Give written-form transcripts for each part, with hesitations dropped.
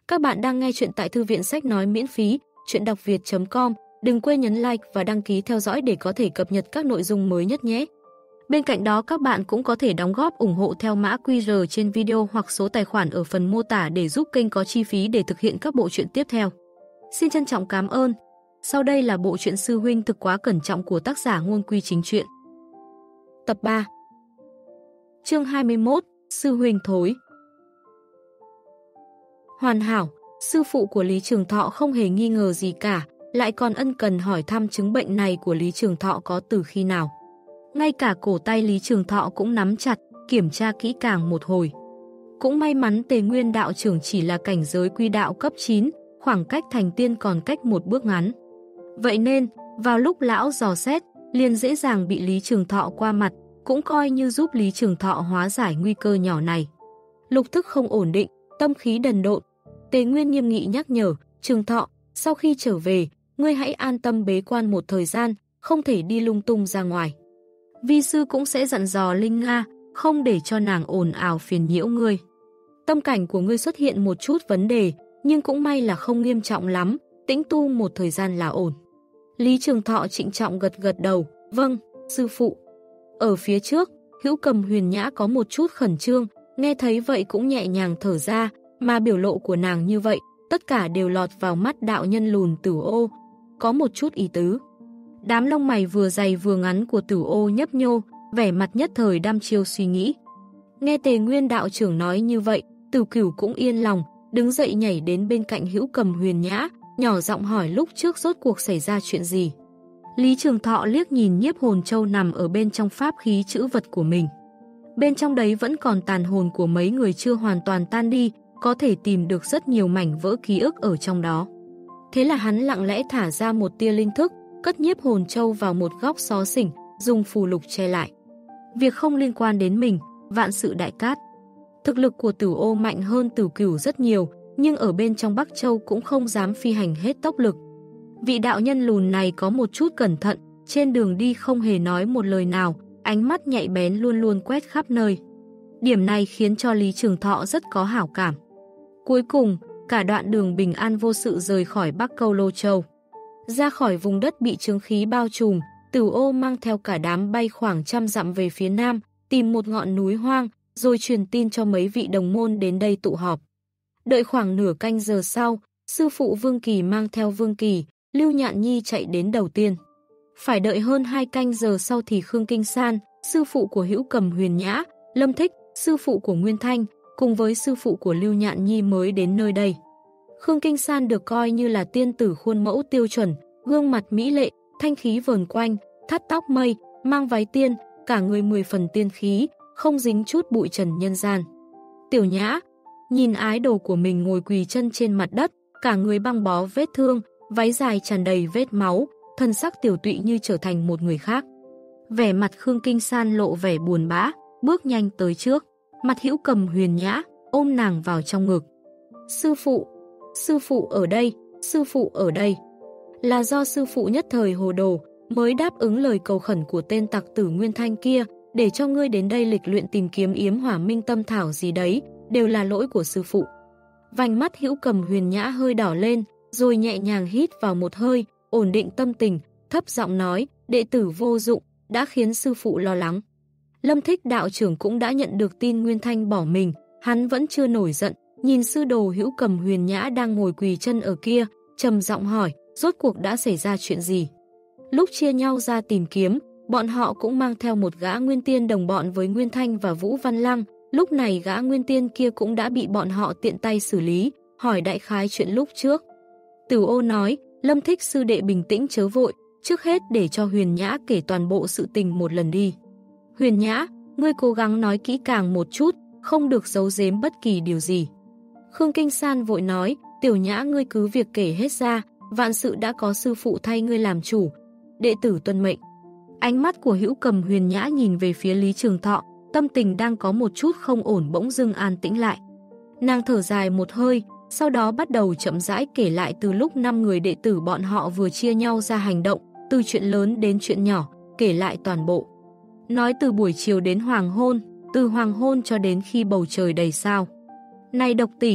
Các bạn đang nghe chuyện tại thư viện sách nói miễn phí, chuyện đọc việt.com. Đừng quên nhấn like và đăng ký theo dõi để có thể cập nhật các nội dung mới nhất nhé. Bên cạnh đó các bạn cũng có thể đóng góp ủng hộ theo mã QR trên video hoặc số tài khoản ở phần mô tả để giúp kênh có chi phí để thực hiện các bộ truyện tiếp theo. Xin trân trọng cảm ơn. Sau đây là bộ truyện Sư huynh thực quá cẩn trọng của tác giả Ngôn Quy Chính Truyện. Tập 3. Chương 21, Sư huynh thối. Hoàn hảo, sư phụ của Lý Trường Thọ không hề nghi ngờ gì cả, lại còn ân cần hỏi thăm chứng bệnh này của Lý Trường Thọ có từ khi nào. Ngay cả cổ tay Lý Trường Thọ cũng nắm chặt, kiểm tra kỹ càng một hồi. Cũng may mắn Tề Nguyên đạo trưởng chỉ là cảnh giới quy đạo cấp 9, khoảng cách thành tiên còn cách một bước ngắn. Vậy nên, vào lúc lão dò xét, liền dễ dàng bị Lý Trường Thọ qua mặt, cũng coi như giúp Lý Trường Thọ hóa giải nguy cơ nhỏ này. Lục thức không ổn định, tâm khí đần độn. Tề Nguyên nghiêm nghị nhắc nhở, Trường Thọ, sau khi trở về, ngươi hãy an tâm bế quan một thời gian, không thể đi lung tung ra ngoài. Vi sư cũng sẽ dặn dò Linh Nga, không để cho nàng ồn ào phiền nhiễu ngươi. Tâm cảnh của ngươi xuất hiện một chút vấn đề, nhưng cũng may là không nghiêm trọng lắm, tĩnh tu một thời gian là ổn. Lý Trường Thọ trịnh trọng gật gật đầu, vâng, sư phụ. Ở phía trước, Hữu Cầm Huyền Nhã có một chút khẩn trương, nghe thấy vậy cũng nhẹ nhàng thở ra, mà biểu lộ của nàng như vậy, tất cả đều lọt vào mắt đạo nhân lùn Tử Ô, có một chút ý tứ. Đám lông mày vừa dày vừa ngắn của Tử Ô nhấp nhô, vẻ mặt nhất thời đăm chiêu suy nghĩ. Nghe Tề Nguyên đạo trưởng nói như vậy, Tử Cửu cũng yên lòng, đứng dậy nhảy đến bên cạnh Hữu Cầm Huyền Nhã, nhỏ giọng hỏi lúc trước rốt cuộc xảy ra chuyện gì. Lý Trường Thọ liếc nhìn nhiếp hồn châu nằm ở bên trong pháp khí trữ vật của mình. Bên trong đấy vẫn còn tàn hồn của mấy người chưa hoàn toàn tan đi, có thể tìm được rất nhiều mảnh vỡ ký ức ở trong đó. Thế là hắn lặng lẽ thả ra một tia linh thức, cất nhiếp hồn châu vào một góc xó xỉnh, dùng phù lục che lại. Việc không liên quan đến mình, vạn sự đại cát. Thực lực của Tử Ô mạnh hơn Tử Cửu rất nhiều, nhưng ở bên trong Bắc Châu cũng không dám phi hành hết tốc lực. Vị đạo nhân lùn này có một chút cẩn thận, trên đường đi không hề nói một lời nào, ánh mắt nhạy bén luôn luôn quét khắp nơi. Điểm này khiến cho Lý Trường Thọ rất có hảo cảm. Cuối cùng, cả đoạn đường bình an vô sự rời khỏi Bắc Câu Lô Châu. Ra khỏi vùng đất bị chướng khí bao trùm, Tử Ô mang theo cả đám bay khoảng 100 dặm về phía nam, tìm một ngọn núi hoang, rồi truyền tin cho mấy vị đồng môn đến đây tụ họp. Đợi khoảng nửa canh giờ sau, sư phụ Vương Kỳ mang theo Vương Kỳ, Lưu Nhạn Nhi chạy đến đầu tiên. Phải đợi hơn 2 canh giờ sau thì Khương Kinh San, sư phụ của Hữu Cầm Huyền Nhã, Lâm Thích, sư phụ của Nguyên Thanh, cùng với sư phụ của Lưu Nhạn Nhi mới đến nơi đây. Khương Kinh San được coi như là tiên tử khuôn mẫu tiêu chuẩn, gương mặt mỹ lệ, thanh khí vờn quanh, thắt tóc mây, mang váy tiên, cả người 10 phần tiên khí, không dính chút bụi trần nhân gian. Tiểu Nhã nhìn ái đồ của mình ngồi quỳ chân trên mặt đất, cả người băng bó vết thương, váy dài tràn đầy vết máu, thân sắc tiểu tụy như trở thành một người khác. Vẻ mặt Khương Kinh San lộ vẻ buồn bã, bước nhanh tới trước, mặt Hữu Cầm Huyền Nhã, ôm nàng vào trong ngực. Sư phụ ở đây, sư phụ ở đây. Là do sư phụ nhất thời hồ đồ, mới đáp ứng lời cầu khẩn của tên tặc tử Nguyên Thanh kia, để cho ngươi đến đây lịch luyện tìm kiếm yếm hỏa minh tâm thảo gì đấy, đều là lỗi của sư phụ. Vành mắt Hữu Cầm Huyền Nhã hơi đỏ lên, rồi nhẹ nhàng hít vào một hơi, ổn định tâm tình, thấp giọng nói, đệ tử vô dụng, đã khiến sư phụ lo lắng. Lâm Thích đạo trưởng cũng đã nhận được tin Nguyên Thanh bỏ mình, hắn vẫn chưa nổi giận, nhìn sư đồ Hữu Cầm Huyền Nhã đang ngồi quỳ chân ở kia, trầm giọng hỏi, rốt cuộc đã xảy ra chuyện gì. Lúc chia nhau ra tìm kiếm, bọn họ cũng mang theo một gã nguyên tiên đồng bọn với Nguyên Thanh và Vũ Văn Lăng, lúc này gã nguyên tiên kia cũng đã bị bọn họ tiện tay xử lý, hỏi đại khái chuyện lúc trước. Tử Ô nói, Lâm Thích sư đệ bình tĩnh chớ vội, trước hết để cho Huyền Nhã kể toàn bộ sự tình một lần đi. Huyền Nhã, ngươi cố gắng nói kỹ càng một chút, không được giấu giếm bất kỳ điều gì. Khương Kinh San vội nói, Tiểu Nhã ngươi cứ việc kể hết ra, vạn sự đã có sư phụ thay ngươi làm chủ, đệ tử tuân mệnh. Ánh mắt của Hữu Cầm Huyền Nhã nhìn về phía Lý Trường Thọ, tâm tình đang có một chút không ổn bỗng dưng an tĩnh lại. Nàng thở dài một hơi, sau đó bắt đầu chậm rãi kể lại từ lúc 5 người đệ tử bọn họ vừa chia nhau ra hành động, từ chuyện lớn đến chuyện nhỏ, kể lại toàn bộ. Nói từ buổi chiều đến hoàng hôn, từ hoàng hôn cho đến khi bầu trời đầy sao. Này độc tỷ,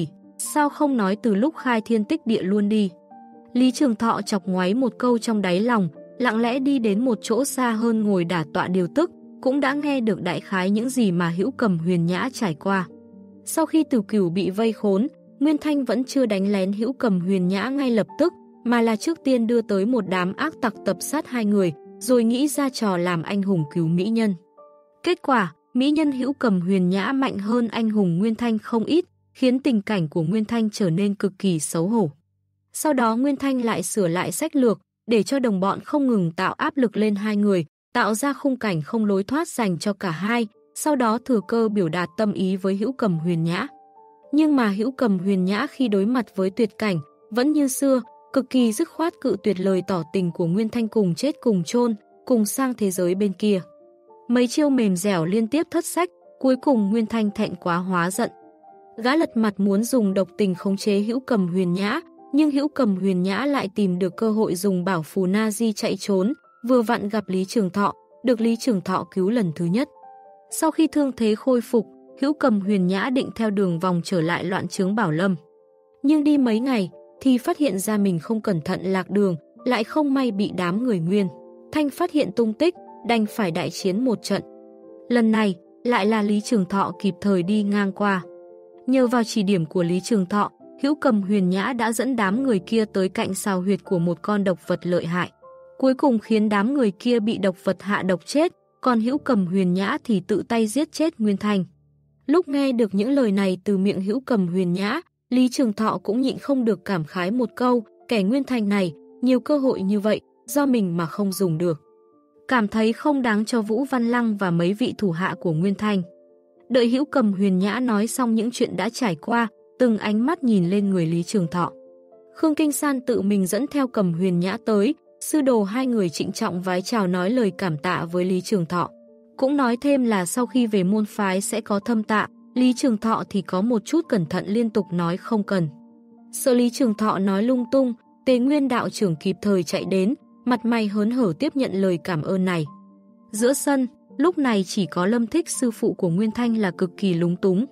Sao không nói từ lúc khai thiên tích địa luôn đi? Lý Trường Thọ chọc ngoáy một câu trong đáy lòng, lặng lẽ đi đến một chỗ xa hơn ngồi đả tọa điều tức, cũng đã nghe được đại khái những gì mà Hữu Cầm Huyền Nhã trải qua. Sau khi Tử Cửu bị vây khốn, Nguyên Thanh vẫn chưa đánh lén Hữu Cầm Huyền Nhã ngay lập tức, mà là trước tiên đưa tới một đám ác tặc tập sát hai người, rồi nghĩ ra trò làm anh hùng cứu mỹ nhân. Kết quả, mỹ nhân Hữu Cầm Huyền Nhã mạnh hơn anh hùng Nguyên Thanh không ít, khiến tình cảnh của Nguyên Thanh trở nên cực kỳ xấu hổ. Sau đó Nguyên Thanh lại sửa lại sách lược, để cho đồng bọn không ngừng tạo áp lực lên hai người, tạo ra khung cảnh không lối thoát dành cho cả hai, sau đó thừa cơ biểu đạt tâm ý với Hữu Cầm Huyền Nhã. Nhưng mà Hữu Cầm Huyền Nhã khi đối mặt với tuyệt cảnh, vẫn như xưa, cực kỳ dứt khoát cự tuyệt lời tỏ tình của Nguyên Thanh cùng chết cùng chôn, cùng sang thế giới bên kia. Mấy chiêu mềm dẻo liên tiếp thất sách, cuối cùng Nguyên Thanh thẹn quá hóa giận. Gã lật mặt muốn dùng độc tình khống chế Hữu Cầm Huyền Nhã, nhưng Hữu Cầm Huyền Nhã lại tìm được cơ hội dùng bảo phù na di chạy trốn, vừa vặn gặp Lý Trường Thọ, được Lý Trường Thọ cứu lần thứ nhất. Sau khi thương thế khôi phục, Hữu Cầm Huyền Nhã định theo đường vòng trở lại Loạn Chướng Bảo Lâm. Nhưng đi mấy ngày thì phát hiện ra mình không cẩn thận lạc đường, lại không may bị đám người Nguyên Thanh phát hiện tung tích, đành phải đại chiến một trận. Lần này lại là Lý Trường Thọ kịp thời đi ngang qua. Nhờ vào chỉ điểm của Lý Trường Thọ, Hữu Cầm Huyền Nhã đã dẫn đám người kia tới cạnh sào huyệt của một con độc vật lợi hại. Cuối cùng khiến đám người kia bị độc vật hạ độc chết, còn Hữu Cầm Huyền Nhã thì tự tay giết chết Nguyên Thanh. Lúc nghe được những lời này từ miệng Hữu Cầm Huyền Nhã, Lý Trường Thọ cũng nhịn không được cảm khái một câu, kẻ Nguyên Thanh này, nhiều cơ hội như vậy, do mình mà không dùng được. Cảm thấy không đáng cho Vũ Văn Lăng và mấy vị thủ hạ của Nguyên Thanh. Đợi Hữu Cầm Huyền Nhã nói xong những chuyện đã trải qua, từng ánh mắt nhìn lên người Lý Trường Thọ. Khương Kinh San tự mình dẫn theo Cầm Huyền Nhã tới, sư đồ hai người trịnh trọng vái chào nói lời cảm tạ với Lý Trường Thọ. Cũng nói thêm là sau khi về môn phái sẽ có thâm tạ, Lý Trường Thọ thì có một chút cẩn thận liên tục nói không cần. Sợ Lý Trường Thọ nói lung tung, Tề Nguyên đạo trưởng kịp thời chạy đến, mặt mày hớn hở tiếp nhận lời cảm ơn này. Giữa sân, lúc này chỉ có Lâm Thích sư phụ của Nguyên Thanh là cực kỳ lúng túng.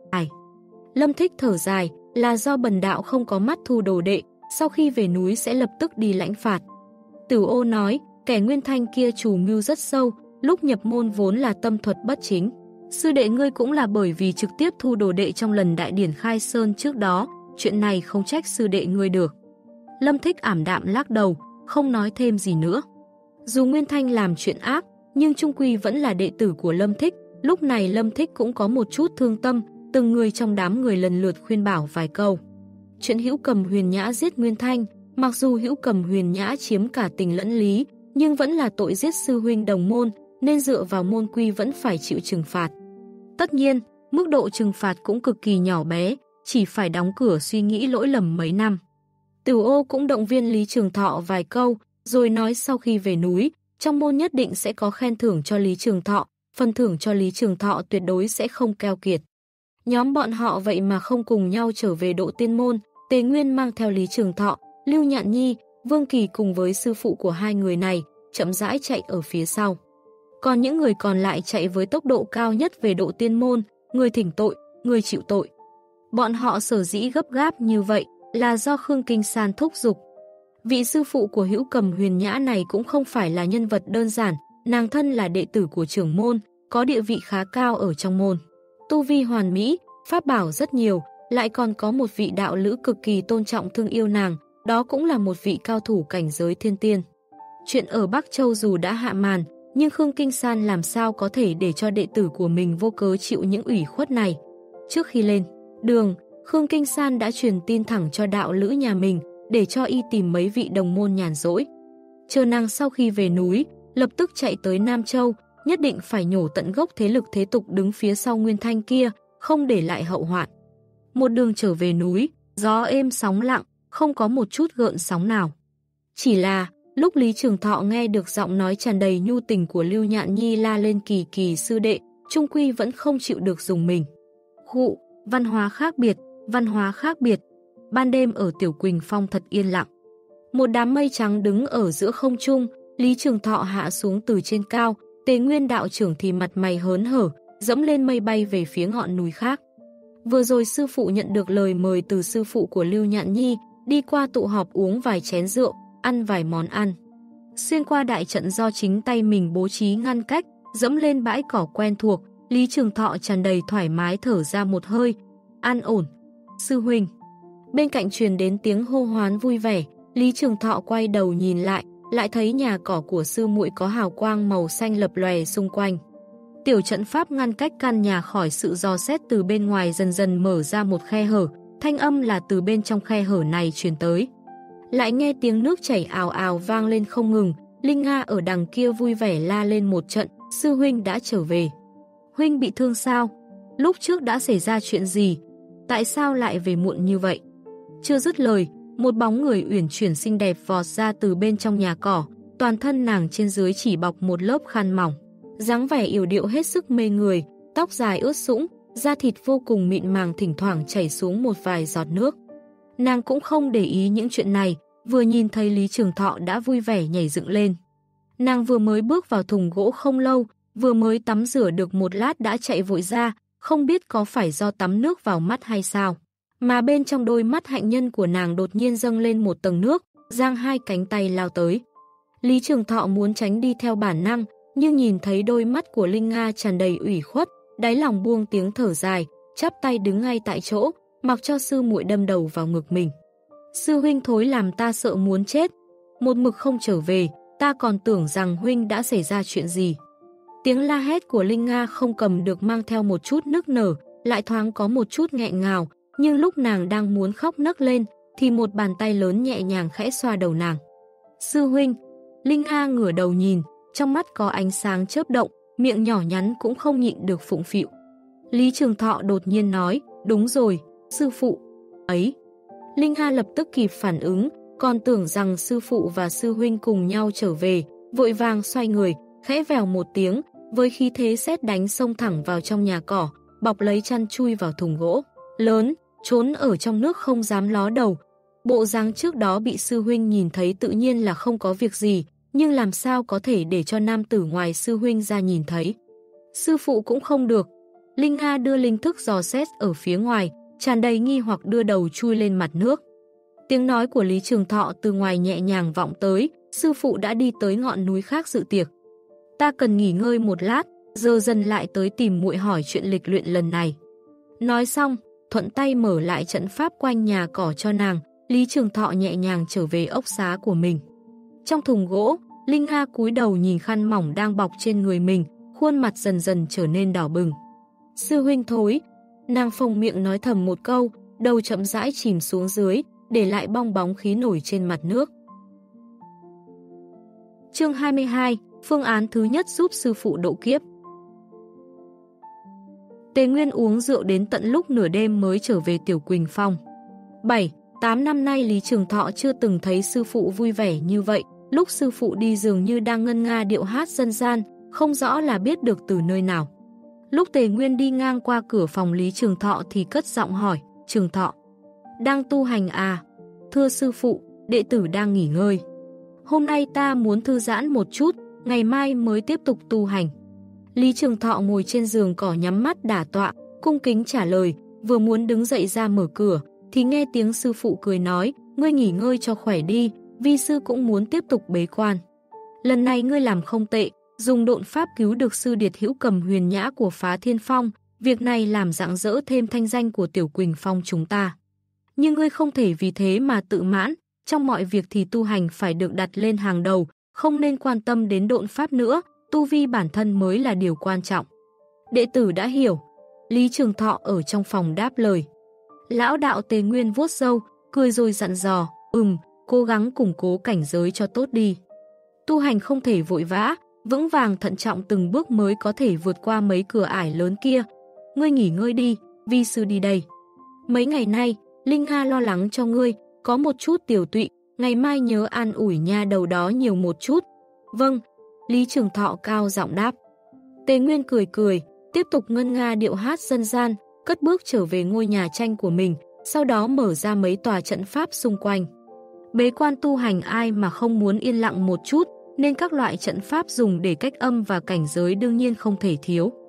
Lâm Thích thở dài, là do bần đạo không có mắt thu đồ đệ, sau khi về núi sẽ lập tức đi lãnh phạt. Tửu Ô nói, kẻ Nguyên Thanh kia chủ mưu rất sâu, lúc nhập môn vốn là tâm thuật bất chính. Sư đệ ngươi cũng là bởi vì trực tiếp thu đồ đệ trong lần đại điển khai sơn trước đó, chuyện này không trách sư đệ ngươi được. Lâm Thích ảm đạm lắc đầu, không nói thêm gì nữa. Dù Nguyên Thanh làm chuyện ác, nhưng trung quy vẫn là đệ tử của Lâm Thích, lúc này Lâm Thích cũng có một chút thương tâm, từng người trong đám người lần lượt khuyên bảo vài câu. Chuyện Hữu Cầm Huyền Nhã giết Nguyên Thanh, mặc dù Hữu Cầm Huyền Nhã chiếm cả tình lẫn lý, nhưng vẫn là tội giết sư huynh đồng môn, nên dựa vào môn quy vẫn phải chịu trừng phạt. Tất nhiên, mức độ trừng phạt cũng cực kỳ nhỏ bé, chỉ phải đóng cửa suy nghĩ lỗi lầm mấy năm. Tửu Ô cũng động viên Lý Trường Thọ vài câu, rồi nói sau khi về núi, trong môn nhất định sẽ có khen thưởng cho Lý Trường Thọ, phần thưởng cho Lý Trường Thọ tuyệt đối sẽ không keo kiệt. Nhóm bọn họ vậy mà không cùng nhau trở về Độ Tiên môn, Tề Nguyên mang theo Lý Trường Thọ, Lưu Nhạn Nhi, Vương Kỳ cùng với sư phụ của hai người này, chậm rãi chạy ở phía sau. Còn những người còn lại chạy với tốc độ cao nhất về Độ Tiên môn, người thỉnh tội, người chịu tội. Bọn họ sở dĩ gấp gáp như vậy là do Khương Kinh San thúc giục. Vị sư phụ của Hữu Cầm Huyền Nhã này cũng không phải là nhân vật đơn giản, nàng thân là đệ tử của trưởng môn, có địa vị khá cao ở trong môn. Tu vi hoàn mỹ, pháp bảo rất nhiều, lại còn có một vị đạo lữ cực kỳ tôn trọng thương yêu nàng, đó cũng là một vị cao thủ cảnh giới thiên tiên. Chuyện ở Bắc Châu dù đã hạ màn, nhưng Khương Kinh San làm sao có thể để cho đệ tử của mình vô cớ chịu những ủy khuất này. Trước khi lên đường, Khương Kinh San đã truyền tin thẳng cho đạo lữ nhà mình, để cho y tìm mấy vị đồng môn nhàn rỗi. Chờ nàng sau khi về núi, lập tức chạy tới Nam Châu, nhất định phải nhổ tận gốc thế lực thế tục đứng phía sau Nguyên Thanh kia, không để lại hậu hoạn. Một đường trở về núi, gió êm sóng lặng, không có một chút gợn sóng nào. Chỉ là, lúc Lý Trường Thọ nghe được giọng nói tràn đầy nhu tình của Lưu Nhạn Nhi la lên Kỳ Kỳ sư đệ, trung quy vẫn không chịu được dùng mình. Khụ, văn hóa khác biệt, văn hóa khác biệt. Ban đêm ở Tiểu Quỳnh Phong thật yên lặng. Một đám mây trắng đứng ở giữa không trung, Lý Trường Thọ hạ xuống từ trên cao, Tề Nguyên đạo trưởng thì mặt mày hớn hở, dẫm lên mây bay về phía ngọn núi khác. Vừa rồi sư phụ nhận được lời mời từ sư phụ của Lưu Nhạn Nhi, đi qua tụ họp uống vài chén rượu, ăn vài món ăn. Xuyên qua đại trận do chính tay mình bố trí ngăn cách, dẫm lên bãi cỏ quen thuộc, Lý Trường Thọ tràn đầy thoải mái thở ra một hơi. An ổn. Sư huynh. Bên cạnh truyền đến tiếng hô hoán vui vẻ, Lý Trường Thọ quay đầu nhìn lại thấy nhà cỏ của sư muội có hào quang màu xanh lập lòe xung quanh. Tiểu trận pháp ngăn cách căn nhà khỏi sự dò xét từ bên ngoài dần dần mở ra một khe hở, thanh âm là từ bên trong khe hở này truyền tới. Lại nghe tiếng nước chảy ào ào vang lên không ngừng, Linh Nga ở đằng kia vui vẻ la lên một trận, sư huynh đã trở về. Huynh bị thương sao? Lúc trước đã xảy ra chuyện gì? Tại sao lại về muộn như vậy? Chưa dứt lời, một bóng người uyển chuyển xinh đẹp vọt ra từ bên trong nhà cỏ, toàn thân nàng trên dưới chỉ bọc một lớp khăn mỏng. Dáng vẻ yểu điệu hết sức mê người, tóc dài ướt sũng, da thịt vô cùng mịn màng thỉnh thoảng chảy xuống một vài giọt nước. Nàng cũng không để ý những chuyện này, vừa nhìn thấy Lý Trường Thọ đã vui vẻ nhảy dựng lên. Nàng vừa mới bước vào thùng gỗ không lâu, vừa mới tắm rửa được một lát đã chạy vội ra, không biết có phải do tắm nước vào mắt hay sao. Mà bên trong đôi mắt hạnh nhân của nàng đột nhiên dâng lên một tầng nước, giang hai cánh tay lao tới. Lý Trường Thọ muốn tránh đi theo bản năng, nhưng nhìn thấy đôi mắt của Linh Nga tràn đầy ủy khuất, đáy lòng buông tiếng thở dài, chắp tay đứng ngay tại chỗ, mặc cho sư muội đâm đầu vào ngực mình. Sư huynh thối làm ta sợ muốn chết, một mực không trở về, ta còn tưởng rằng huynh đã xảy ra chuyện gì. Tiếng la hét của Linh Nga không cầm được mang theo một chút nức nở, lại thoáng có một chút nghẹn ngào, nhưng lúc nàng đang muốn khóc nấc lên, thì một bàn tay lớn nhẹ nhàng khẽ xoa đầu nàng. Sư huynh, Linh Nga ngửa đầu nhìn, trong mắt có ánh sáng chớp động, miệng nhỏ nhắn cũng không nhịn được phụng phịu. Lý Trường Thọ đột nhiên nói, đúng rồi, sư phụ, ấy. Linh Nga lập tức kịp phản ứng, còn tưởng rằng sư phụ và sư huynh cùng nhau trở về, vội vàng xoay người, khẽ vèo một tiếng, với khí thế sét đánh xông thẳng vào trong nhà cỏ, bọc lấy chăn chui vào thùng gỗ lớn, trốn ở trong nước không dám ló đầu. Bộ dáng trước đó bị sư huynh nhìn thấy tự nhiên là không có việc gì, nhưng làm sao có thể để cho nam tử ngoài sư huynh ra nhìn thấy. Sư phụ cũng không được. Linh Nga đưa linh thức dò xét ở phía ngoài, tràn đầy nghi hoặc đưa đầu chui lên mặt nước. Tiếng nói của Lý Trường Thọ từ ngoài nhẹ nhàng vọng tới, sư phụ đã đi tới ngọn núi khác dự tiệc. Ta cần nghỉ ngơi một lát, giờ dần lại tới tìm muội hỏi chuyện lịch luyện lần này. Nói xong, thuận tay mở lại trận pháp quanh nhà cỏ cho nàng, Lý Trường Thọ nhẹ nhàng trở về ốc xá của mình. Trong thùng gỗ, Linh Nga cúi đầu nhìn khăn mỏng đang bọc trên người mình, khuôn mặt dần dần trở nên đỏ bừng. Sư huynh thối, nàng phồng miệng nói thầm một câu, đầu chậm rãi chìm xuống dưới, để lại bong bóng khí nổi trên mặt nước. Chương 22, phương án thứ nhất giúp sư phụ độ kiếp. Tề Nguyên uống rượu đến tận lúc nửa đêm mới trở về Tiểu Quỳnh Phong. 7-8 năm nay Lý Trường Thọ chưa từng thấy sư phụ vui vẻ như vậy, lúc sư phụ đi dường như đang ngân nga điệu hát dân gian, không rõ là biết được từ nơi nào. Lúc Tề Nguyên đi ngang qua cửa phòng Lý Trường Thọ thì cất giọng hỏi, Trường Thọ, đang tu hành à? Thưa sư phụ, đệ tử đang nghỉ ngơi. Hôm nay ta muốn thư giãn một chút, ngày mai mới tiếp tục tu hành. Lý Trường Thọ ngồi trên giường cỏ nhắm mắt đả tọa, cung kính trả lời, vừa muốn đứng dậy ra mở cửa, thì nghe tiếng sư phụ cười nói, ngươi nghỉ ngơi cho khỏe đi, vi sư cũng muốn tiếp tục bế quan. Lần này ngươi làm không tệ, dùng độn pháp cứu được sư điệt hữu Cầm Huyền Nhã của Phá Thiên Phong, việc này làm rạng rỡ thêm thanh danh của Tiểu Quỳnh Phong chúng ta. Nhưng ngươi không thể vì thế mà tự mãn, trong mọi việc thì tu hành phải được đặt lên hàng đầu, không nên quan tâm đến độn pháp nữa, tu vi bản thân mới là điều quan trọng. Đệ tử đã hiểu. Lý Trường Thọ ở trong phòng đáp lời. Lão đạo Tề Nguyên vuốt râu, cười rồi dặn dò, cố gắng củng cố cảnh giới cho tốt đi. Tu hành không thể vội vã, vững vàng thận trọng từng bước mới có thể vượt qua mấy cửa ải lớn kia. Ngươi nghỉ ngơi đi, vi sư đi đây. Mấy ngày nay, Linh Nga lo lắng cho ngươi, có một chút tiểu tụy, ngày mai nhớ an ủi nha đầu đó nhiều một chút. Vâng, Lý Trường Thọ cao giọng đáp. Tề Nguyên cười cười, tiếp tục ngân nga điệu hát dân gian, cất bước trở về ngôi nhà tranh của mình, sau đó mở ra mấy tòa trận pháp xung quanh. Bế quan tu hành ai mà không muốn yên lặng một chút, nên các loại trận pháp dùng để cách âm và cảnh giới đương nhiên không thể thiếu.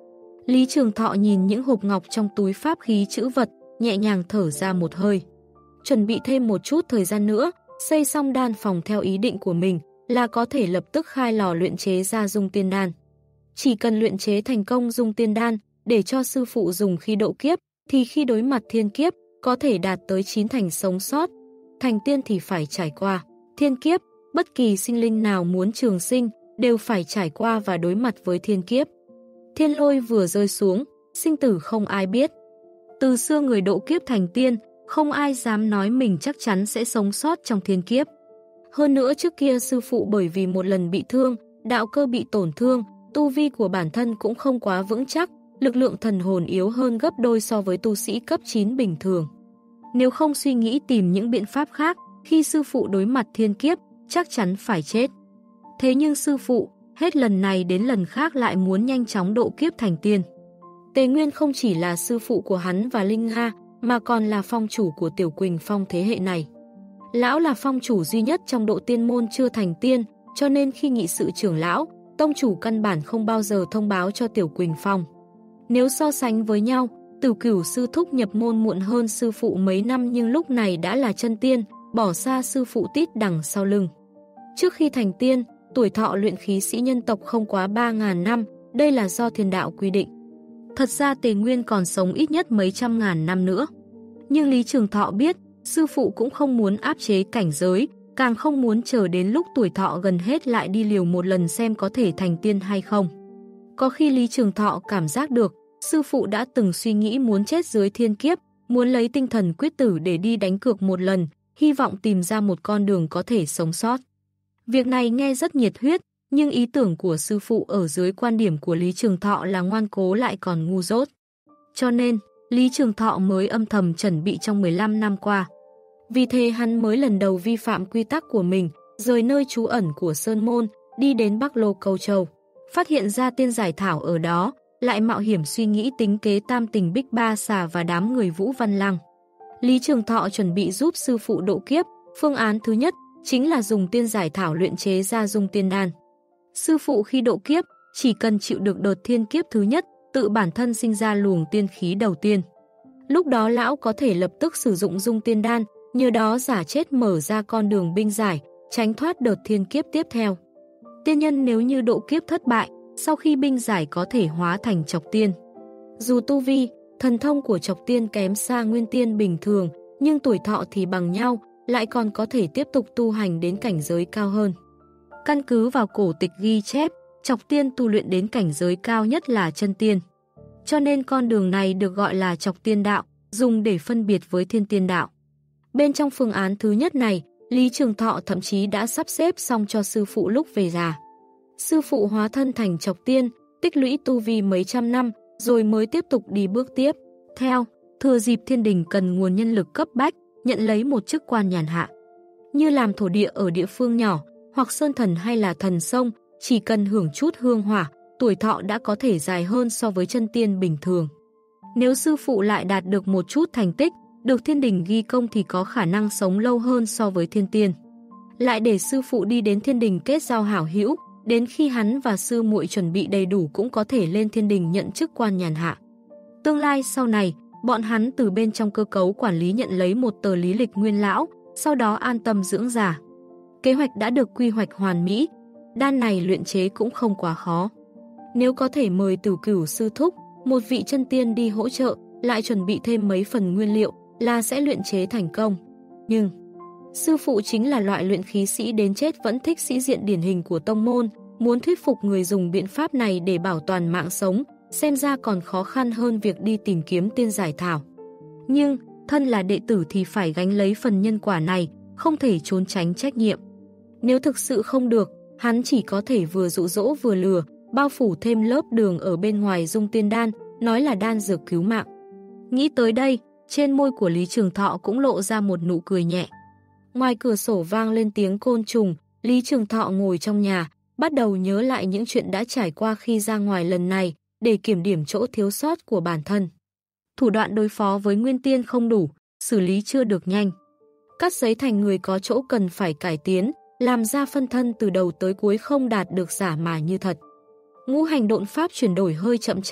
Lý Trường Thọ nhìn những hộp ngọc trong túi pháp khí trữ vật, nhẹ nhàng thở ra một hơi. Chuẩn bị thêm một chút thời gian nữa, xây xong đan phòng theo ý định của mình là có thể lập tức khai lò luyện chế ra dung tiên đan. Chỉ cần luyện chế thành công dung tiên đan để cho sư phụ dùng khi độ kiếp, thì khi đối mặt thiên kiếp có thể đạt tới 9 thành sống sót. Thành tiên thì phải trải qua thiên kiếp, bất kỳ sinh linh nào muốn trường sinh đều phải trải qua và đối mặt với thiên kiếp. Thiên lôi vừa rơi xuống, sinh tử không ai biết. Từ xưa người độ kiếp thành tiên, không ai dám nói mình chắc chắn sẽ sống sót trong thiên kiếp. Hơn nữa trước kia sư phụ bởi vì một lần bị thương, đạo cơ bị tổn thương, tu vi của bản thân cũng không quá vững chắc, lực lượng thần hồn yếu hơn gấp đôi so với tu sĩ cấp 9 bình thường. Nếu không suy nghĩ tìm những biện pháp khác, khi sư phụ đối mặt thiên kiếp, chắc chắn phải chết. Thế nhưng sư phụ, hết lần này đến lần khác lại muốn nhanh chóng độ kiếp thành tiên. Tề Nguyên không chỉ là sư phụ của hắn và Linh Nga, mà còn là phong chủ của Tiểu Quỳnh Phong thế hệ này. Lão là phong chủ duy nhất trong độ tiên môn chưa thành tiên, cho nên khi nghị sự trưởng lão, tông chủ căn bản không bao giờ thông báo cho Tiểu Quỳnh Phong. Nếu so sánh với nhau, Tử Cửu sư thúc nhập môn muộn hơn sư phụ mấy năm nhưng lúc này đã là chân tiên, bỏ xa sư phụ tít đằng sau lưng. Trước khi thành tiên, tuổi thọ luyện khí sĩ nhân tộc không quá 3.000 năm, đây là do thiên đạo quy định. Thật ra Tề Nguyên còn sống ít nhất mấy trăm ngàn năm nữa. Nhưng Lý Trường Thọ biết, sư phụ cũng không muốn áp chế cảnh giới, càng không muốn chờ đến lúc tuổi thọ gần hết lại đi liều một lần xem có thể thành tiên hay không. Có khi Lý Trường Thọ cảm giác được, sư phụ đã từng suy nghĩ muốn chết dưới thiên kiếp, muốn lấy tinh thần quyết tử để đi đánh cược một lần, hy vọng tìm ra một con đường có thể sống sót. Việc này nghe rất nhiệt huyết, nhưng ý tưởng của sư phụ ở dưới quan điểm của Lý Trường Thọ là ngoan cố lại còn ngu dốt. Cho nên, Lý Trường Thọ mới âm thầm chuẩn bị trong 15 năm qua. Vì thế hắn mới lần đầu vi phạm quy tắc của mình, rời nơi trú ẩn của Sơn Môn, đi đến Bắc Lô Câu Châu. Phát hiện ra tiên giải thảo ở đó, lại mạo hiểm suy nghĩ tính kế tam tình Bích Ba Xà và đám người Vũ Văn Lăng. Lý Trường Thọ chuẩn bị giúp sư phụ độ kiếp, phương án thứ nhất chính là dùng tiên giải thảo luyện chế ra dung tiên đan. Sư phụ khi độ kiếp, chỉ cần chịu được đợt thiên kiếp thứ nhất, tự bản thân sinh ra luồng tiên khí đầu tiên. Lúc đó lão có thể lập tức sử dụng dung tiên đan, nhờ đó giả chết mở ra con đường binh giải, tránh thoát đợt thiên kiếp tiếp theo. Tiên nhân nếu như độ kiếp thất bại, sau khi binh giải có thể hóa thành Trọc Tiên. Dù tu vi, thần thông của Trọc Tiên kém xa Nguyên Tiên bình thường, nhưng tuổi thọ thì bằng nhau, lại còn có thể tiếp tục tu hành đến cảnh giới cao hơn. Căn cứ vào cổ tịch ghi chép, Trọc Tiên tu luyện đến cảnh giới cao nhất là chân tiên. Cho nên con đường này được gọi là Trọc Tiên đạo, dùng để phân biệt với Thiên Tiên đạo. Bên trong phương án thứ nhất này, Lý Trường Thọ thậm chí đã sắp xếp xong cho sư phụ lúc về già. Sư phụ hóa thân thành Trọc Tiên, tích lũy tu vi mấy trăm năm, rồi mới tiếp tục đi bước tiếp. Theo, thừa dịp thiên đình cần nguồn nhân lực cấp bách, nhận lấy một chức quan nhàn hạ. Như làm thổ địa ở địa phương nhỏ, hoặc sơn thần hay là thần sông, chỉ cần hưởng chút hương hỏa, tuổi thọ đã có thể dài hơn so với chân tiên bình thường. Nếu sư phụ lại đạt được một chút thành tích, được thiên đình ghi công thì có khả năng sống lâu hơn so với thiên tiên. Lại để sư phụ đi đến thiên đình kết giao hảo hữu, đến khi hắn và sư muội chuẩn bị đầy đủ cũng có thể lên thiên đình nhận chức quan nhàn hạ. Tương lai sau này, bọn hắn từ bên trong cơ cấu quản lý nhận lấy một tờ lý lịch nguyên lão, sau đó an tâm dưỡng già. Kế hoạch đã được quy hoạch hoàn mỹ, đan này luyện chế cũng không quá khó. Nếu có thể mời Tử Cửu sư thúc, một vị chân tiên đi hỗ trợ, lại chuẩn bị thêm mấy phần nguyên liệu là sẽ luyện chế thành công. Nhưng, sư phụ chính là loại luyện khí sĩ đến chết vẫn thích sĩ diện điển hình của tông môn, muốn thuyết phục người dùng biện pháp này để bảo toàn mạng sống, xem ra còn khó khăn hơn việc đi tìm kiếm tiên giải thảo. Nhưng, thân là đệ tử thì phải gánh lấy phần nhân quả này, không thể trốn tránh trách nhiệm. Nếu thực sự không được, hắn chỉ có thể vừa dụ dỗ vừa lừa, bao phủ thêm lớp đường ở bên ngoài dung tiên đan, nói là đan dược cứu mạng. Nghĩ tới đây, trên môi của Lý Trường Thọ cũng lộ ra một nụ cười nhẹ. Ngoài cửa sổ vang lên tiếng côn trùng, Lý Trường Thọ ngồi trong nhà, bắt đầu nhớ lại những chuyện đã trải qua khi ra ngoài lần này, để kiểm điểm chỗ thiếu sót của bản thân. Thủ đoạn đối phó với Nguyên Tiên không đủ, xử lý chưa được nhanh. Cắt giấy thành người có chỗ cần phải cải tiến, làm ra phân thân từ đầu tới cuối không đạt được giả mà như thật. Ngũ hành độn pháp chuyển đổi hơi chậm chạp,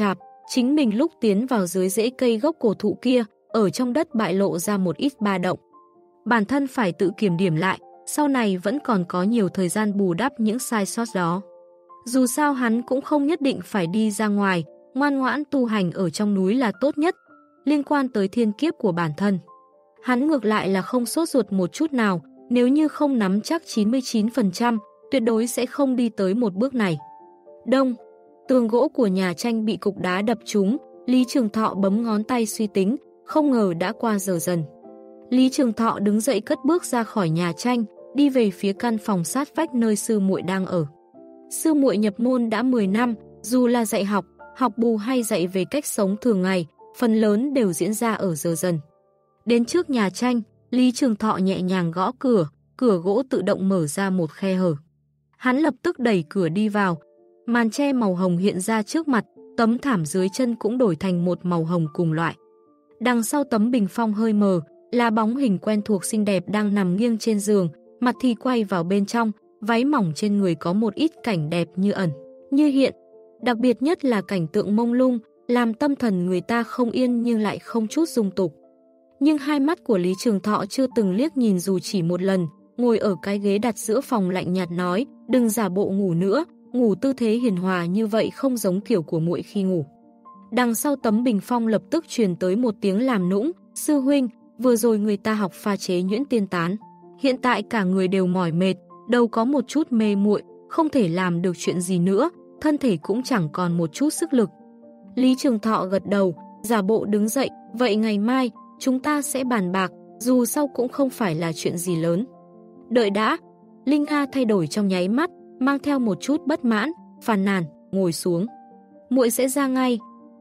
chính mình lúc tiến vào dưới rễ cây gốc cổ thụ kia, ở trong đất bại lộ ra một ít ba động. Bản thân phải tự kiểm điểm lại, sau này vẫn còn có nhiều thời gian bù đắp những sai sót đó. Dù sao hắn cũng không nhất định phải đi ra ngoài, ngoan ngoãn tu hành ở trong núi là tốt nhất. Liên quan tới thiên kiếp của bản thân, hắn ngược lại là không sốt ruột một chút nào, nếu như không nắm chắc 99%, tuyệt đối sẽ không đi tới một bước này. Đông, tường gỗ của nhà tranh bị cục đá đập trúng, Lý Trường Thọ bấm ngón tay suy tính, không ngờ đã qua giờ dần. Lý Trường Thọ đứng dậy cất bước ra khỏi nhà tranh, đi về phía căn phòng sát vách nơi sư muội đang ở. Sư muội nhập môn đã 10 năm, dù là dạy học, học bù hay dạy về cách sống thường ngày, phần lớn đều diễn ra ở giờ dần. Đến trước nhà tranh, Lý Trường Thọ nhẹ nhàng gõ cửa, cửa gỗ tự động mở ra một khe hở. Hắn lập tức đẩy cửa đi vào, màn che màu hồng hiện ra trước mặt, tấm thảm dưới chân cũng đổi thành một màu hồng cùng loại. Đằng sau tấm bình phong hơi mờ, là bóng hình quen thuộc xinh đẹp đang nằm nghiêng trên giường, mặt thì quay vào bên trong, váy mỏng trên người có một ít cảnh đẹp như ẩn, như hiện. Đặc biệt nhất là cảnh tượng mông lung, làm tâm thần người ta không yên nhưng lại không chút dung tục. Nhưng hai mắt của Lý Trường Thọ chưa từng liếc nhìn dù chỉ một lần, ngồi ở cái ghế đặt giữa phòng lạnh nhạt nói, đừng giả bộ ngủ nữa, ngủ tư thế hiền hòa như vậy không giống kiểu của muội khi ngủ. Đằng sau tấm bình phong lập tức truyền tới một tiếng làm nũng, sư huynh, vừa rồi người ta học pha chế nhuyễn tiên tán. Hiện tại cả người đều mỏi mệt, đầu có một chút mê muội, không thể làm được chuyện gì nữa, thân thể cũng chẳng còn một chút sức lực. Lý Trường Thọ gật đầu, giả bộ đứng dậy, vậy ngày mai, chúng ta sẽ bàn bạc, dù sau cũng không phải là chuyện gì lớn. Đợi đã, Linh Nga thay đổi trong nháy mắt, mang theo một chút bất mãn, phàn nàn, ngồi xuống. Muội sẽ ra ngay.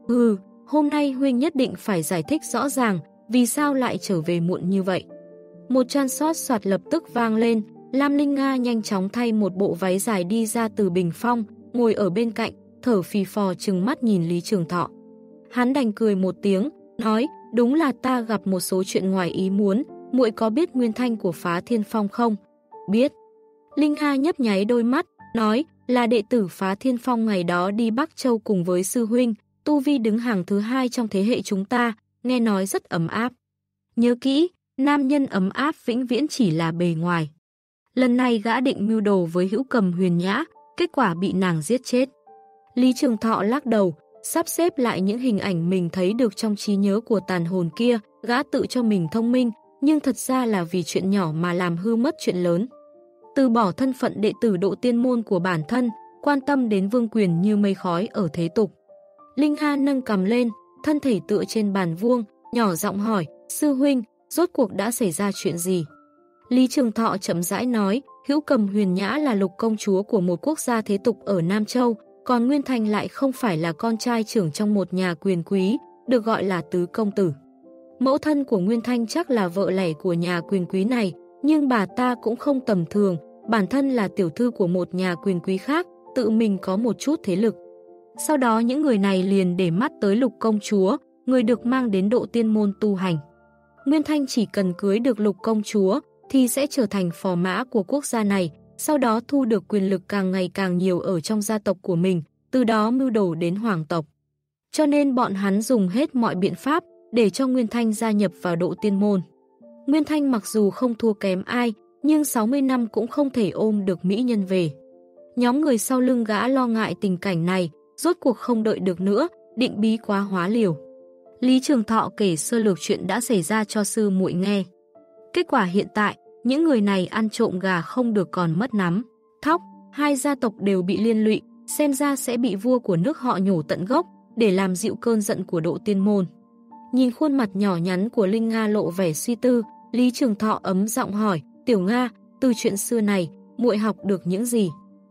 Hôm nay huynh nhất định phải giải thích rõ ràng, vì sao lại trở về muộn như vậy. Một chan sót soạt lập tức vang lên, Lam Linh Nga nhanh chóng thay một bộ váy dài đi ra từ bình phong, ngồi ở bên cạnh, thở phì phò trừng mắt nhìn Lý Trường Thọ. Hắn đành cười một tiếng, nói, đúng là ta gặp một số chuyện ngoài ý muốn, muội có biết nguyên thanh của Phá Thiên Phong không? Biết. Linh Nga nhấp nháy đôi mắt, nói, là đệ tử Phá Thiên Phong ngày đó đi Bắc Châu cùng với sư huynh, tu vi đứng hàng thứ 2 trong thế hệ chúng ta, nghe nói rất ấm áp. Nhớ kỹ, nam nhân ấm áp vĩnh viễn chỉ là bề ngoài. Lần này gã định mưu đồ với Hữu Cầm Huyền Nhã, kết quả bị nàng giết chết. Lý Trường Thọ lắc đầu, sắp xếp lại những hình ảnh mình thấy được trong trí nhớ của tàn hồn kia, gã tự cho mình thông minh, nhưng thật ra là vì chuyện nhỏ mà làm hư mất chuyện lớn. Từ bỏ thân phận đệ tử độ tiên môn của bản thân, quan tâm đến vương quyền như mây khói ở thế tục. Linh Nga nâng cằm lên, thân thể tựa trên bàn vuông, nhỏ giọng hỏi, sư huynh, rốt cuộc đã xảy ra chuyện gì? Lý Trường Thọ chậm rãi nói, Hữu Cầm Huyền Nhã là lục công chúa của một quốc gia thế tục ở Nam Châu, còn Nguyên Thanh lại không phải là con trai trưởng trong một nhà quyền quý, được gọi là tứ công tử. Mẫu thân của Nguyên Thanh chắc là vợ lẽ của nhà quyền quý này, nhưng bà ta cũng không tầm thường, bản thân là tiểu thư của một nhà quyền quý khác, tự mình có một chút thế lực. Sau đó những người này liền để mắt tới lục công chúa, người được mang đến độ tiên môn tu hành. Nguyên Thanh chỉ cần cưới được lục công chúa thì sẽ trở thành phò mã của quốc gia này, sau đó thu được quyền lực càng ngày càng nhiều ở trong gia tộc của mình, từ đó mưu đồ đến hoàng tộc. Cho nên bọn hắn dùng hết mọi biện pháp để cho Nguyên Thanh gia nhập vào độ tiên môn. Nguyên Thanh mặc dù không thua kém ai, nhưng 60 năm cũng không thể ôm được mỹ nhân về. Nhóm người sau lưng gã lo ngại tình cảnh này, rốt cuộc không đợi được nữa, định bí quá hóa liều. Lý Trường Thọ kể sơ lược chuyện đã xảy ra cho sư muội nghe. Kết quả hiện tại, những người này ăn trộm gà không được còn mất nắm. Thóc, hai gia tộc đều bị liên lụy, xem ra sẽ bị vua của nước họ nhổ tận gốc để làm dịu cơn giận của độ tiên môn. Nhìn khuôn mặt nhỏ nhắn của Linh Nga lộ vẻ suy tư, Lý Trường Thọ ấm giọng hỏi, Tiểu Nga, từ chuyện xưa này, muội học được những gì?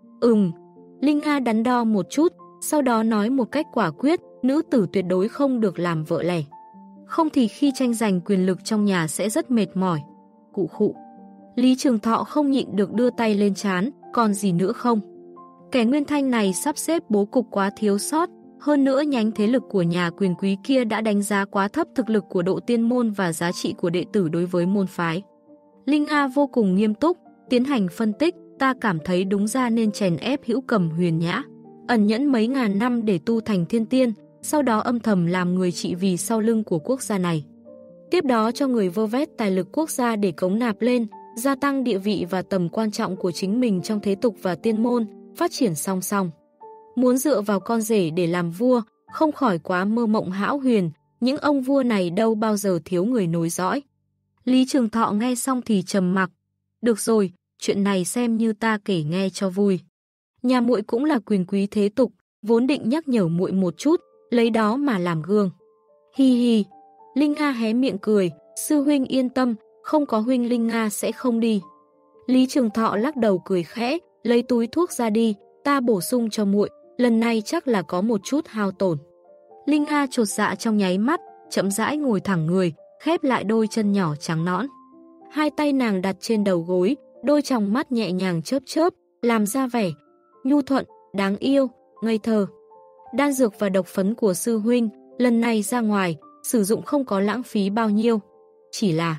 Linh Nga đắn đo một chút, sau đó nói một cách quả quyết, nữ tử tuyệt đối không được làm vợ lẽ. Không thì khi tranh giành quyền lực trong nhà sẽ rất mệt mỏi. Cụ khụ. Lý Trường Thọ không nhịn được đưa tay lên trán, còn gì nữa không? Kẻ Nguyên Thanh này sắp xếp bố cục quá thiếu sót, hơn nữa nhánh thế lực của nhà quyền quý kia đã đánh giá quá thấp thực lực của độ tiên môn và giá trị của đệ tử đối với môn phái. Linh Nga vô cùng nghiêm túc, tiến hành phân tích, ta cảm thấy đúng ra nên chèn ép Hữu Cầm Huyền Nhã. Ẩn nhẫn mấy ngàn năm để tu thành thiên tiên, sau đó âm thầm làm người trị vì sau lưng của quốc gia này. Tiếp đó cho người vơ vét tài lực quốc gia để cống nạp lên, gia tăng địa vị và tầm quan trọng của chính mình trong thế tục và tiên môn, phát triển song song. Muốn dựa vào con rể để làm vua, không khỏi quá mơ mộng hão huyền, những ông vua này đâu bao giờ thiếu người nối dõi. Lý Trường Thọ nghe xong thì trầm mặc. Được rồi, chuyện này xem như ta kể nghe cho vui. Nhà muội cũng là quyền quý thế tục, vốn định nhắc nhở muội một chút, lấy đó mà làm gương. Hi hi. Linh Nga hé miệng cười, sư huynh yên tâm, không có huynh Linh Nga sẽ không đi. Lý Trường Thọ lắc đầu cười khẽ, lấy túi thuốc ra đi, ta bổ sung cho muội, lần này chắc là có một chút hao tổn. Linh Nga chột dạ trong nháy mắt, chậm rãi ngồi thẳng người, khép lại đôi chân nhỏ trắng nõn. Hai tay nàng đặt trên đầu gối, đôi tròng mắt nhẹ nhàng chớp chớp, làm ra vẻ nhu thuận, đáng yêu, ngây thơ. Đan dược và độc phấn của sư huynh, lần này ra ngoài, sử dụng không có lãng phí bao nhiêu. Chỉ là...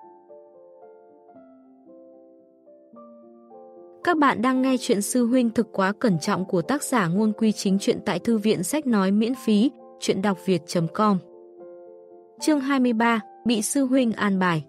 Các bạn đang nghe chuyện Sư huynh thực quá cẩn trọng của tác giả Ngôn Quy Chính Truyện tại Thư viện Sách Nói miễn phí, chuyện đọc việt.com. Chương 23, bị sư huynh an bài.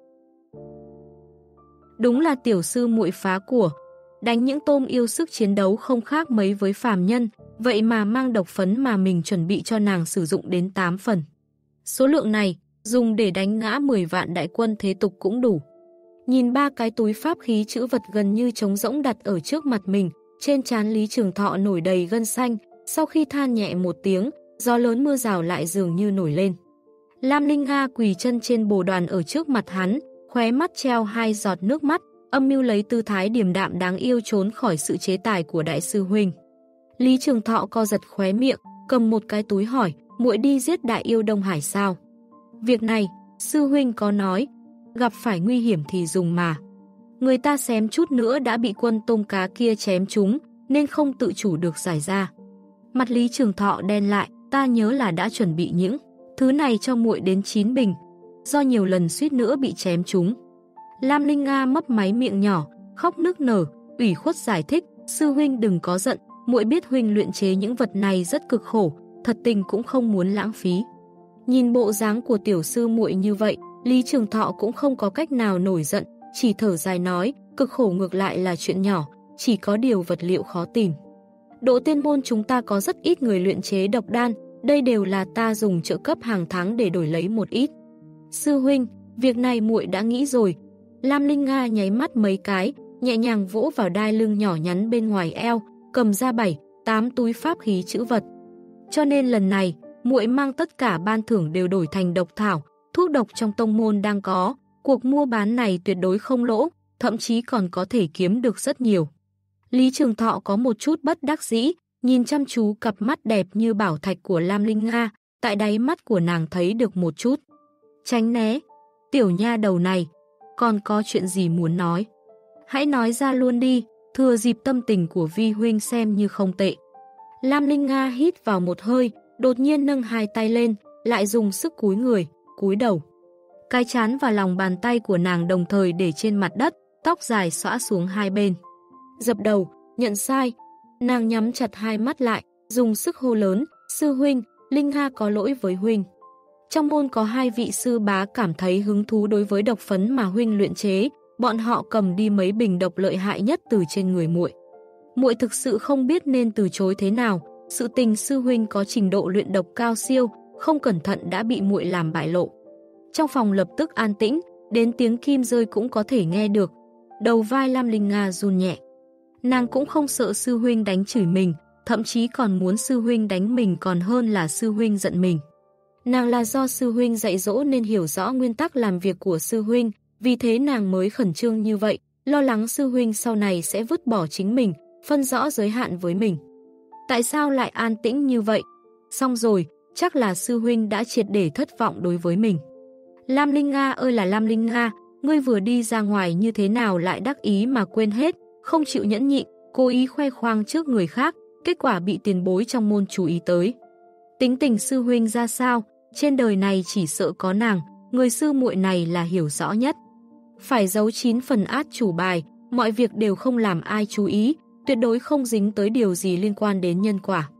Đúng là tiểu sư muội phá của, đánh những tôm yêu sức chiến đấu không khác mấy với phàm nhân, vậy mà mang độc phấn mà mình chuẩn bị cho nàng sử dụng đến 8 phần. Số lượng này, dùng để đánh ngã 10 vạn đại quân thế tục cũng đủ. Nhìn ba cái túi pháp khí chữ vật gần như trống rỗng đặt ở trước mặt mình, trên trán Lý Trường Thọ nổi đầy gân xanh, sau khi than nhẹ một tiếng, gió lớn mưa rào lại dường như nổi lên. Lam Linh Nga quỳ chân trên bồ đoàn ở trước mặt hắn, khóe mắt treo 2 giọt nước mắt, âm mưu lấy tư thái điềm đạm đáng yêu trốn khỏi sự chế tài của đại sư huynh. Lý Trường Thọ co giật khóe miệng, cầm một cái túi hỏi, muội đi giết đại yêu Đông Hải sao? Việc này, sư huynh có nói, gặp phải nguy hiểm thì dùng mà. Người ta xém chút nữa đã bị quân tôm cá kia chém trúng, nên không tự chủ được giải ra. Mặt Lý Trường Thọ đen lại, ta nhớ là đã chuẩn bị những thứ này cho muội đến 9 bình, do nhiều lần suýt nữa bị chém trúng. Lam Linh Nga mấp máy miệng nhỏ, khóc nức nở, ủy khuất giải thích, sư huynh đừng có giận, muội biết huynh luyện chế những vật này rất cực khổ, thật tình cũng không muốn lãng phí. Nhìn bộ dáng của tiểu sư muội như vậy, Lý Trường Thọ cũng không có cách nào nổi giận, chỉ thở dài nói, cực khổ ngược lại là chuyện nhỏ, chỉ có điều vật liệu khó tìm. Độ tiên môn chúng ta có rất ít người luyện chế độc đan, đây đều là ta dùng trợ cấp hàng tháng để đổi lấy một ít. Sư huynh, việc này muội đã nghĩ rồi. Lam Linh Nga nháy mắt mấy cái, nhẹ nhàng vỗ vào đai lưng nhỏ nhắn bên ngoài eo, cầm ra 7-8 túi pháp khí chữ vật. Cho nên lần này, muội mang tất cả ban thưởng đều đổi thành độc thảo, thuốc độc trong tông môn đang có, cuộc mua bán này tuyệt đối không lỗ, thậm chí còn có thể kiếm được rất nhiều. Lý Trường Thọ có một chút bất đắc dĩ, nhìn chăm chú cặp mắt đẹp như bảo thạch của Lam Linh Nga, tại đáy mắt của nàng thấy được một chút tránh né. Tiểu nha đầu này, còn có chuyện gì muốn nói? Hãy nói ra luôn đi, thừa dịp tâm tình của vi huynh xem như không tệ. Lam Linh Nga hít vào một hơi, đột nhiên nâng hai tay lên, lại dùng sức cúi người, cúi đầu. Cái trán và lòng bàn tay của nàng đồng thời để trên mặt đất, tóc dài xõa xuống hai bên. Dập đầu, nhận sai. Nàng nhắm chặt hai mắt lại, dùng sức hô lớn, sư huynh, Linh Nga có lỗi với huynh. Trong môn có 2 vị sư bá cảm thấy hứng thú đối với độc phấn mà huynh luyện chế, bọn họ cầm đi mấy bình độc lợi hại nhất từ trên người muội. Muội thực sự không biết nên từ chối thế nào, sự tình sư huynh có trình độ luyện độc cao siêu, không cẩn thận đã bị muội làm bại lộ. Trong phòng lập tức an tĩnh, đến tiếng kim rơi cũng có thể nghe được. Đầu vai Lam Linh Nga run nhẹ. Nàng cũng không sợ sư huynh đánh chửi mình, thậm chí còn muốn sư huynh đánh mình còn hơn là sư huynh giận mình. Nàng là do sư huynh dạy dỗ nên hiểu rõ nguyên tắc làm việc của sư huynh, vì thế nàng mới khẩn trương như vậy, lo lắng sư huynh sau này sẽ vứt bỏ chính mình, phân rõ giới hạn với mình. Tại sao lại an tĩnh như vậy? Xong rồi, chắc là sư huynh đã triệt để thất vọng đối với mình. Lam Linh Nga ơi là Lam Linh Nga, ngươi vừa đi ra ngoài như thế nào lại đắc ý mà quên hết, không chịu nhẫn nhịn, cố ý khoe khoang trước người khác, kết quả bị tiền bối trong môn chú ý tới. Tính tình sư huynh ra sao, trên đời này chỉ sợ có nàng, người sư muội này là hiểu rõ nhất. Phải giấu 9 phần át chủ bài, mọi việc đều không làm ai chú ý, tuyệt đối không dính tới điều gì liên quan đến nhân quả.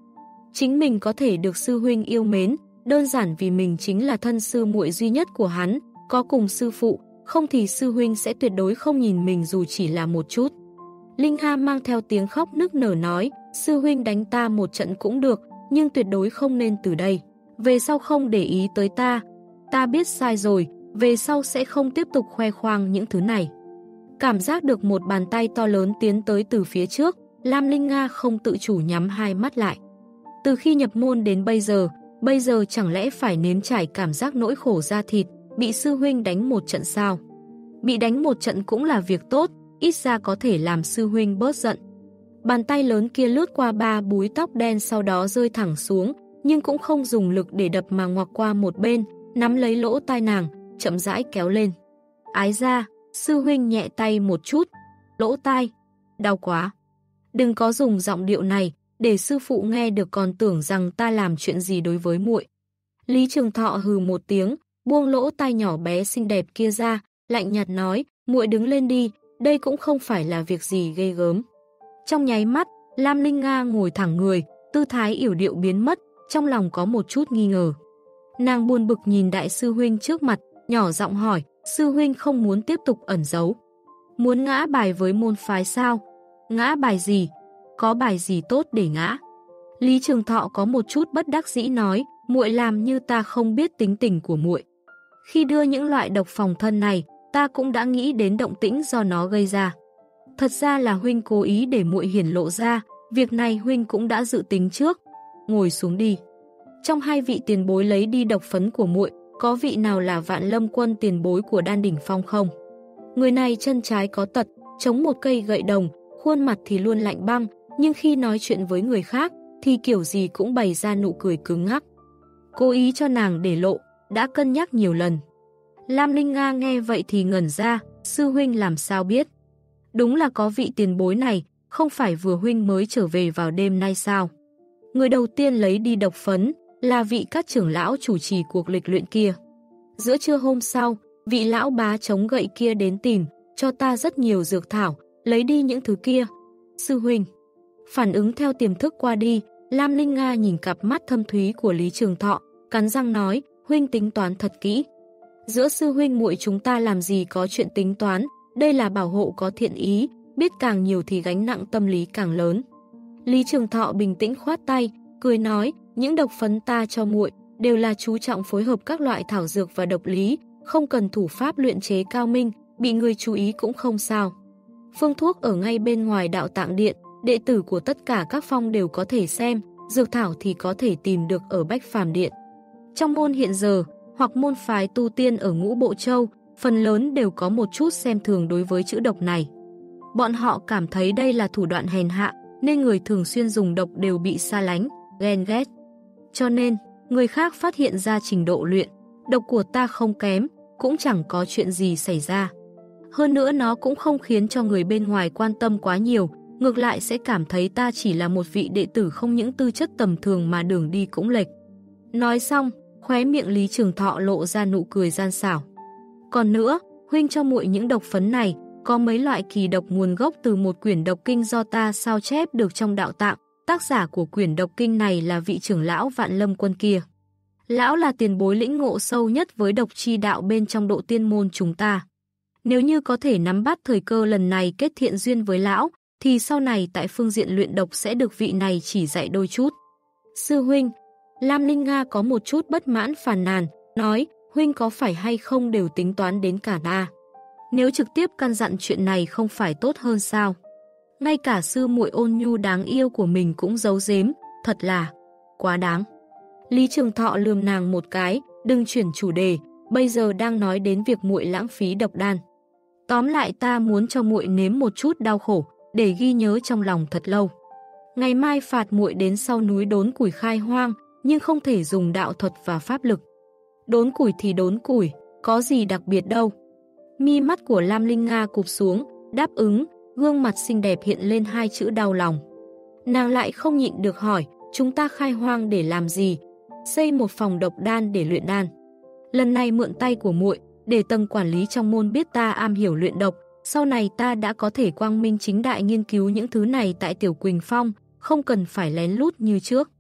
Chính mình có thể được sư huynh yêu mến, đơn giản vì mình chính là thân sư muội duy nhất của hắn, có cùng sư phụ, không thì sư huynh sẽ tuyệt đối không nhìn mình dù chỉ là một chút. Linh Ha mang theo tiếng khóc nức nở nói, sư huynh đánh ta một trận cũng được, nhưng tuyệt đối không nên từ đây. Về sau không để ý tới ta biết sai rồi, về sau sẽ không tiếp tục khoe khoang những thứ này. Cảm giác được một bàn tay to lớn tiến tới từ phía trước, Lam Linh Nga không tự chủ nhắm hai mắt lại. Từ khi nhập môn đến bây giờ chẳng lẽ phải nếm trải cảm giác nỗi khổ da thịt, bị sư huynh đánh một trận sao? Bị đánh một trận cũng là việc tốt, ít ra có thể làm sư huynh bớt giận. Bàn tay lớn kia lướt qua 3 búi tóc đen sau đó rơi thẳng xuống, nhưng cũng không dùng lực để đập mà ngoặc qua một bên, nắm lấy lỗ tai nàng, chậm rãi kéo lên. Ái ra, sư huynh nhẹ tay một chút. Lỗ tai, đau quá. Đừng có dùng giọng điệu này, để sư phụ nghe được còn tưởng rằng ta làm chuyện gì đối với muội. Lý Trường Thọ hừ một tiếng, buông lỗ tai nhỏ bé xinh đẹp kia ra, lạnh nhạt nói, muội đứng lên đi, đây cũng không phải là việc gì ghê gớm. Trong nháy mắt, Lam Linh Nga ngồi thẳng người, tư thái yểu điệu biến mất, trong lòng có một chút nghi ngờ. Nàng buồn bực nhìn đại sư huynh trước mặt, nhỏ giọng hỏi, sư huynh không muốn tiếp tục ẩn giấu. Muốn ngã bài với môn phái sao? Ngã bài gì? Có bài gì tốt để ngã? Lý Trường Thọ có một chút bất đắc dĩ nói, muội làm như ta không biết tính tình của muội. Khi đưa những loại độc phòng thân này, ta cũng đã nghĩ đến động tĩnh do nó gây ra. Thật ra là huynh cố ý để muội hiển lộ ra, việc này huynh cũng đã dự tính trước. Ngồi xuống đi. Trong 2 vị tiền bối lấy đi độc phấn của muội, có vị nào là Vạn Lâm Quân tiền bối của Đan Đỉnh Phong không? Người này chân trái có tật, chống một cây gậy đồng, khuôn mặt thì luôn lạnh băng, nhưng khi nói chuyện với người khác thì kiểu gì cũng bày ra nụ cười cứng ngắc. Cố ý cho nàng để lộ, đã cân nhắc nhiều lần. Lam Linh Nga nghe vậy thì ngẩn ra, sư huynh làm sao biết? Đúng là có vị tiền bối này, không phải vừa huynh mới trở về vào đêm nay sao? Người đầu tiên lấy đi độc phấn là vị các trưởng lão chủ trì cuộc lịch luyện kia. Giữa trưa hôm sau, vị lão bá chống gậy kia đến tìm, cho ta rất nhiều dược thảo, lấy đi những thứ kia. Sư huynh. Phản ứng theo tiềm thức qua đi, Lam Linh Nga nhìn cặp mắt thâm thúy của Lý Trường Thọ, cắn răng nói, huynh tính toán thật kỹ. Giữa sư huynh muội chúng ta làm gì có chuyện tính toán, đây là bảo hộ có thiện ý, biết càng nhiều thì gánh nặng tâm lý càng lớn. Lý Trường Thọ bình tĩnh khoát tay, cười nói, những độc phấn ta cho muội đều là chú trọng phối hợp các loại thảo dược và độc lý, không cần thủ pháp luyện chế cao minh, bị người chú ý cũng không sao. Phương thuốc ở ngay bên ngoài đạo tạng điện, đệ tử của tất cả các phong đều có thể xem, dược thảo thì có thể tìm được ở Bách Phàm Điện. Trong môn hiện giờ, hoặc môn phái tu tiên ở Ngũ Bộ Châu, phần lớn đều có một chút xem thường đối với chữ độc này. Bọn họ cảm thấy đây là thủ đoạn hèn hạ, nên người thường xuyên dùng độc đều bị xa lánh, ghen ghét. Cho nên, người khác phát hiện ra trình độ luyện, độc của ta không kém, cũng chẳng có chuyện gì xảy ra. Hơn nữa nó cũng không khiến cho người bên ngoài quan tâm quá nhiều, ngược lại sẽ cảm thấy ta chỉ là một vị đệ tử không những tư chất tầm thường mà đường đi cũng lệch. Nói xong, khóe miệng Lý Trường Thọ lộ ra nụ cười gian xảo. Còn nữa, huynh cho muội những độc phấn này, có mấy loại kỳ độc nguồn gốc từ một quyển độc kinh do ta sao chép được trong đạo tạng. Tác giả của quyển độc kinh này là vị trưởng lão Vạn Lâm Quân kia. Lão là tiền bối lĩnh ngộ sâu nhất với độc chi đạo bên trong độ tiên môn chúng ta. Nếu như có thể nắm bắt thời cơ lần này kết thiện duyên với lão, thì sau này tại phương diện luyện độc sẽ được vị này chỉ dạy đôi chút. Sư huynh, Lam Linh Nga có một chút bất mãn phàn nàn, nói, huynh có phải hay không đều tính toán đến cả ta. Nếu trực tiếp căn dặn chuyện này không phải tốt hơn sao? Ngay cả sư muội ôn nhu đáng yêu của mình cũng giấu giếm, thật là quá đáng. Lý Trường Thọ lườm nàng một cái, đừng chuyển chủ đề, bây giờ đang nói đến việc muội lãng phí độc đan. Tóm lại ta muốn cho muội nếm một chút đau khổ, để ghi nhớ trong lòng thật lâu. Ngày mai phạt muội đến sau núi đốn củi khai hoang, nhưng không thể dùng đạo thuật và pháp lực. Đốn củi thì đốn củi, có gì đặc biệt đâu. Mi mắt của Lam Linh Nga cụp xuống, đáp ứng, gương mặt xinh đẹp hiện lên 2 chữ đau lòng. Nàng lại không nhịn được hỏi, chúng ta khai hoang để làm gì? Xây một phòng độc đan để luyện đan. Lần này mượn tay của muội, để tầng quản lý trong môn biết ta am hiểu luyện độc, sau này ta đã có thể quang minh chính đại nghiên cứu những thứ này tại Tiểu Quỳnh Phong, không cần phải lén lút như trước.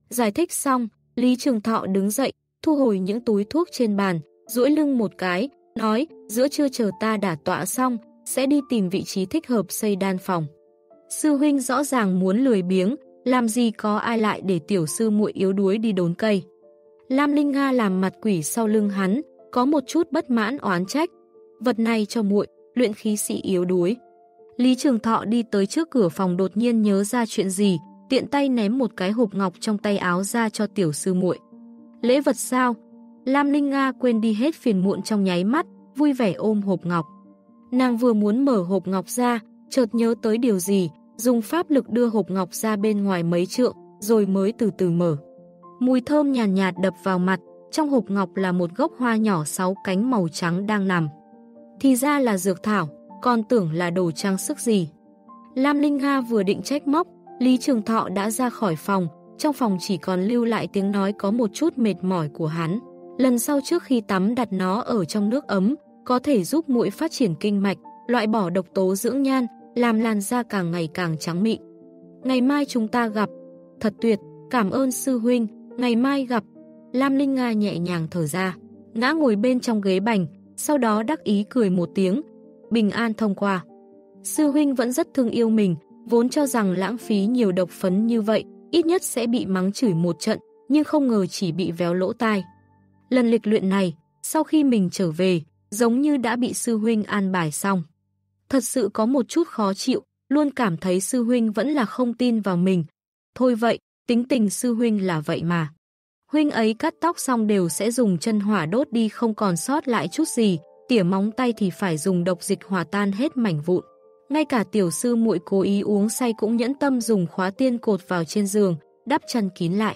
Giải thích xong, Lý Trường Thọ đứng dậy, thu hồi những túi thuốc trên bàn, duỗi lưng một cái, nói, giữa trưa chờ ta đả tọa xong, sẽ đi tìm vị trí thích hợp xây đan phòng. Sư huynh rõ ràng muốn lười biếng, làm gì có ai lại để tiểu sư muội yếu đuối đi đốn cây. Lam Linh Nga làm mặt quỷ sau lưng hắn, có một chút bất mãn oán trách. Vật này cho muội, luyện khí sĩ yếu đuối. Lý Trường Thọ đi tới trước cửa phòng đột nhiên nhớ ra chuyện gì, tiện tay ném một cái hộp ngọc trong tay áo ra cho tiểu sư muội. Lễ vật sao? Lam Linh Nga quên đi hết phiền muộn trong nháy mắt, vui vẻ ôm hộp ngọc. Nàng vừa muốn mở hộp ngọc ra, chợt nhớ tới điều gì, dùng pháp lực đưa hộp ngọc ra bên ngoài mấy trượng, rồi mới từ từ mở. Mùi thơm nhàn nhạt đập vào mặt, trong hộp ngọc là một gốc hoa nhỏ 6 cánh màu trắng đang nằm. Thì ra là dược thảo, còn tưởng là đồ trang sức gì. Lam Linh Nga vừa định trách móc, Lý Trường Thọ đã ra khỏi phòng, trong phòng chỉ còn lưu lại tiếng nói có một chút mệt mỏi của hắn. Lần sau trước khi tắm đặt nó ở trong nước ấm, có thể giúp muội phát triển kinh mạch, loại bỏ độc tố dưỡng nhan, làm làn da càng ngày càng trắng mịn. Ngày mai chúng ta gặp. Thật tuyệt, cảm ơn sư huynh, ngày mai gặp. Lam Linh Nga nhẹ nhàng thở ra, ngã ngồi bên trong ghế bành, sau đó đắc ý cười một tiếng. Bình an thông qua. Sư huynh vẫn rất thương yêu mình, vốn cho rằng lãng phí nhiều độc phấn như vậy, ít nhất sẽ bị mắng chửi một trận, nhưng không ngờ chỉ bị véo lỗ tai. Lần lịch luyện này, sau khi mình trở về, giống như đã bị sư huynh an bài xong. Thật sự có một chút khó chịu, luôn cảm thấy sư huynh vẫn là không tin vào mình. Thôi vậy, tính tình sư huynh là vậy mà. Huynh ấy cắt tóc xong đều sẽ dùng chân hỏa đốt đi không còn sót lại chút gì, tỉa móng tay thì phải dùng độc dịch hòa tan hết mảnh vụn. Ngay cả tiểu sư muội cố ý uống say cũng nhẫn tâm dùng khóa tiên cột vào trên giường, đắp chăn kín lại.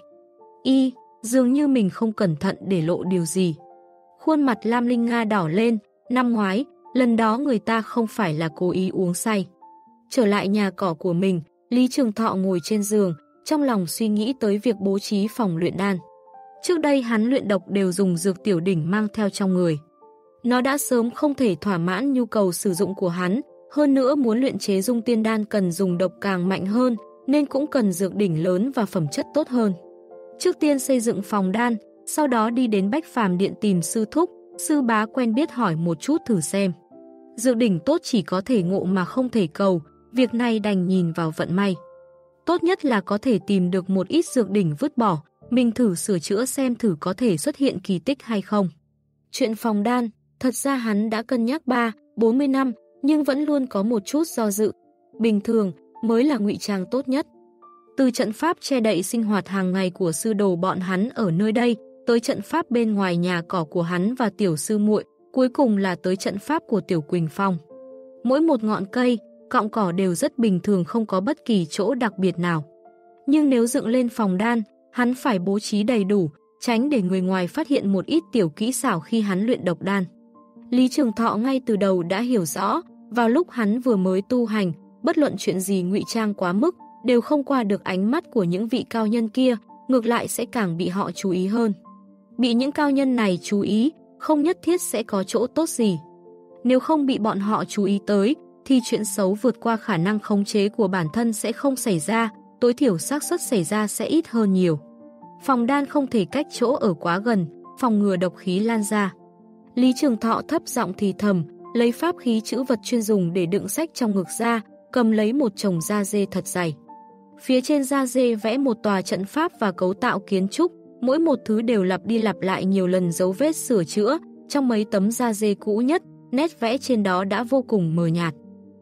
Dường như mình không cẩn thận để lộ điều gì. Khuôn mặt Lam Linh Nga đỏ lên, năm ngoái, lần đó người ta không phải là cố ý uống say. Trở lại nhà cỏ của mình, Lý Trường Thọ ngồi trên giường, trong lòng suy nghĩ tới việc bố trí phòng luyện đan. Trước đây hắn luyện độc đều dùng dược tiểu đỉnh mang theo trong người. Nó đã sớm không thể thỏa mãn nhu cầu sử dụng của hắn, hơn nữa muốn luyện chế dung tiên đan cần dùng độc càng mạnh hơn, nên cũng cần dược đỉnh lớn và phẩm chất tốt hơn. Trước tiên xây dựng phòng đan, sau đó đi đến Bách Phàm Điện tìm sư thúc, sư bá quen biết hỏi một chút thử xem. Dược đỉnh tốt chỉ có thể ngộ mà không thể cầu, việc này đành nhìn vào vận may. Tốt nhất là có thể tìm được một ít dược đỉnh vứt bỏ, mình thử sửa chữa xem thử có thể xuất hiện kỳ tích hay không. Chuyện phòng đan, thật ra hắn đã cân nhắc 40 năm, nhưng vẫn luôn có một chút do dự. Bình thường mới là ngụy trang tốt nhất. Từ trận pháp che đậy sinh hoạt hàng ngày của sư đồ bọn hắn ở nơi đây, tới trận pháp bên ngoài nhà cỏ của hắn và tiểu sư muội, cuối cùng là tới trận pháp của Tiểu Quỳnh Phong. Mỗi một ngọn cây, cọng cỏ đều rất bình thường, không có bất kỳ chỗ đặc biệt nào. Nhưng nếu dựng lên phòng đan, hắn phải bố trí đầy đủ, tránh để người ngoài phát hiện một ít tiểu kỹ xảo khi hắn luyện độc đan. Lý Trường Thọ ngay từ đầu đã hiểu rõ, vào lúc hắn vừa mới tu hành, bất luận chuyện gì ngụy trang quá mức, đều không qua được ánh mắt của những vị cao nhân kia, ngược lại sẽ càng bị họ chú ý hơn. Bị những cao nhân này chú ý, không nhất thiết sẽ có chỗ tốt gì. Nếu không bị bọn họ chú ý tới, thì chuyện xấu vượt qua khả năng khống chế của bản thân sẽ không xảy ra, tối thiểu xác suất xảy ra sẽ ít hơn nhiều. Phòng đan không thể cách chỗ ở quá gần, phòng ngừa độc khí lan ra. Lý Trường Thọ thấp giọng thì thầm, lấy pháp khí trữ vật chuyên dùng để đựng sách trong ngực ra, cầm lấy một chồng da dê thật dày. Phía trên da dê vẽ một tòa trận pháp và cấu tạo kiến trúc, mỗi một thứ đều lặp đi lặp lại nhiều lần dấu vết sửa chữa, trong mấy tấm da dê cũ nhất, nét vẽ trên đó đã vô cùng mờ nhạt.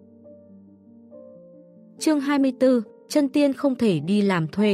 Chương 24, chân tiên không thể đi làm thuê.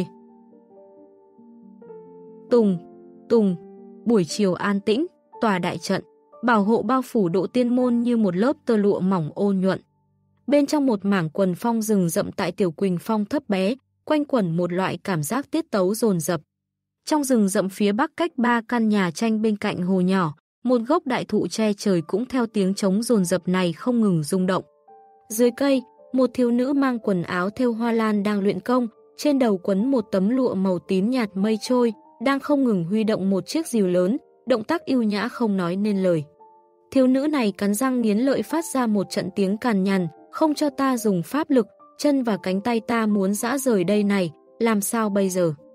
Tùng, buổi chiều an tĩnh, tòa đại trận, bảo hộ bao phủ Độ Tiên Môn như một lớp tơ lụa mỏng ôn nhuận. Bên trong một mảng quần phong rừng rậm tại Tiểu Quỳnh Phong thấp bé, quanh quẩn một loại cảm giác tiết tấu dồn dập. Trong rừng rậm phía bắc cách 3 căn nhà tranh bên cạnh hồ nhỏ, một gốc đại thụ che trời cũng theo tiếng trống dồn dập này không ngừng rung động. Dưới cây, một thiếu nữ mang quần áo thêu hoa lan đang luyện công, trên đầu quấn một tấm lụa màu tím nhạt mây trôi, đang không ngừng huy động một chiếc rìu lớn, động tác ưu nhã không nói nên lời. Thiếu nữ này cắn răng nghiến lợi phát ra một trận tiếng càn nhằn, không cho ta dùng pháp lực, chân và cánh tay ta muốn giã rời đây này, làm sao bây giờ?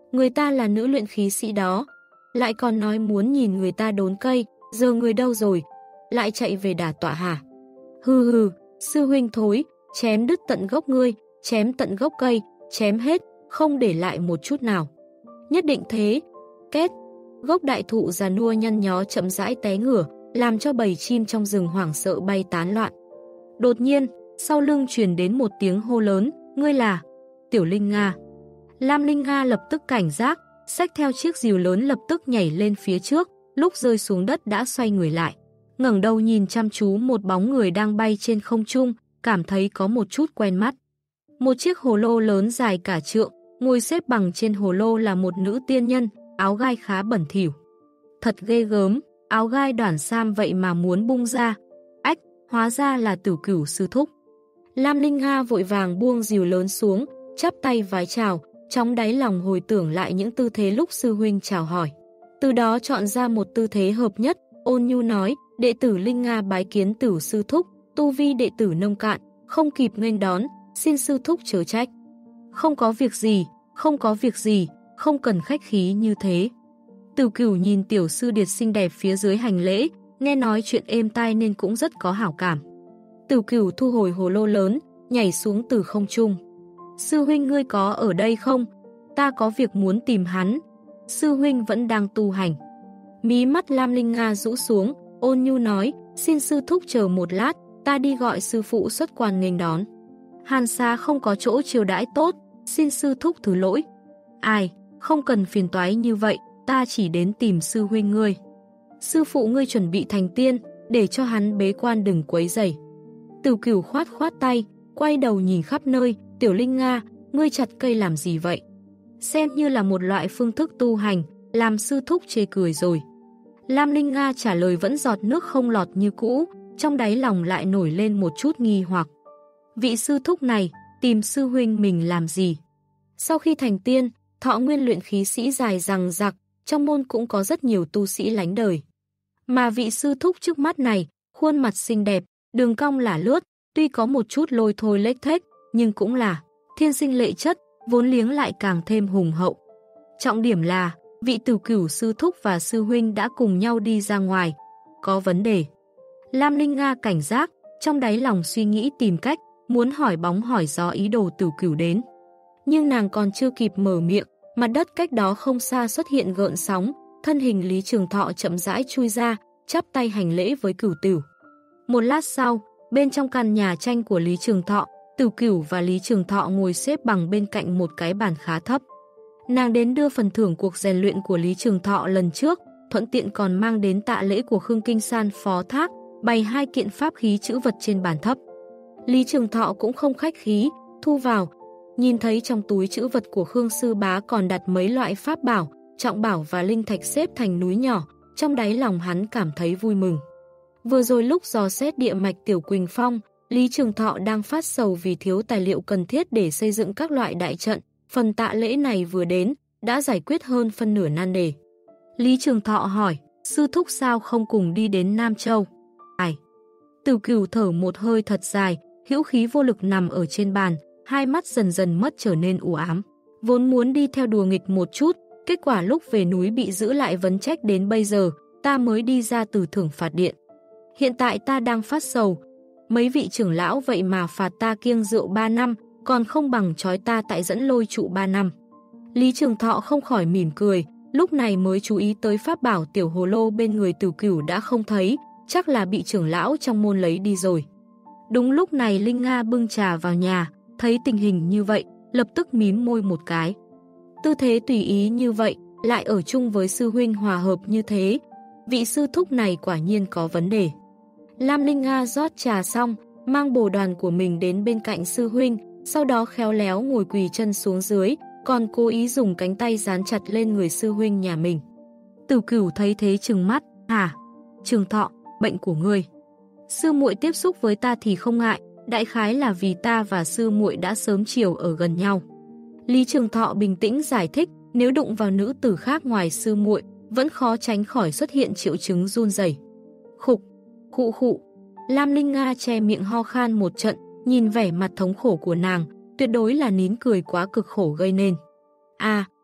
Người ta là nữ luyện khí sĩ đó. Lại còn nói muốn nhìn người ta đốn cây, giờ người đâu rồi? Lại chạy về đả tọa hả? Hừ hừ, sư huynh thối, chém đứt tận gốc ngươi, chém tận gốc cây, chém hết, không để lại một chút nào. Nhất định thế. Két, gốc đại thụ già nua nhăn nhó chậm rãi té ngửa, làm cho bầy chim trong rừng hoảng sợ bay tán loạn. Đột nhiên, sau lưng truyền đến một tiếng hô lớn, ngươi là Tiểu Linh Nga. Lam Linh Nga lập tức cảnh giác, xách theo chiếc rìu lớn lập tức nhảy lên phía trước, lúc rơi xuống đất đã xoay người lại. Ngẩng đầu nhìn chăm chú một bóng người đang bay trên không trung, cảm thấy có một chút quen mắt. Một chiếc hồ lô lớn dài cả trượng, ngồi xếp bằng trên hồ lô là một nữ tiên nhân, áo gai khá bẩn thỉu. Thật ghê gớm, áo gai đoản sam vậy mà muốn bung ra. Ách, hóa ra là Tử Cửu sư thúc. Lam Linh Nga vội vàng buông rìu lớn xuống, chắp tay vái chào, trong đáy lòng hồi tưởng lại những tư thế lúc sư huynh chào hỏi. Từ đó chọn ra một tư thế hợp nhất, ôn nhu nói, đệ tử Linh Nga bái kiến Tử sư thúc, tu vi đệ tử nông cạn, không kịp nghênh đón, xin sư thúc chớ trách. Không có việc gì, không có việc gì, không cần khách khí như thế. Tử Cửu nhìn tiểu sư điệt xinh đẹp phía dưới hành lễ, nghe nói chuyện êm tai nên cũng rất có hảo cảm. Tử Cửu thu hồi hồ lô lớn, nhảy xuống từ không trung. Sư huynh ngươi có ở đây không? Ta có việc muốn tìm hắn. Sư huynh vẫn đang tu hành. Mí mắt Lam Linh Nga rũ xuống, ôn nhu nói, xin sư thúc chờ một lát, ta đi gọi sư phụ xuất quan nghênh đón. Hàn Xá không có chỗ chiêu đãi tốt, xin sư thúc thứ lỗi. Ai, không cần phiền toái như vậy, ta chỉ đến tìm sư huynh ngươi. Sư phụ ngươi chuẩn bị thành tiên, để cho hắn bế quan đừng quấy rầy. Tử Cửu khoát khoát tay, quay đầu nhìn khắp nơi, Tiểu Linh Nga, ngươi chặt cây làm gì vậy? Xem như là một loại phương thức tu hành, làm sư thúc chê cười rồi. Lam Linh Nga trả lời vẫn giọt nước không lọt như cũ, trong đáy lòng lại nổi lên một chút nghi hoặc. Vị sư thúc này, tìm sư huynh mình làm gì? Sau khi thành tiên, thọ nguyên luyện khí sĩ dài dằng dặc, trong môn cũng có rất nhiều tu sĩ lánh đời. Mà vị sư thúc trước mắt này, khuôn mặt xinh đẹp, đường cong lả lướt, tuy có một chút lôi thôi lếch thếch, nhưng cũng là thiên sinh lệ chất, vốn liếng lại càng thêm hùng hậu. Trọng điểm là, vị Tử Cửu sư thúc và sư huynh đã cùng nhau đi ra ngoài. Có vấn đề. Lam Linh Nga cảnh giác, trong đáy lòng suy nghĩ tìm cách, muốn hỏi bóng hỏi gió ý đồ Tử Cửu đến. Nhưng nàng còn chưa kịp mở miệng, mặt đất cách đó không xa xuất hiện gợn sóng, thân hình Lý Trường Thọ chậm rãi chui ra, chắp tay hành lễ với Cửu Tửu. Một lát sau, bên trong căn nhà tranh của Lý Trường Thọ, Tử Cửu và Lý Trường Thọ ngồi xếp bằng bên cạnh một cái bàn khá thấp. Nàng đến đưa phần thưởng cuộc rèn luyện của Lý Trường Thọ lần trước, thuận tiện còn mang đến tạ lễ của Khương Kinh San phó thác, bày 2 kiện pháp khí chữ vật trên bàn thấp. Lý Trường Thọ cũng không khách khí, thu vào, nhìn thấy trong túi chữ vật của Khương Sư Bá còn đặt mấy loại pháp bảo, trọng bảo và linh thạch xếp thành núi nhỏ, trong đáy lòng hắn cảm thấy vui mừng. Vừa rồi lúc dò xét địa mạch Tiểu Quỳnh Phong, Lý Trường Thọ đang phát sầu vì thiếu tài liệu cần thiết để xây dựng các loại đại trận, phần tạ lễ này vừa đến, đã giải quyết hơn phân nửa nan đề. Lý Trường Thọ hỏi, sư thúc sao không cùng đi đến Nam Châu? Ai? Tử Cửu thở một hơi thật dài, hữu khí vô lực nằm ở trên bàn, hai mắt dần dần mất trở nên u ám. Vốn muốn đi theo đùa nghịch một chút, kết quả lúc về núi bị giữ lại vấn trách đến bây giờ, ta mới đi ra từ thưởng phạt điện. Hiện tại ta đang phát sầu, mấy vị trưởng lão vậy mà phạt ta kiêng rượu 3 năm, còn không bằng trói ta tại dẫn lôi trụ 3 năm. Lý Trường Thọ không khỏi mỉm cười, lúc này mới chú ý tới pháp bảo tiểu hồ lô bên người Tử Cửu đã không thấy, chắc là bị trưởng lão trong môn lấy đi rồi. Đúng lúc này Linh Nga bưng trà vào nhà, thấy tình hình như vậy, lập tức mím môi một cái. Tư thế tùy ý như vậy, lại ở chung với sư huynh hòa hợp như thế, vị sư thúc này quả nhiên có vấn đề. Lam Linh Nga rót trà xong, mang bồ đoàn của mình đến bên cạnh sư huynh, sau đó khéo léo ngồi quỳ chân xuống dưới, còn cố ý dùng cánh tay dán chặt lên người sư huynh nhà mình. Tử Cửu thấy thế trừng mắt, hả? Trường Thọ, bệnh của ngươi. Sư muội tiếp xúc với ta thì không ngại, đại khái là vì ta và sư muội đã sớm chiều ở gần nhau. Lý Trường Thọ bình tĩnh giải thích, nếu đụng vào nữ tử khác ngoài sư muội, vẫn khó tránh khỏi xuất hiện triệu chứng run rẩy. Khục, khụ khụ. Lam Linh Nga che miệng ho khan một trận, nhìn vẻ mặt thống khổ của nàng, tuyệt đối là nín cười quá cực khổ gây nên. À,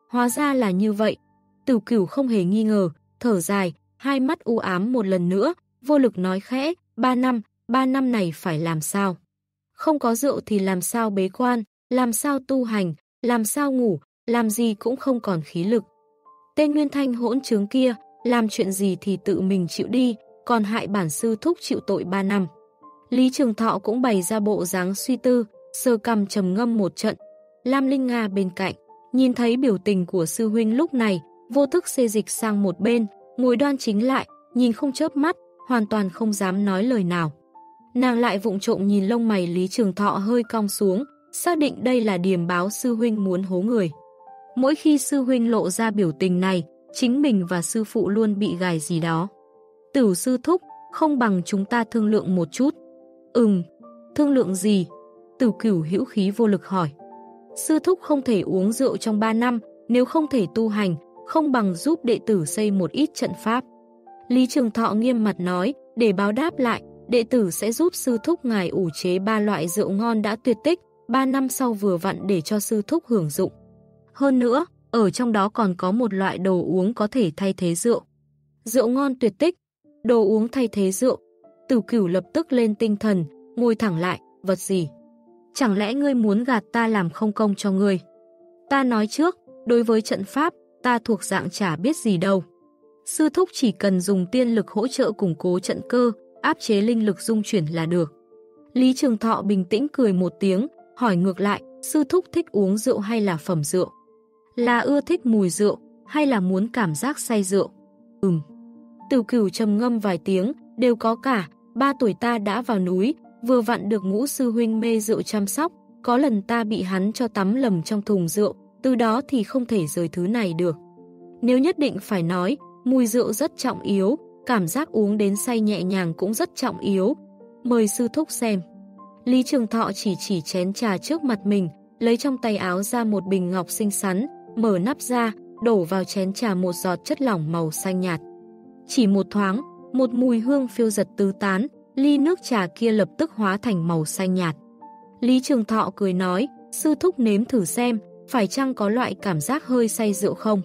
Hóa ra là như vậy. Tử Cửu không hề nghi ngờ, thở dài, hai mắt u ám một lần nữa, vô lực nói khẽ, 3 năm này phải làm sao? Không có rượu thì làm sao bế quan, làm sao tu hành, làm sao ngủ, làm gì cũng không còn khí lực. Tên Nguyên Thanh hỗn trướng kia, làm chuyện gì thì tự mình chịu đi, còn hại bản sư thúc chịu tội 3 năm. Lý Trường Thọ cũng bày ra bộ dáng suy tư, sơ cằm trầm ngâm một trận. Lam Linh Nga bên cạnh, nhìn thấy biểu tình của sư huynh lúc này, vô thức xê dịch sang một bên, ngồi đoan chính lại, nhìn không chớp mắt, hoàn toàn không dám nói lời nào. Nàng lại vụng trộm nhìn lông mày Lý Trường Thọ hơi cong xuống, xác định đây là điềm báo sư huynh muốn hố người. Mỗi khi sư huynh lộ ra biểu tình này, chính mình và sư phụ luôn bị gài gì đó. Tửu sư thúc, không bằng chúng ta thương lượng một chút. Thương lượng gì? Tử Cửu hữu khí vô lực hỏi. Sư thúc không thể uống rượu trong 3 năm, nếu không thể tu hành, không bằng giúp đệ tử xây một ít trận pháp. Lý Trường Thọ nghiêm mặt nói, để báo đáp lại, đệ tử sẽ giúp sư thúc ngài ủ chế 3 loại rượu ngon đã tuyệt tích, 3 năm sau vừa vặn để cho sư thúc hưởng dụng. Hơn nữa, ở trong đó còn có một loại đồ uống có thể thay thế rượu. Rượu ngon tuyệt tích, đồ uống thay thế rượu. Tử Cửu lập tức lên tinh thần, ngồi thẳng lại, vật gì? Chẳng lẽ ngươi muốn gạt ta làm không công cho ngươi? Ta nói trước, đối với trận pháp, ta thuộc dạng chả biết gì đâu. Sư thúc chỉ cần dùng tiên lực hỗ trợ củng cố trận cơ, áp chế linh lực dung chuyển là được. Lý Trường Thọ bình tĩnh cười một tiếng, hỏi ngược lại, sư thúc thích uống rượu hay là phẩm rượu? Là ưa thích mùi rượu, hay là muốn cảm giác say rượu? Tử Cửu trầm ngâm vài tiếng, đều có cả. 3 tuổi ta đã vào núi, vừa vặn được Ngũ sư huynh mê rượu chăm sóc, có lần ta bị hắn cho tắm lầm trong thùng rượu, từ đó thì không thể rời thứ này được. Nếu nhất định phải nói, mùi rượu rất trọng yếu, cảm giác uống đến say nhẹ nhàng cũng rất trọng yếu. Mời sư thúc xem. Lý Trường Thọ chỉ chén trà trước mặt mình, lấy trong tay áo ra một bình ngọc xinh xắn, mở nắp ra, đổ vào chén trà một giọt chất lỏng màu xanh nhạt. Chỉ một thoáng, một mùi hương phiêu giật tứ tán, ly nước trà kia lập tức hóa thành màu xanh nhạt. Lý Trường Thọ cười nói, sư thúc nếm thử xem, phải chăng có loại cảm giác hơi say rượu không?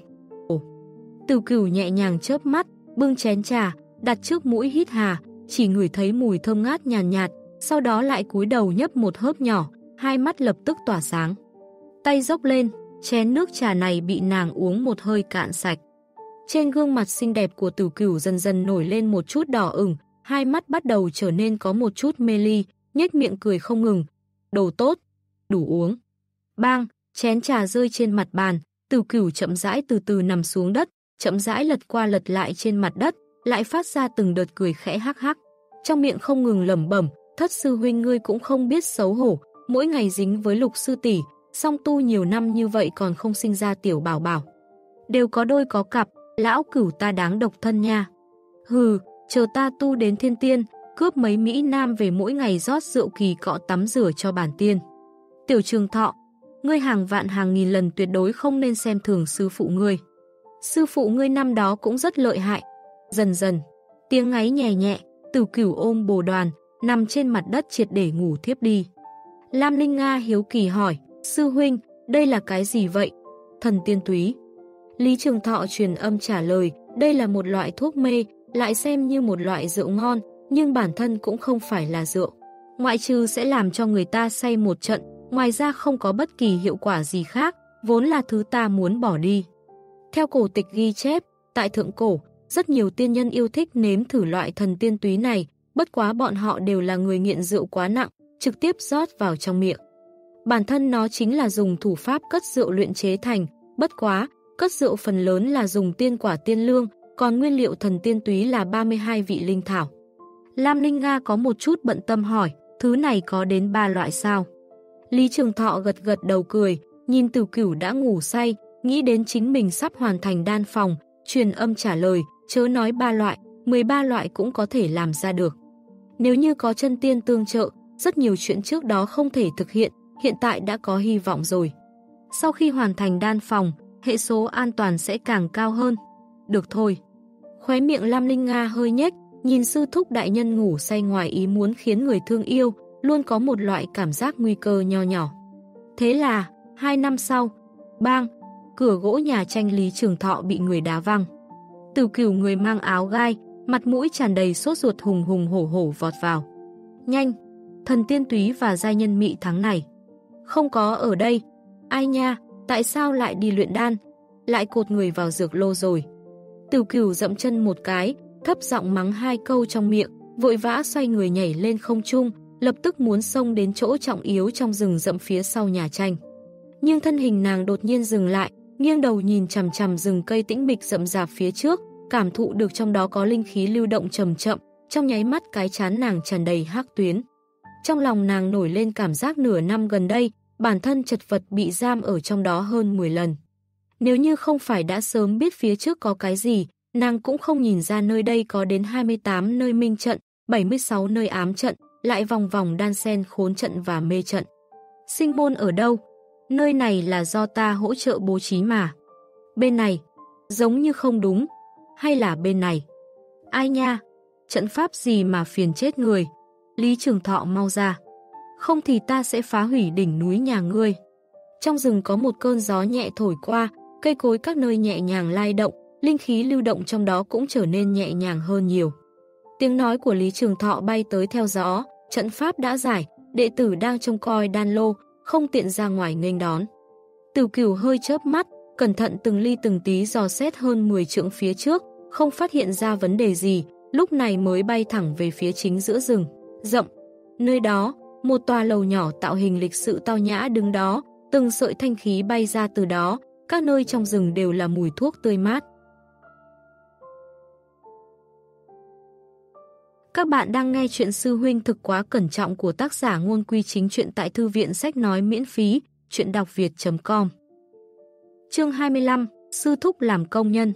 Tử Cửu nhẹ nhàng chớp mắt, bưng chén trà, đặt trước mũi hít hà, chỉ ngửi thấy mùi thơm ngát nhàn nhạt, sau đó lại cúi đầu nhấp một hớp nhỏ, hai mắt lập tức tỏa sáng. Tay dốc lên, chén nước trà này bị nàng uống một hơi cạn sạch. Trên gương mặt xinh đẹp của Tử Cửu dần dần nổi lên một chút đỏ ửng, hai mắt bắt đầu trở nên có một chút mê ly, nhếch miệng cười không ngừng. Đồ tốt, đủ uống. Bang, chén trà rơi trên mặt bàn, Tử Cửu chậm rãi từ từ nằm xuống đất, chậm rãi lật qua lật lại trên mặt đất, lại phát ra từng đợt cười khẽ hắc hắc. Trong miệng không ngừng lẩm bẩm, thất sư huynh ngươi cũng không biết xấu hổ, mỗi ngày dính với Lục sư tỷ, song tu nhiều năm như vậy còn không sinh ra tiểu bảo bảo. Đều có đôi có cặp, lão Cửu ta đáng độc thân nha. Hừ, chờ ta tu đến thiên tiên, cướp mấy mỹ nam về mỗi ngày rót rượu kỳ cọ tắm rửa cho bản tiên. Tiểu Trường Thọ, ngươi hàng vạn hàng nghìn lần tuyệt đối không nên xem thường sư phụ ngươi. Sư phụ ngươi năm đó cũng rất lợi hại. Dần dần, tiếng ngáy nhẹ nhẹ, Tử Cửu ôm bồ đoàn, nằm trên mặt đất triệt để ngủ thiếp đi. Lam Linh Nga hiếu kỳ hỏi, sư huynh, đây là cái gì vậy? Thần tiên túy. Lý Trường Thọ truyền âm trả lời, đây là một loại thuốc mê, lại xem như một loại rượu ngon, nhưng bản thân cũng không phải là rượu. Ngoại trừ sẽ làm cho người ta say một trận, ngoài ra không có bất kỳ hiệu quả gì khác, vốn là thứ ta muốn bỏ đi. Theo cổ tịch ghi chép, tại thượng cổ, rất nhiều tiên nhân yêu thích nếm thử loại thần tiên túy này, bất quá bọn họ đều là người nghiện rượu quá nặng, trực tiếp rót vào trong miệng. Bản thân nó chính là dùng thủ pháp cất rượu luyện chế thành, bất quá, cất rượu phần lớn là dùng tiên quả tiên lương, còn nguyên liệu thần tiên túy là 32 vị linh thảo. Lam Linh Nga có một chút bận tâm hỏi, thứ này có đến 3 loại sao? Lý Trường Thọ gật gật đầu cười, nhìn Tử Cửu đã ngủ say, nghĩ đến chính mình sắp hoàn thành đan phòng, truyền âm trả lời, chớ nói 3 loại, 13 loại cũng có thể làm ra được. Nếu như có chân tiên tương trợ, rất nhiều chuyện trước đó không thể thực hiện, hiện tại đã có hy vọng rồi. Sau khi hoàn thành đan phòng, hệ số an toàn sẽ càng cao hơn. Được thôi. Khóe miệng Lam Linh Nga hơi nhếch, nhìn sư thúc đại nhân ngủ say ngoài ý muốn khiến người thương yêu, luôn có một loại cảm giác nguy cơ nho nhỏ. Thế là, 2 năm sau, bang, cửa gỗ nhà tranh Lý Trường Thọ bị người đá văng. Từ Cửu người mang áo gai, mặt mũi tràn đầy sốt ruột hùng hùng hổ hổ vọt vào. Nhanh, thần tiên túy và giai nhân mị tháng này. Không có ở đây. Ai nha, tại sao lại đi luyện đan, lại cột người vào dược lô rồi. Từ Cửu dậm chân một cái, thấp giọng mắng hai câu trong miệng, vội vã xoay người nhảy lên không trung, lập tức muốn xông đến chỗ trọng yếu trong rừng rậm phía sau nhà tranh. Nhưng thân hình nàng đột nhiên dừng lại, nghiêng đầu nhìn chằm chằm rừng cây tĩnh mịch rậm rạp phía trước, cảm thụ được trong đó có linh khí lưu động chậm chậm, trong nháy mắt cái trán nàng tràn đầy hắc tuyến. Trong lòng nàng nổi lên cảm giác nửa năm gần đây, bản thân chật vật bị giam ở trong đó hơn 10 lần. Nếu như không phải đã sớm biết phía trước có cái gì, nàng cũng không nhìn ra nơi đây có đến 28 nơi minh trận, 76 nơi ám trận, lại vòng vòng đan xen khốn trận và mê trận. Sinh môn ở đâu? Nơi này là do ta hỗ trợ bố trí mà. Bên này, giống như không đúng. Hay là bên này? Ai nha? Trận pháp gì mà phiền chết người? Lý Trường Thọ mau ra. Không thì ta sẽ phá hủy đỉnh núi nhà ngươi. Trong rừng có một cơn gió nhẹ thổi qua, cây cối các nơi nhẹ nhàng lay động, linh khí lưu động trong đó cũng trở nên nhẹ nhàng hơn nhiều. Tiếng nói của Lý Trường Thọ bay tới theo gió, trận pháp đã giải, đệ tử đang trông coi đan lô, không tiện ra ngoài nghênh đón. Từ Cửu hơi chớp mắt, cẩn thận từng ly từng tí dò xét hơn 10 trượng phía trước, không phát hiện ra vấn đề gì, lúc này mới bay thẳng về phía chính giữa rừng rậm. Nơi đó, một tòa lầu nhỏ tạo hình lịch sự tao nhã đứng đó, từng sợi thanh khí bay ra từ đó, các nơi trong rừng đều là mùi thuốc tươi mát. Các bạn đang nghe chuyện Sư huynh thực quá cẩn trọng của tác giả Ngôn Quy Chính Truyện tại thư viện sách nói miễn phí, truyện đọc việt.com. Chương 25, Sư thúc làm công nhân.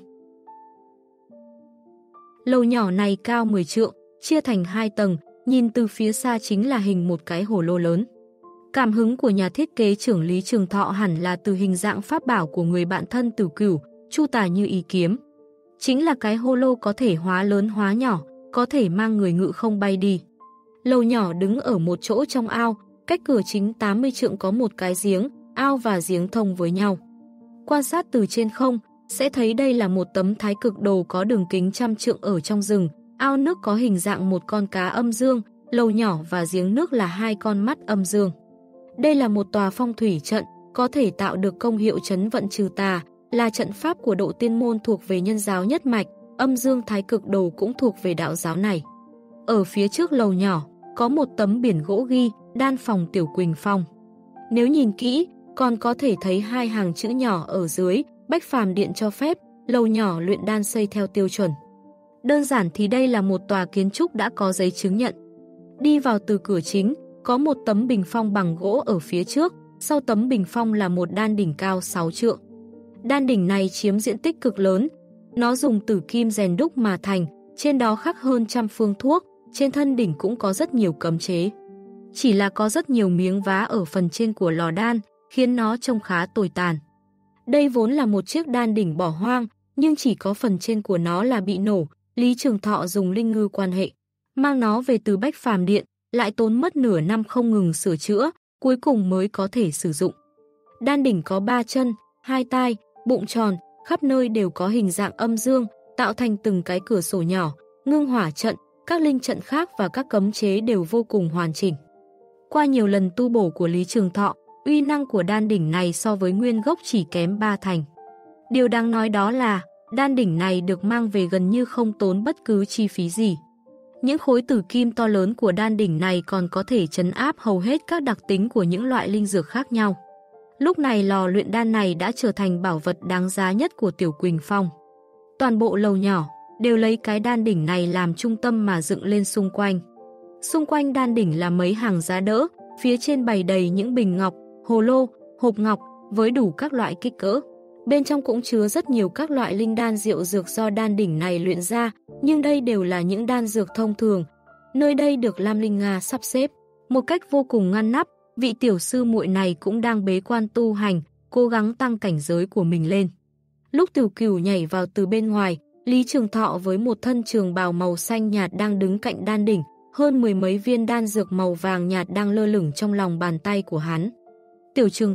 Lầu nhỏ này cao 10 trượng, chia thành 2 tầng, nhìn từ phía xa chính là hình một cái hồ lô lớn. Cảm hứng của nhà thiết kế trưởng Lý Trường Thọ hẳn là từ hình dạng pháp bảo của người bạn thân Từ Cửu, Chu Tà Như Ý kiếm. Chính là cái hồ lô có thể hóa lớn hóa nhỏ, có thể mang người ngự không bay đi. Lầu nhỏ đứng ở một chỗ trong ao, cách cửa chính 80 trượng có một cái giếng, ao và giếng thông với nhau. Quan sát từ trên không, sẽ thấy đây là một tấm thái cực đồ có đường kính 100 trượng ở trong rừng, ao nước có hình dạng một con cá âm dương, lầu nhỏ và giếng nước là 2 con mắt âm dương. Đây là một tòa phong thủy trận, có thể tạo được công hiệu trấn vận trừ tà, là trận pháp của độ tiên môn thuộc về nhân giáo nhất mạch, âm dương thái cực đồ cũng thuộc về đạo giáo này. Ở phía trước lầu nhỏ, có một tấm biển gỗ ghi, đan phòng Tiểu Quỳnh Phong. Nếu nhìn kỹ, còn có thể thấy 2 hàng chữ nhỏ ở dưới, Bách Phàm Điện cho phép, lầu nhỏ luyện đan xây theo tiêu chuẩn. Đơn giản thì đây là một tòa kiến trúc đã có giấy chứng nhận. Đi vào từ cửa chính, có một tấm bình phong bằng gỗ ở phía trước, sau tấm bình phong là một đan đỉnh cao 6 trượng. Đan đỉnh này chiếm diện tích cực lớn, nó dùng tử kim rèn đúc mà thành, trên đó khắc hơn 100 phương thuốc, trên thân đỉnh cũng có rất nhiều cấm chế. Chỉ là có rất nhiều miếng vá ở phần trên của lò đan, khiến nó trông khá tồi tàn. Đây vốn là một chiếc đan đỉnh bỏ hoang, nhưng chỉ có phần trên của nó là bị nổ, Lý Trường Thọ dùng linh ngư quan hệ, mang nó về từ Bách Phàm Điện, lại tốn mất nửa năm không ngừng sửa chữa, cuối cùng mới có thể sử dụng. Đan đỉnh có 3 chân, 2 tai, bụng tròn, khắp nơi đều có hình dạng âm dương, tạo thành từng cái cửa sổ nhỏ, ngưng hỏa trận, các linh trận khác và các cấm chế đều vô cùng hoàn chỉnh. Qua nhiều lần tu bổ của Lý Trường Thọ, uy năng của đan đỉnh này so với nguyên gốc chỉ kém 3 thành. Điều đáng nói đó là, đan đỉnh này được mang về gần như không tốn bất cứ chi phí gì. Những khối tử kim to lớn của đan đỉnh này còn có thể trấn áp hầu hết các đặc tính của những loại linh dược khác nhau. Lúc này lò luyện đan này đã trở thành bảo vật đáng giá nhất của Tiểu Quỳnh Phong. Toàn bộ lầu nhỏ đều lấy cái đan đỉnh này làm trung tâm mà dựng lên xung quanh. Xung quanh đan đỉnh là mấy hàng giá đỡ, phía trên bày đầy những bình ngọc, hồ lô, hộp ngọc với đủ các loại kích cỡ. Bên trong cũng chứa rất nhiều các loại linh đan diệu dược do đan đỉnh này luyện ra, nhưng đây đều là những đan dược thông thường. Nơi đây được Lam Linh Nga sắp xếp một cách vô cùng ngăn nắp, vị tiểu sư muội này cũng đang bế quan tu hành, cố gắng tăng cảnh giới của mình lên. Lúc Tiểu Cửu nhảy vào từ bên ngoài, Lý Trường Thọ với một thân trường bào màu xanh nhạt đang đứng cạnh đan đỉnh, hơn 10 mấy viên đan dược màu vàng nhạt đang lơ lửng trong lòng bàn tay của hắn. Tiểu Trường Thọ,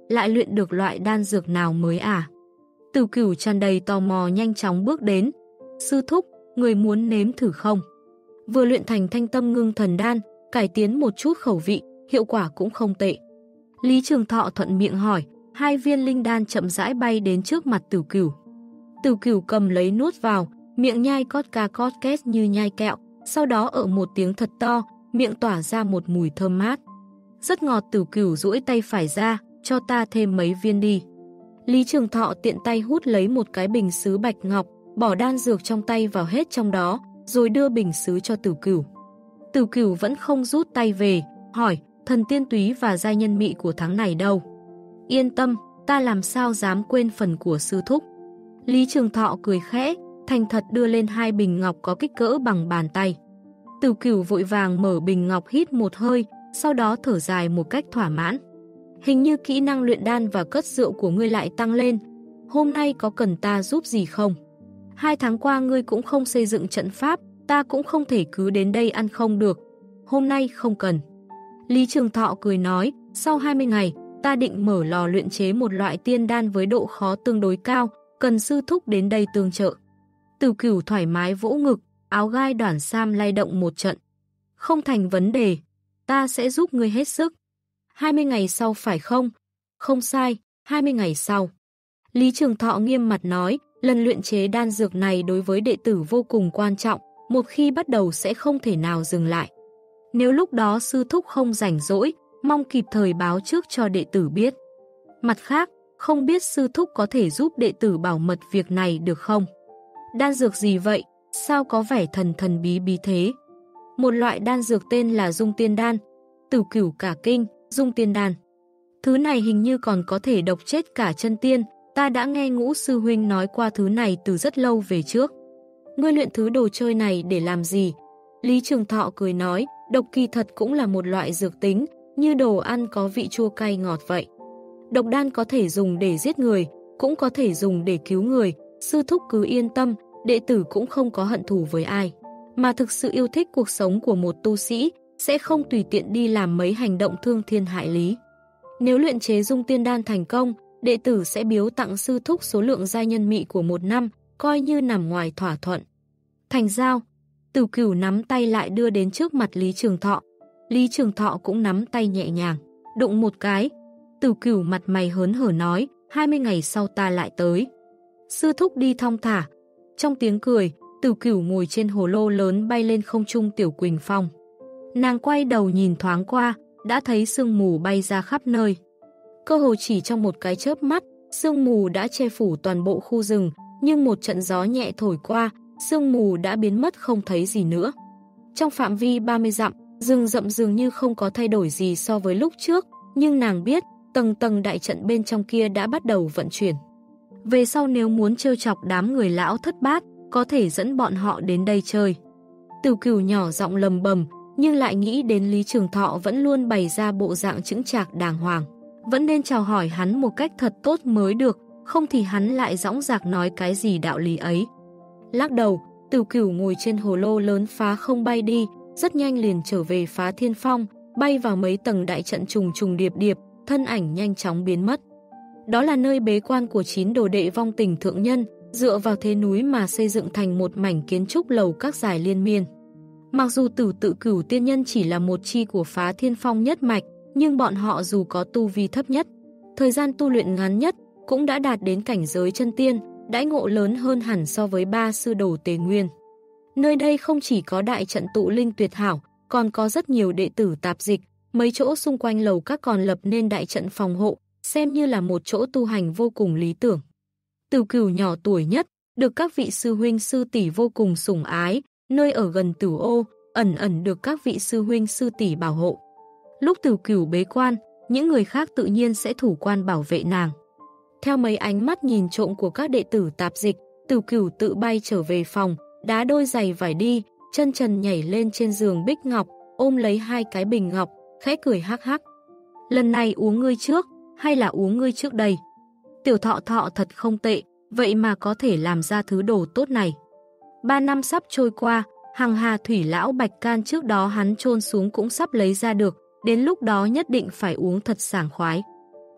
lại luyện được loại đan dược nào mới à? Từ Cửu tràn đầy tò mò nhanh chóng bước đến. Sư thúc, người muốn nếm thử không? Vừa luyện thành Thanh Tâm Ngưng Thần Đan, cải tiến một chút khẩu vị, hiệu quả cũng không tệ. Lý Trường Thọ thuận miệng hỏi, 2 viên linh đan chậm rãi bay đến trước mặt Từ Cửu. Từ Cửu cầm lấy nuốt vào, miệng nhai cót ca cót két như nhai kẹo, sau đó ở một tiếng thật to, miệng tỏa ra một mùi thơm mát. Rất ngọt. Từ Cửu duỗi tay phải ra, cho ta thêm mấy viên đi. Lý Trường Thọ tiện tay hút lấy một cái bình sứ bạch ngọc, bỏ đan dược trong tay vào hết trong đó, rồi đưa bình sứ cho Từ Cửu. Từ Cửu vẫn không rút tay về, hỏi, thần tiên túy và giai nhân mị của tháng này đâu? Yên tâm, ta làm sao dám quên phần của sư thúc. Lý Trường Thọ cười khẽ, thành thật đưa lên 2 bình ngọc có kích cỡ bằng bàn tay. Từ Cửu vội vàng mở bình ngọc hít một hơi, sau đó thở dài một cách thỏa mãn. Hình như kỹ năng luyện đan và cất rượu của ngươi lại tăng lên. Hôm nay có cần ta giúp gì không? 2 tháng qua ngươi cũng không xây dựng trận pháp, ta cũng không thể cứ đến đây ăn không được. Hôm nay không cần. Lý Trường Thọ cười nói, sau 20 ngày, ta định mở lò luyện chế một loại tiên đan với độ khó tương đối cao, cần sư thúc đến đây tương trợ. Từ Cửu thoải mái vỗ ngực, áo gai đoản sam lay động một trận. Không thành vấn đề, ta sẽ giúp ngươi hết sức. 20 ngày sau phải không? Không sai, 20 ngày sau. Lý Trường Thọ nghiêm mặt nói, lần luyện chế đan dược này đối với đệ tử vô cùng quan trọng, một khi bắt đầu sẽ không thể nào dừng lại. Nếu lúc đó sư thúc không rảnh rỗi, mong kịp thời báo trước cho đệ tử biết. Mặt khác, không biết sư thúc có thể giúp đệ tử bảo mật việc này được không? Đan dược gì vậy? Sao có vẻ thần thần bí bí thế? Một loại đan dược tên là Dung Tiên Đan. Từ Cửu cả kinh, Dung Tiên Đan. Thứ này hình như còn có thể độc chết cả chân tiên, ta đã nghe Ngũ sư huynh nói qua thứ này từ rất lâu về trước. Ngươi luyện thứ đồ chơi này để làm gì? Lý Trường Thọ cười nói, độc kỳ thật cũng là một loại dược tính, như đồ ăn có vị chua cay ngọt vậy. Độc đan có thể dùng để giết người, cũng có thể dùng để cứu người, sư thúc cứ yên tâm, đệ tử cũng không có hận thù với ai. Mà thực sự yêu thích cuộc sống của một tu sĩ, sẽ không tùy tiện đi làm mấy hành động thương thiên hại lý. Nếu luyện chế Dung Tiên Đan thành công, đệ tử sẽ biếu tặng sư thúc số lượng giai nhân mị của 1 năm, coi như nằm ngoài thỏa thuận. Thành giao. Từ Cửu nắm tay lại đưa đến trước mặt Lý Trường Thọ. Lý Trường Thọ cũng nắm tay nhẹ nhàng, đụng một cái. Từ Cửu mặt mày hớn hở nói, 20 ngày sau ta lại tới. Sư thúc đi thong thả. Trong tiếng cười, Từ Cửu ngồi trên hồ lô lớn bay lên không trung Tiểu Quỳnh Phong. Nàng quay đầu nhìn thoáng qua, đã thấy sương mù bay ra khắp nơi. Cơ hồ chỉ trong một cái chớp mắt, sương mù đã che phủ toàn bộ khu rừng, nhưng một trận gió nhẹ thổi qua, sương mù đã biến mất không thấy gì nữa. Trong phạm vi 30 dặm, rừng rậm dường như không có thay đổi gì so với lúc trước, nhưng nàng biết, tầng tầng đại trận bên trong kia đã bắt đầu vận chuyển. Về sau nếu muốn trêu chọc đám người lão thất bát, có thể dẫn bọn họ đến đây chơi. Từ Cửu nhỏ giọng lầm bầm, nhưng lại nghĩ đến Lý Trường Thọ vẫn luôn bày ra bộ dạng chững chạc đàng hoàng. Vẫn nên chào hỏi hắn một cách thật tốt mới được, không thì hắn lại dõng dạc nói cái gì đạo lý ấy. Lắc đầu, Từ Cửu ngồi trên hồ lô lớn phá không bay đi, rất nhanh liền trở về Phá Thiên Phong, bay vào mấy tầng đại trận trùng trùng điệp điệp, thân ảnh nhanh chóng biến mất. Đó là nơi bế quan của 9 đồ đệ vong tình thượng nhân, dựa vào thế núi mà xây dựng thành một mảnh kiến trúc lầu các dài liên miên. Mặc dù Tự Cửu tiên nhân chỉ là một chi của Phá Thiên Phong nhất mạch, nhưng bọn họ dù có tu vi thấp nhất, thời gian tu luyện ngắn nhất, cũng đã đạt đến cảnh giới chân tiên, đãi ngộ lớn hơn hẳn so với 3 sư đồ Tề Nguyên. Nơi đây không chỉ có đại trận tụ linh tuyệt hảo, còn có rất nhiều đệ tử tạp dịch, mấy chỗ xung quanh lầu các còn lập nên đại trận phòng hộ, xem như là một chỗ tu hành vô cùng lý tưởng. Từ Cửu nhỏ tuổi nhất, được các vị sư huynh sư tỷ vô cùng sủng ái, nơi ở gần Tử Ô, ẩn ẩn được các vị sư huynh sư tỷ bảo hộ. Lúc Từ Cửu bế quan, những người khác tự nhiên sẽ thủ quan bảo vệ nàng. Theo mấy ánh mắt nhìn trộm của các đệ tử tạp dịch, Từ Cửu tự bay trở về phòng, đá đôi giày vải đi, chân trần nhảy lên trên giường bích ngọc, ôm lấy 2 cái bình ngọc, khẽ cười hắc hắc. Lần này uống ngươi trước, hay là uống ngươi trước đây? Tiểu Thọ Thọ thật không tệ, vậy mà có thể làm ra thứ đồ tốt này. 3 năm sắp trôi qua, hằng hà thủy lão bạch can trước đó hắn chôn xuống cũng sắp lấy ra được, đến lúc đó nhất định phải uống thật sảng khoái.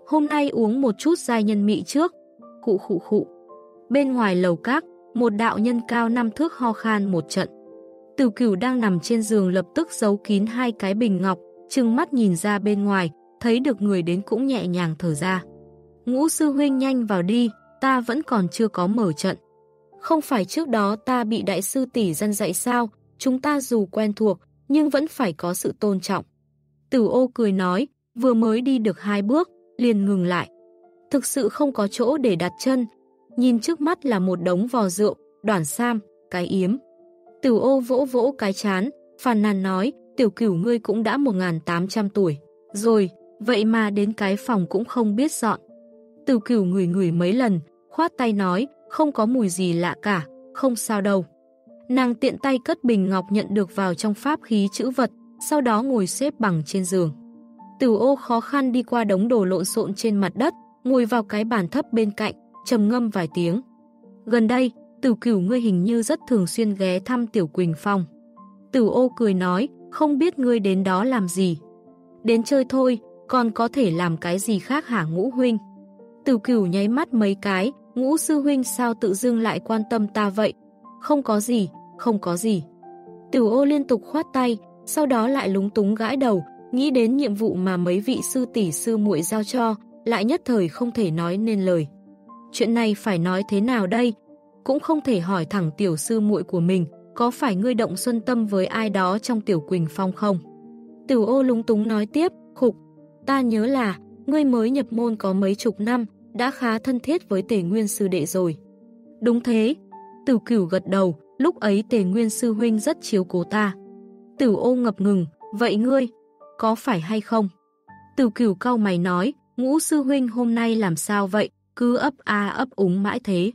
Hôm nay uống một chút giai nhân mị trước. Khụ khụ khụ. Bên ngoài lầu các, một đạo nhân cao 5 thước ho khan một trận. Tửu Cửu đang nằm trên giường lập tức giấu kín hai cái bình ngọc, trừng mắt nhìn ra bên ngoài, thấy được người đến cũng nhẹ nhàng thở ra. Ngũ sư huynh nhanh vào đi, ta vẫn còn chưa có mở trận. Không phải trước đó ta bị đại sư tỷ dặn dạy sao, chúng ta dù quen thuộc, nhưng vẫn phải có sự tôn trọng. Tử Ô cười nói, vừa mới đi được 2 bước, liền ngừng lại. Thực sự không có chỗ để đặt chân, nhìn trước mắt là một đống vò rượu, đoản sam, cái yếm. Tử Ô vỗ vỗ cái chán, phàn nàn nói, Tiểu Cửu ngươi cũng đã 1800 tuổi. Rồi, vậy mà đến cái phòng cũng không biết dọn. Tiểu Cửu ngửi ngửi mấy lần, khoát tay nói, không có mùi gì lạ cả, không sao đâu. Nàng tiện tay cất bình ngọc nhận được vào trong pháp khí trữ vật, sau đó ngồi xếp bằng trên giường. Tử Ô khó khăn đi qua đống đồ lộn xộn trên mặt đất, ngồi vào cái bàn thấp bên cạnh, trầm ngâm vài tiếng. Gần đây, Tiểu Cửu ngươi hình như rất thường xuyên ghé thăm Tiểu Quỳnh Phong. Tử Ô cười nói, không biết ngươi đến đó làm gì. Đến chơi thôi, còn có thể làm cái gì khác hả Ngũ huynh? Tiểu Cửu nháy mắt mấy cái, Ngũ sư huynh sao tự dưng lại quan tâm ta vậy? Không có gì, không có gì. Tiểu Ô liên tục khoát tay, sau đó lại lúng túng gãi đầu, nghĩ đến nhiệm vụ mà mấy vị sư tỷ sư muội giao cho, lại nhất thời không thể nói nên lời. Chuyện này phải nói thế nào đây? Cũng không thể hỏi thẳng tiểu sư muội của mình, có phải ngươi động xuân tâm với ai đó trong Tiểu Quỳnh Phong không? Tiểu Ô lúng túng nói tiếp, khục, ta nhớ là, ngươi mới nhập môn có mấy chục năm, đã khá thân thiết với Tề Nguyên sư đệ rồi. Đúng thế. Tiểu Cửu gật đầu, lúc ấy Tề Nguyên sư huynh rất chiếu cố ta. Tiểu Ô ngập ngừng, vậy ngươi, có phải hay không? Tiểu Cửu cau mày nói, Ngũ sư huynh hôm nay làm sao vậy, cứ ấp a ấp úng mãi thế.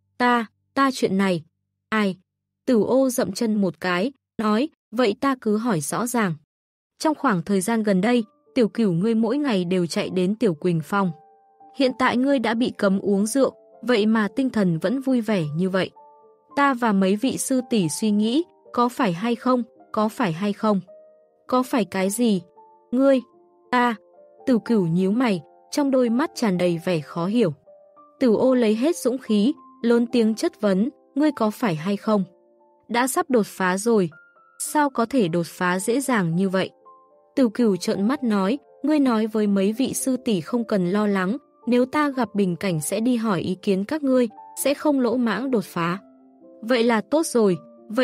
Ta chuyện này. Ai? Tiểu Ô dậm chân một cái, nói, vậy ta cứ hỏi rõ ràng. Trong khoảng thời gian gần đây, Tiểu Cửu ngươi mỗi ngày đều chạy đến Tiểu Quỳnh Phong. Hiện tại ngươi đã bị cấm uống rượu, vậy mà tinh thần vẫn vui vẻ như vậy. Ta và mấy vị sư tỷ suy nghĩ, có phải hay không, có phải hay không? Có phải cái gì? Ngươi, ta. Tiểu Cửu nhíu mày, trong đôi mắt tràn đầy vẻ khó hiểu. Tiểu Ô lấy hết dũng khí, lớn tiếng chất vấn, ngươi có phải hay không? Đã sắp đột phá rồi, sao có thể đột phá dễ dàng như vậy? Tiểu Cửu trợn mắt nói, ngươi nói với mấy vị sư tỷ không cần lo lắng, nếu ta gặp bình cảnh sẽ đi hỏi ý kiến các ngươi, sẽ không lỗ mãng đột phá. Vậy là tốt rồi,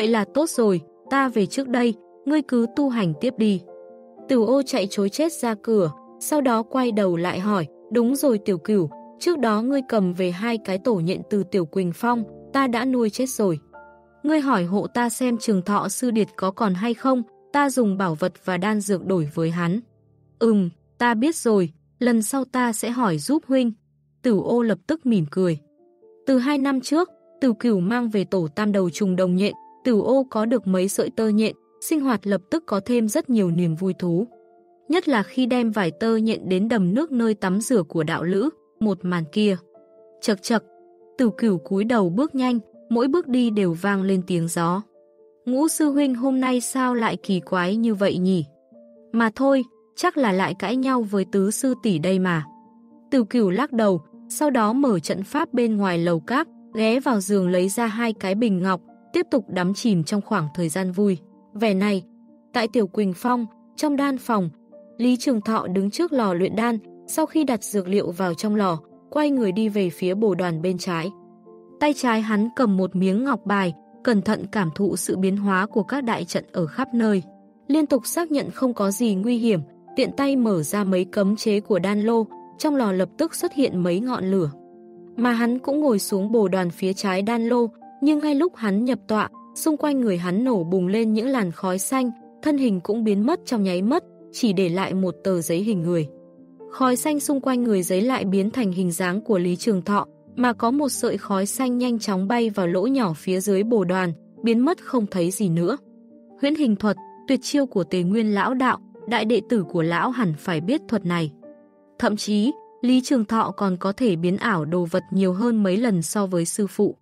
ta về trước đây, ngươi cứ tu hành tiếp đi. Tiểu Ô chạy trối chết ra cửa, sau đó quay đầu lại hỏi, đúng rồi Tiểu Cửu, trước đó ngươi cầm về 2 cái tổ nhện từ Tiểu Quỳnh Phong, ta đã nuôi chết rồi. Ngươi hỏi hộ ta xem Trường Thọ sư điệt có còn hay không, ta dùng bảo vật và đan dược đổi với hắn. Ta biết rồi, lần sau ta sẽ hỏi giúp huynh. Tiểu Ô lập tức mỉm cười. Từ 2 năm trước, Tiểu Cửu mang về tổ tam đầu trùng đồng nhện, Tiểu Ô có được mấy sợi tơ nhện, sinh hoạt lập tức có thêm rất nhiều niềm vui thú. Nhất là khi đem vài tơ nhện đến đầm nước nơi tắm rửa của đạo lữ, một màn kia. Chậc chậc, Tiểu Cửu cúi đầu bước nhanh, mỗi bước đi đều vang lên tiếng gió. Ngũ sư huynh hôm nay sao lại kỳ quái như vậy nhỉ? Mà thôi, chắc là lại cãi nhau với tứ sư tỷ đây mà. Tiểu Cửu lắc đầu, sau đó mở trận pháp bên ngoài lầu các, ghé vào giường lấy ra 2 cái bình ngọc, tiếp tục đắm chìm trong khoảng thời gian vui. Vẻ này, tại Tiểu Quỳnh Phong, trong đan phòng, Lý Trường Thọ đứng trước lò luyện đan, sau khi đặt dược liệu vào trong lò, quay người đi về phía bồ đoàn bên trái. Tay trái hắn cầm một miếng ngọc bài, cẩn thận cảm thụ sự biến hóa của các đại trận ở khắp nơi. Liên tục xác nhận không có gì nguy hiểm, tiện tay mở ra mấy cấm chế của đan lô, trong lò lập tức xuất hiện mấy ngọn lửa. Mà hắn cũng ngồi xuống bồ đoàn phía trái đan lô, nhưng ngay lúc hắn nhập tọa, xung quanh người hắn nổ bùng lên những làn khói xanh, thân hình cũng biến mất trong nháy mắt, chỉ để lại một tờ giấy hình người. Khói xanh xung quanh người giấy lại biến thành hình dáng của Lý Trường Thọ, mà có một sợi khói xanh nhanh chóng bay vào lỗ nhỏ phía dưới bồ đoàn, biến mất không thấy gì nữa. Huyễn hình thuật, tuyệt chiêu của Tề Nguyên lão đạo, đại đệ tử của lão hẳn phải biết thuật này. Thậm chí, Lý Trường Thọ còn có thể biến ảo đồ vật nhiều hơn mấy lần so với sư phụ.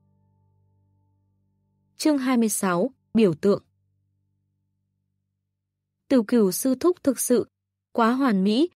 Chương 26, biểu tượng. Tiểu Cửu sư thúc thực sự quá hoàn mỹ,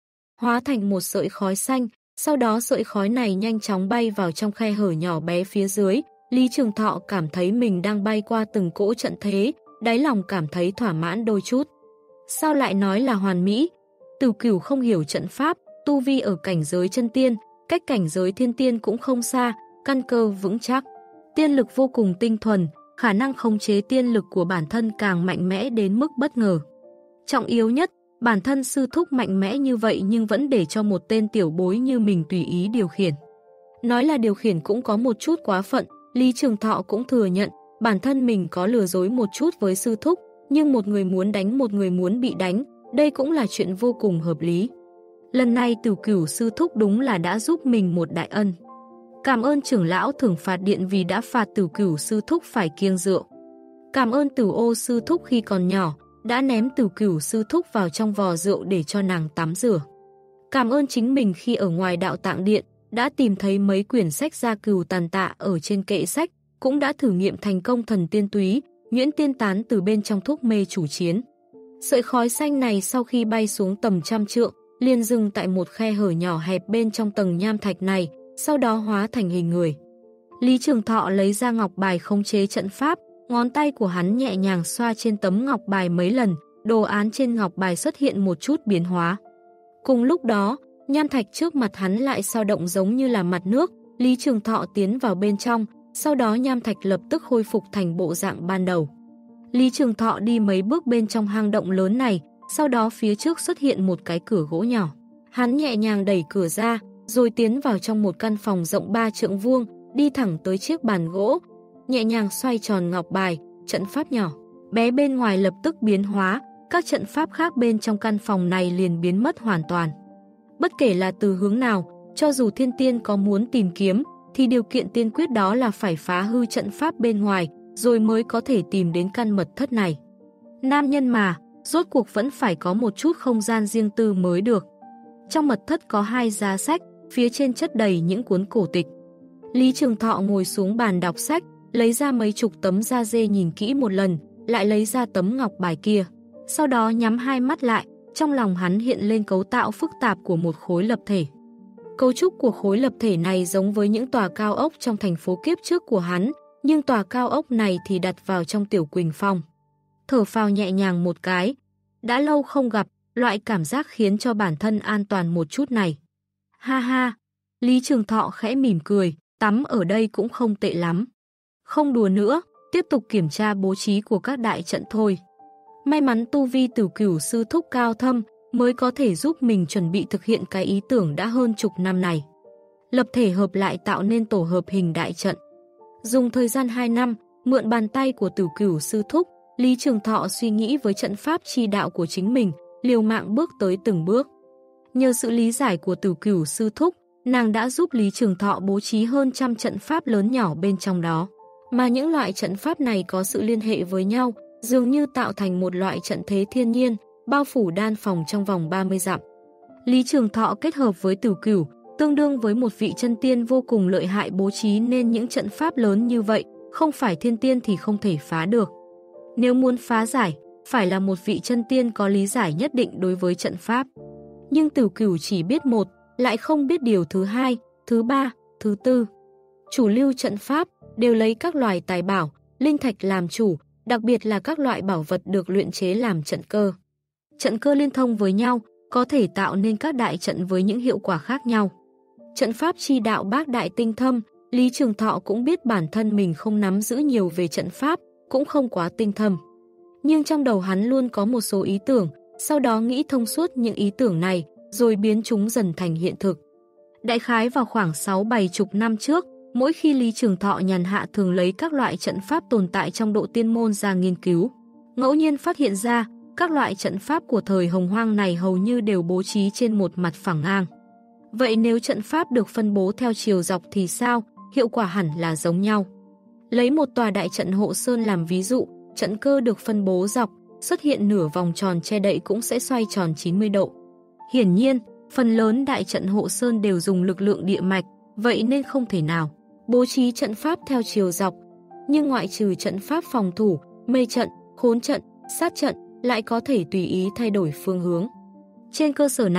hóa thành một sợi khói xanh, sau đó sợi khói này nhanh chóng bay vào trong khe hở nhỏ bé phía dưới. Lý Trường Thọ cảm thấy mình đang bay qua từng cỗ trận thế, đáy lòng cảm thấy thỏa mãn đôi chút. Sao lại nói là hoàn mỹ? Từ Cửu không hiểu trận pháp, tu vi ở cảnh giới chân tiên, cách cảnh giới thiên tiên cũng không xa, căn cơ vững chắc. Tiên lực vô cùng tinh thuần, khả năng khống chế tiên lực của bản thân càng mạnh mẽ đến mức bất ngờ. Trọng yếu nhất, bản thân sư thúc mạnh mẽ như vậy nhưng vẫn để cho một tên tiểu bối như mình tùy ý điều khiển. Nói là điều khiển cũng có một chút quá phận, Lý Trường Thọ cũng thừa nhận, bản thân mình có lừa dối một chút với sư thúc, nhưng một người muốn đánh một người muốn bị đánh, đây cũng là chuyện vô cùng hợp lý. Lần này Tử Cửu sư thúc đúng là đã giúp mình một đại ân. Cảm ơn trưởng lão thưởng phạt điện vì đã phạt Tử Cửu sư thúc phải kiêng rượu. Cảm ơn Tử Ô sư thúc khi còn nhỏ, đã ném Tử Cửu sư thúc vào trong vò rượu để cho nàng tắm rửa. Cảm ơn chính mình khi ở ngoài đạo tạng điện, đã tìm thấy mấy quyển sách gia cừu tàn tạ ở trên kệ sách, cũng đã thử nghiệm thành công thần tiên túy, nhuyễn tiên tán từ bên trong thuốc mê chủ chiến. Sợi khói xanh này sau khi bay xuống tầm trăm trượng, liền dừng tại một khe hở nhỏ hẹp bên trong tầng nham thạch này, sau đó hóa thành hình người. Lý Trường Thọ lấy ra ngọc bài khống chế trận pháp, ngón tay của hắn nhẹ nhàng xoa trên tấm ngọc bài mấy lần, đồ án trên ngọc bài xuất hiện một chút biến hóa. Cùng lúc đó, nham thạch trước mặt hắn lại dao động giống như là mặt nước, Lý Trường Thọ tiến vào bên trong, sau đó nham thạch lập tức khôi phục thành bộ dạng ban đầu. Lý Trường Thọ đi mấy bước bên trong hang động lớn này, sau đó phía trước xuất hiện một cái cửa gỗ nhỏ. Hắn nhẹ nhàng đẩy cửa ra, rồi tiến vào trong một căn phòng rộng 3 trượng vuông, đi thẳng tới chiếc bàn gỗ, nhẹ nhàng xoay tròn ngọc bài, trận pháp nhỏ bé bên ngoài lập tức biến hóa, các trận pháp khác bên trong căn phòng này liền biến mất hoàn toàn. Bất kể là từ hướng nào, cho dù thiên tiên có muốn tìm kiếm, thì điều kiện tiên quyết đó là phải phá hư trận pháp bên ngoài, rồi mới có thể tìm đến căn mật thất này. Nam nhân mà, rốt cuộc vẫn phải có một chút không gian riêng tư mới được. Trong mật thất có 2 giá sách, phía trên chất đầy những cuốn cổ tịch. Lý Trường Thọ ngồi xuống bàn đọc sách, lấy ra mấy chục tấm da dê nhìn kỹ một lần, lại lấy ra tấm ngọc bài kia. Sau đó nhắm hai mắt lại, trong lòng hắn hiện lên cấu tạo phức tạp của một khối lập thể. Cấu trúc của khối lập thể này giống với những tòa cao ốc trong thành phố kiếp trước của hắn, nhưng tòa cao ốc này thì đặt vào trong Tiểu Quỳnh Phong. Thở phào nhẹ nhàng một cái. Đã lâu không gặp, loại cảm giác khiến cho bản thân an toàn một chút này. Ha ha, Lý Trường Thọ khẽ mỉm cười, tắm ở đây cũng không tệ lắm. Không đùa nữa, tiếp tục kiểm tra bố trí của các đại trận thôi. May mắn tu vi Tử Cửu sư thúc cao thâm mới có thể giúp mình chuẩn bị thực hiện cái ý tưởng đã hơn chục năm này. Lập thể hợp lại tạo nên tổ hợp hình đại trận. Dùng thời gian 2 năm, mượn bàn tay của Tử Cửu sư thúc, Lý Trường Thọ suy nghĩ với trận pháp chi đạo của chính mình, liều mạng bước tới từng bước. Nhờ sự lý giải của Tử Cửu sư thúc, nàng đã giúp Lý Trường Thọ bố trí hơn trăm trận pháp lớn nhỏ bên trong đó. Mà những loại trận pháp này có sự liên hệ với nhau, dường như tạo thành một loại trận thế thiên nhiên, bao phủ đan phòng trong vòng 30 dặm. Lý Trường Thọ kết hợp với Tử Cửu, tương đương với một vị chân tiên vô cùng lợi hại bố trí nên những trận pháp lớn như vậy, không phải thiên tiên thì không thể phá được. Nếu muốn phá giải, phải là một vị chân tiên có lý giải nhất định đối với trận pháp. Nhưng Tử Cửu chỉ biết một, lại không biết điều thứ hai, thứ ba, thứ tư. Chủ lưu trận pháp đều lấy các loài tài bảo, linh thạch làm chủ, đặc biệt là các loại bảo vật được luyện chế làm trận cơ. Trận cơ liên thông với nhau, có thể tạo nên các đại trận với những hiệu quả khác nhau. Trận pháp chi đạo bác đại tinh thâm, Lý Trường Thọ cũng biết bản thân mình không nắm giữ nhiều về trận pháp, cũng không quá tinh thâm. Nhưng trong đầu hắn luôn có một số ý tưởng, sau đó nghĩ thông suốt những ý tưởng này, rồi biến chúng dần thành hiện thực. Đại khái vào khoảng 6-7 năm trước, mỗi khi Lý Trường Thọ nhàn hạ thường lấy các loại trận pháp tồn tại trong độ tiên môn ra nghiên cứu. Ngẫu nhiên phát hiện ra, các loại trận pháp của thời Hồng Hoang này hầu như đều bố trí trên một mặt phẳng ngang. Vậy nếu trận pháp được phân bố theo chiều dọc thì sao? Hiệu quả hẳn là giống nhau. Lấy một tòa đại trận hộ sơn làm ví dụ, trận cơ được phân bố dọc, xuất hiện nửa vòng tròn che đậy cũng sẽ xoay tròn 90 độ. Hiển nhiên, phần lớn đại trận hộ sơn đều dùng lực lượng địa mạch, vậy nên không thể nào bố trí trận pháp theo chiều dọc. Nhưng ngoại trừ trận pháp phòng thủ, mê trận, khốn trận, sát trận, lại có thể tùy ý thay đổi phương hướng. Trên cơ sở này,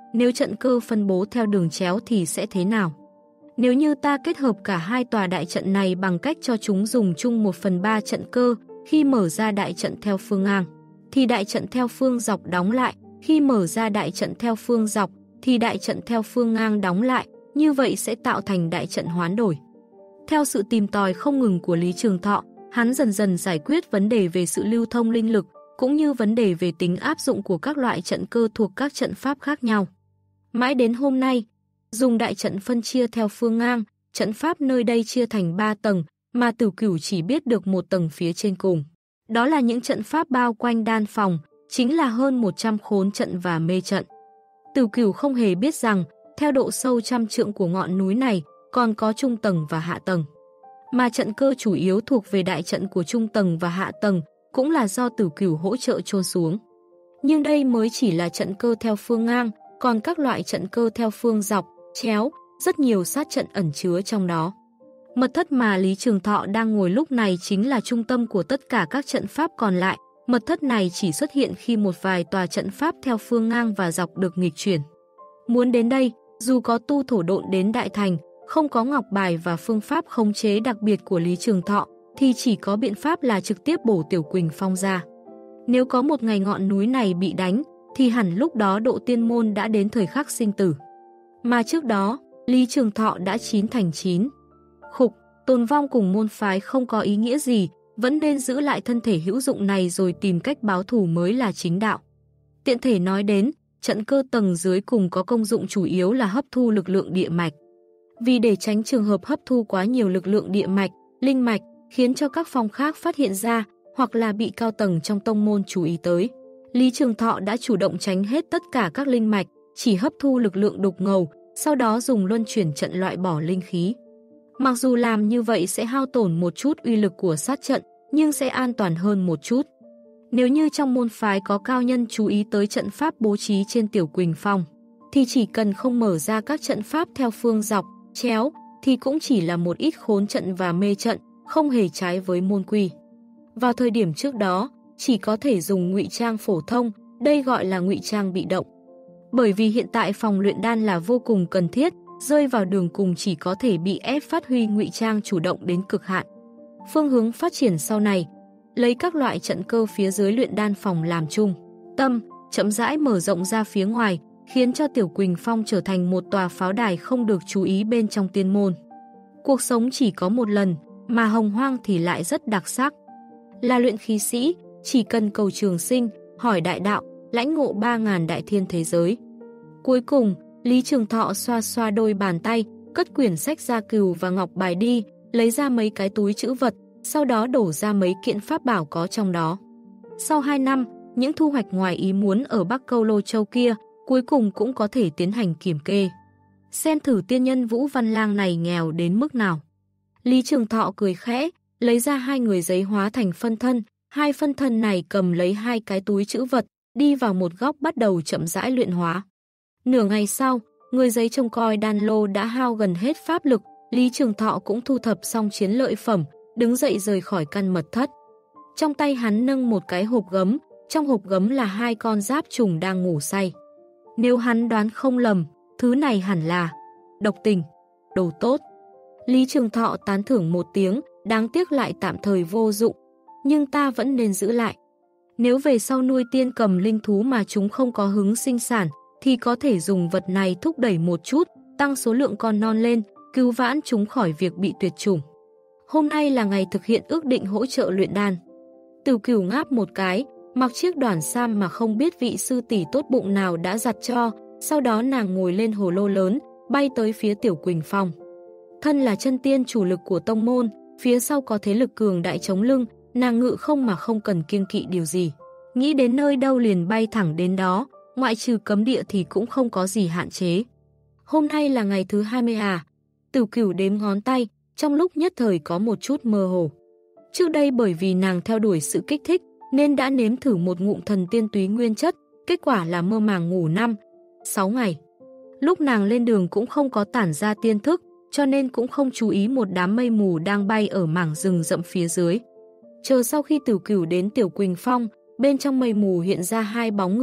Nếu trận cơ phân bố theo đường chéo thì sẽ thế nào? Nếu như ta kết hợp cả hai tòa đại trận này bằng cách cho chúng dùng chung 1/3 trận cơ, khi mở ra đại trận theo phương ngang, thì đại trận theo phương dọc đóng lại, khi mở ra đại trận theo phương dọc, thì đại trận theo phương ngang đóng lại, như vậy sẽ tạo thành đại trận hoán đổi. Theo sự tìm tòi không ngừng của Lý Trường Thọ, hắn dần dần giải quyết vấn đề về sự lưu thông linh lực, cũng như vấn đề về tính áp dụng của các loại trận cơ thuộc các trận pháp khác nhau. Mãi đến hôm nay, dùng đại trận phân chia theo phương ngang, trận pháp nơi đây chia thành 3 tầng, mà Tử Cửu chỉ biết được một tầng phía trên cùng. Đó là những trận pháp bao quanh đan phòng, chính là hơn 100 khốn trận và mê trận. Tử Cửu không hề biết rằng, theo độ sâu trăm trượng của ngọn núi này, còn có trung tầng và hạ tầng. Mà trận cơ chủ yếu thuộc về đại trận của trung tầng và hạ tầng, cũng là do Tử Cửu hỗ trợ chôn xuống. Nhưng đây mới chỉ là trận cơ theo phương ngang, còn các loại trận cơ theo phương dọc, chéo, rất nhiều sát trận ẩn chứa trong đó. Mật thất mà Lý Trường Thọ đang ngồi lúc này chính là trung tâm của tất cả các trận pháp còn lại. Mật thất này chỉ xuất hiện khi một vài tòa trận pháp theo phương ngang và dọc được nghịch chuyển. Muốn đến đây, dù có tu thổ độn đến đại thành, không có ngọc bài và phương pháp khống chế đặc biệt của Lý Trường Thọ, thì chỉ có biện pháp là trực tiếp bổ Tiểu Quỳnh Phong ra. Nếu có một ngày ngọn núi này bị đánh, thì hẳn lúc đó Độ Tiên Môn đã đến thời khắc sinh tử. Mà trước đó, Lý Trường Thọ đã chín thành chín. Khục, tồn vong cùng môn phái không có ý nghĩa gì, vẫn nên giữ lại thân thể hữu dụng này rồi tìm cách báo thù mới là chính đạo. Tiện thể nói đến, trận cơ tầng dưới cùng có công dụng chủ yếu là hấp thu lực lượng địa mạch. Vì để tránh trường hợp hấp thu quá nhiều lực lượng địa mạch, linh mạch, khiến cho các phong khác phát hiện ra, hoặc là bị cao tầng trong tông môn chú ý tới, Lý Trường Thọ đã chủ động tránh hết tất cả các linh mạch, chỉ hấp thu lực lượng đục ngầu, sau đó dùng luân chuyển trận loại bỏ linh khí. Mặc dù làm như vậy sẽ hao tổn một chút uy lực của sát trận, nhưng sẽ an toàn hơn một chút. Nếu như trong môn phái có cao nhân chú ý tới trận pháp bố trí trên Tiểu Quỳnh Phong, thì chỉ cần không mở ra các trận pháp theo phương dọc, chéo, thì cũng chỉ là một ít khốn trận và mê trận, không hề trái với môn quy. Vào thời điểm trước đó, chỉ có thể dùng ngụy trang phổ thông, đây gọi là ngụy trang bị động. Bởi vì hiện tại phòng luyện đan là vô cùng cần thiết, rơi vào đường cùng chỉ có thể bị ép phát huy ngụy trang chủ động đến cực hạn. Phương hướng phát triển sau này, lấy các loại trận cơ phía dưới luyện đan phòng làm chung tâm, chậm rãi mở rộng ra phía ngoài, khiến cho Tiểu Quỳnh Phong trở thành một tòa pháo đài không được chú ý bên trong tiên môn. Cuộc sống chỉ có một lần, mà hồng hoang thì lại rất đặc sắc. Là luyện khí sĩ, chỉ cần cầu trường sinh, hỏi đại đạo, lãnh ngộ 3.000 đại thiên thế giới. Cuối cùng, Lý Trường Thọ xoa xoa đôi bàn tay, cất quyển sách Gia Cừu và ngọc bài đi, lấy ra mấy cái túi trữ vật, sau đó đổ ra mấy kiện pháp bảo có trong đó. Sau 2 năm, những thu hoạch ngoài ý muốn ở Bắc Câu Lô Châu kia, cuối cùng cũng có thể tiến hành kiểm kê. Xem thử tiên nhân Vũ Văn Lang này nghèo đến mức nào. Lý Trường Thọ cười khẽ, lấy ra 2 người giấy hóa thành phân thân, 2 phân thân này cầm lấy 2 cái túi trữ vật, đi vào một góc bắt đầu chậm rãi luyện hóa. Nửa ngày sau, người giấy trông coi đan lô đã hao gần hết pháp lực, Lý Trường Thọ cũng thu thập xong chiến lợi phẩm, đứng dậy rời khỏi căn mật thất. Trong tay hắn nâng một cái hộp gấm, trong hộp gấm là 2 con giáp trùng đang ngủ say. Nếu hắn đoán không lầm, thứ này hẳn là độc tình, đồ tốt. Lý Trường Thọ tán thưởng một tiếng, đáng tiếc lại tạm thời vô dụng, nhưng ta vẫn nên giữ lại. Nếu về sau nuôi tiên cầm linh thú mà chúng không có hứng sinh sản, thì có thể dùng vật này thúc đẩy một chút, tăng số lượng con non lên, cứu vãn chúng khỏi việc bị tuyệt chủng. Hôm nay là ngày thực hiện ước định hỗ trợ luyện đan. Tử Cửu ngáp một cái, mặc chiếc đoản sam mà không biết vị sư tỷ tốt bụng nào đã giặt cho, sau đó nàng ngồi lên hồ lô lớn, bay tới phía Tiểu Quỳnh Phong. Thân là chân tiên chủ lực của tông môn, phía sau có thế lực cường đại chống lưng, nàng ngự không mà không cần kiêng kỵ điều gì. Nghĩ đến nơi đâu liền bay thẳng đến đó, ngoại trừ cấm địa thì cũng không có gì hạn chế. Hôm nay là ngày thứ 20 à? Tử Cửu đếm ngón tay, trong lúc nhất thời có một chút mơ hồ. Trước đây bởi vì nàng theo đuổi sự kích thích, nên đã nếm thử một ngụm thần tiên túy nguyên chất, kết quả là mơ màng ngủ 5-6 ngày. Lúc nàng lên đường cũng không có tản ra tiên thức, cho nên cũng không chú ý một đám mây mù đang bay ở mảng rừng rậm phía dưới. Chờ sau khi Tử Cửu đến Tiểu Quỳnh Phong, bên trong mây mù hiện ra 2 bóng người,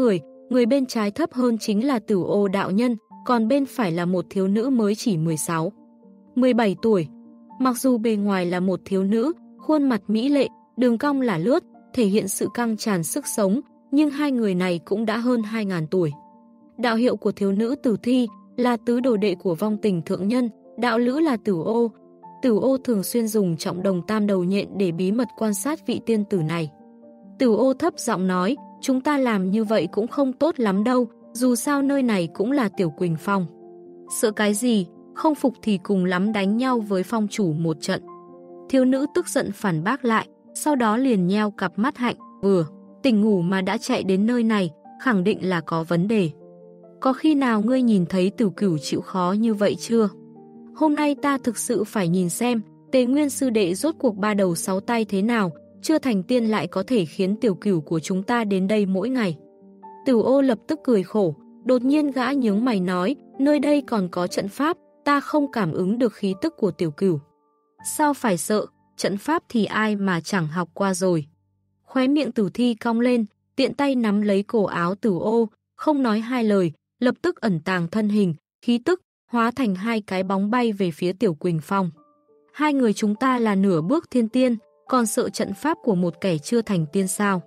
người bên trái thấp hơn chính là Tử Ô đạo nhân, còn bên phải là một thiếu nữ mới chỉ 16, 17 tuổi. Mặc dù bề ngoài là một thiếu nữ, khuôn mặt mỹ lệ, đường cong là lướt, thể hiện sự căng tràn sức sống, nhưng hai người này cũng đã hơn 2.000 tuổi. Đạo hiệu của thiếu nữ Tử Thi là tứ đồ đệ của vong tình thượng nhân, đạo lữ là Tử Ô. Tử Ô thường xuyên dùng trọng đồng tam đầu nhện để bí mật quan sát vị tiên tử này. Tử Ô thấp giọng nói, chúng ta làm như vậy cũng không tốt lắm đâu, dù sao nơi này cũng là Tiểu Quỳnh Phong. Sợ cái gì, không phục thì cùng lắm đánh nhau với phong chủ một trận. Thiếu nữ tức giận phản bác lại, sau đó liền nheo cặp mắt hạnh, vừa tỉnh ngủ mà đã chạy đến nơi này, khẳng định là có vấn đề. Có khi nào ngươi nhìn thấy Tử Cửu chịu khó như vậy chưa? Hôm nay ta thực sự phải nhìn xem, Tề Nguyên sư đệ rốt cuộc ba đầu sáu tay thế nào, chưa thành tiên lại có thể khiến Tiểu Cửu của chúng ta đến đây mỗi ngày. Tử Ô lập tức cười khổ, đột nhiên gã nhướng mày nói, nơi đây còn có trận pháp, ta không cảm ứng được khí tức của Tiểu Cửu. Sao phải sợ, trận pháp thì ai mà chẳng học qua rồi. Khóe miệng Tử Thi cong lên, tiện tay nắm lấy cổ áo Tử Ô, không nói hai lời, lập tức ẩn tàng thân hình, khí tức, hóa thành hai cái bóng bay về phía Tiểu Quỳnh Phong. Hai người chúng ta là nửa bước thiên tiên, còn sợ trận pháp của một kẻ chưa thành tiên sao?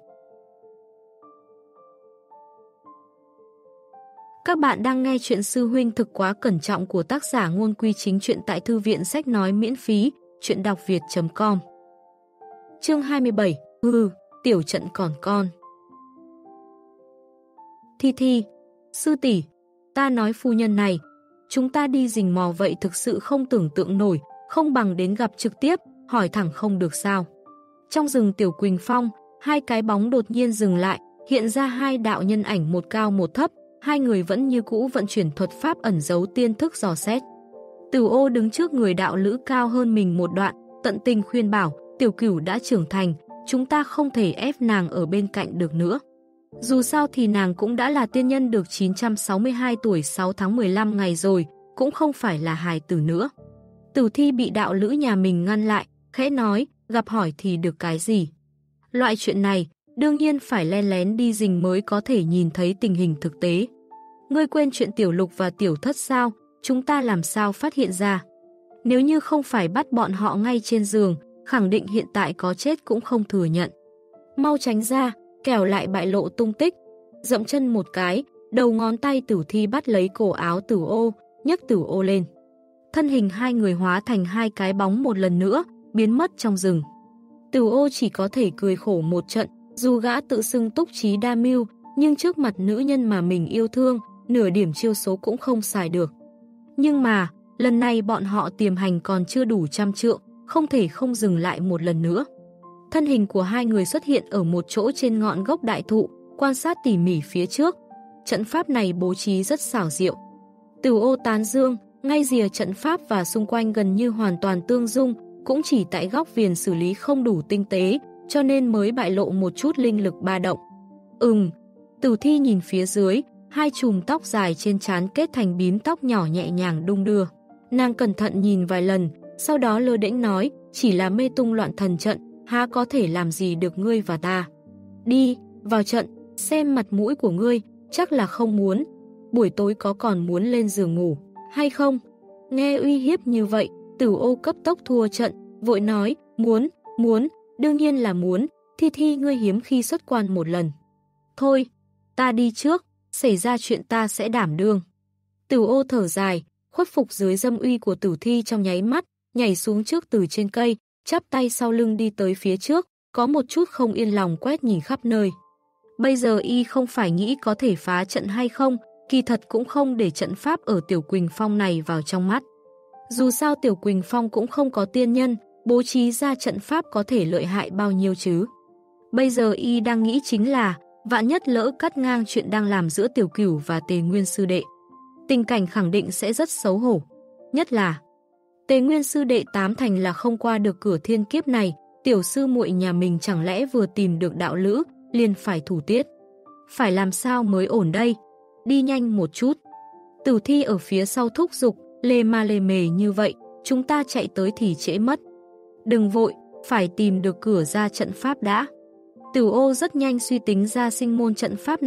Các bạn đang nghe chuyện Sư Huynh Thực Quá Cẩn Trọng của tác giả Ngôn Quy Chính Truyện tại Thư viện Sách Nói miễn phí, chuyện đọc việt.com. Chương 27, tiểu trận còn con. Thi, sư tỷ, ta nói phu nhân này, chúng ta đi rình mò vậy thực sự không tưởng tượng nổi, không bằng đến gặp trực tiếp, hỏi thẳng không được sao. Trong rừng Tiểu Quỳnh Phong, hai cái bóng đột nhiên dừng lại, hiện ra hai đạo nhân ảnh một cao một thấp, hai người vẫn như cũ vận chuyển thuật pháp ẩn giấu tiên thức dò xét. Tử Ô đứng trước người đạo lữ cao hơn mình một đoạn, tận tình khuyên bảo, Tiểu Cửu đã trưởng thành, chúng ta không thể ép nàng ở bên cạnh được nữa. Dù sao thì nàng cũng đã là tiên nhân được 962 tuổi 6 tháng 15 ngày rồi, cũng không phải là hài tử nữa. Tử Thi bị đạo lữ nhà mình ngăn lại, khẽ nói, gặp hỏi thì được cái gì. Loại chuyện này, đương nhiên phải len lén đi rình mới có thể nhìn thấy tình hình thực tế. Ngươi quên chuyện Tiểu Lục và Tiểu Thất sao, chúng ta làm sao phát hiện ra. Nếu như không phải bắt bọn họ ngay trên giường, khẳng định hiện tại có chết cũng không thừa nhận. Mau tránh ra, kẻo lại bại lộ tung tích. Dậm chân một cái, đầu ngón tay Tử Thi bắt lấy cổ áo Tử Ô, nhấc Tử Ô lên. Thân hình hai người hóa thành hai cái bóng một lần nữa, biến mất trong rừng. Tử Ô chỉ có thể cười khổ một trận, dù gã tự xưng túc trí đa mưu, nhưng trước mặt nữ nhân mà mình yêu thương, nửa điểm chiêu số cũng không xài được. Nhưng mà, lần này bọn họ tiềm hành còn chưa đủ 100 trượng, không thể không dừng lại một lần nữa. Thân hình của hai người xuất hiện ở một chỗ trên ngọn gốc đại thụ, quan sát tỉ mỉ phía trước. Trận pháp này bố trí rất xảo diệu. Tử Ô tán dương, ngay rìa trận pháp và xung quanh gần như hoàn toàn tương dung, cũng chỉ tại góc viền xử lý không đủ tinh tế, cho nên mới bại lộ một chút linh lực ba động. Tử Thi nhìn phía dưới, hai chùm tóc dài trên trán kết thành bím tóc nhỏ nhẹ nhàng đung đưa. Nàng cẩn thận nhìn vài lần, sau đó lơ đễnh nói, chỉ là mê tung loạn thần trận, há có thể làm gì được ngươi và ta. Đi, vào trận, xem mặt mũi của ngươi, chắc là không muốn. Buổi tối có còn muốn lên giường ngủ, hay không? Nghe uy hiếp như vậy, Tử Ô cấp tốc thua trận, vội nói, muốn, đương nhiên là muốn, Thi ngươi hiếm khi xuất quan một lần. Thôi, ta đi trước, xảy ra chuyện ta sẽ đảm đương. Tử Ô thở dài, khuất phục dưới dâm uy của Tử Thi trong nháy mắt, nhảy xuống trước từ trên cây, chắp tay sau lưng đi tới phía trước, có một chút không yên lòng quét nhìn khắp nơi. Bây giờ y không phải nghĩ có thể phá trận hay không, kỳ thật cũng không để trận pháp ở Tiểu Quỳnh Phong này vào trong mắt. Dù sao Tiểu Quỳnh Phong cũng không có tiên nhân, bố trí ra trận pháp có thể lợi hại bao nhiêu chứ. Bây giờ y đang nghĩ chính là, vạn nhất lỡ cắt ngang chuyện đang làm giữa Tiểu Cửu và Tề Nguyên sư đệ. Tình cảnh khẳng định sẽ rất xấu hổ. Nhất là, Tề Nguyên sư đệ tám thành là không qua được cửa thiên kiếp này, tiểu sư muội nhà mình chẳng lẽ vừa tìm được đạo lữ, liền phải thủ tiết. Phải làm sao mới ổn đây? Đi nhanh một chút. Tử Thi ở phía sau thúc giục, lê ma lê mề như vậy, chúng ta chạy tới thì trễ mất. Đừng vội, phải tìm được cửa ra trận pháp đã. Tử Ô rất nhanh suy tính ra sinh môn trận pháp này,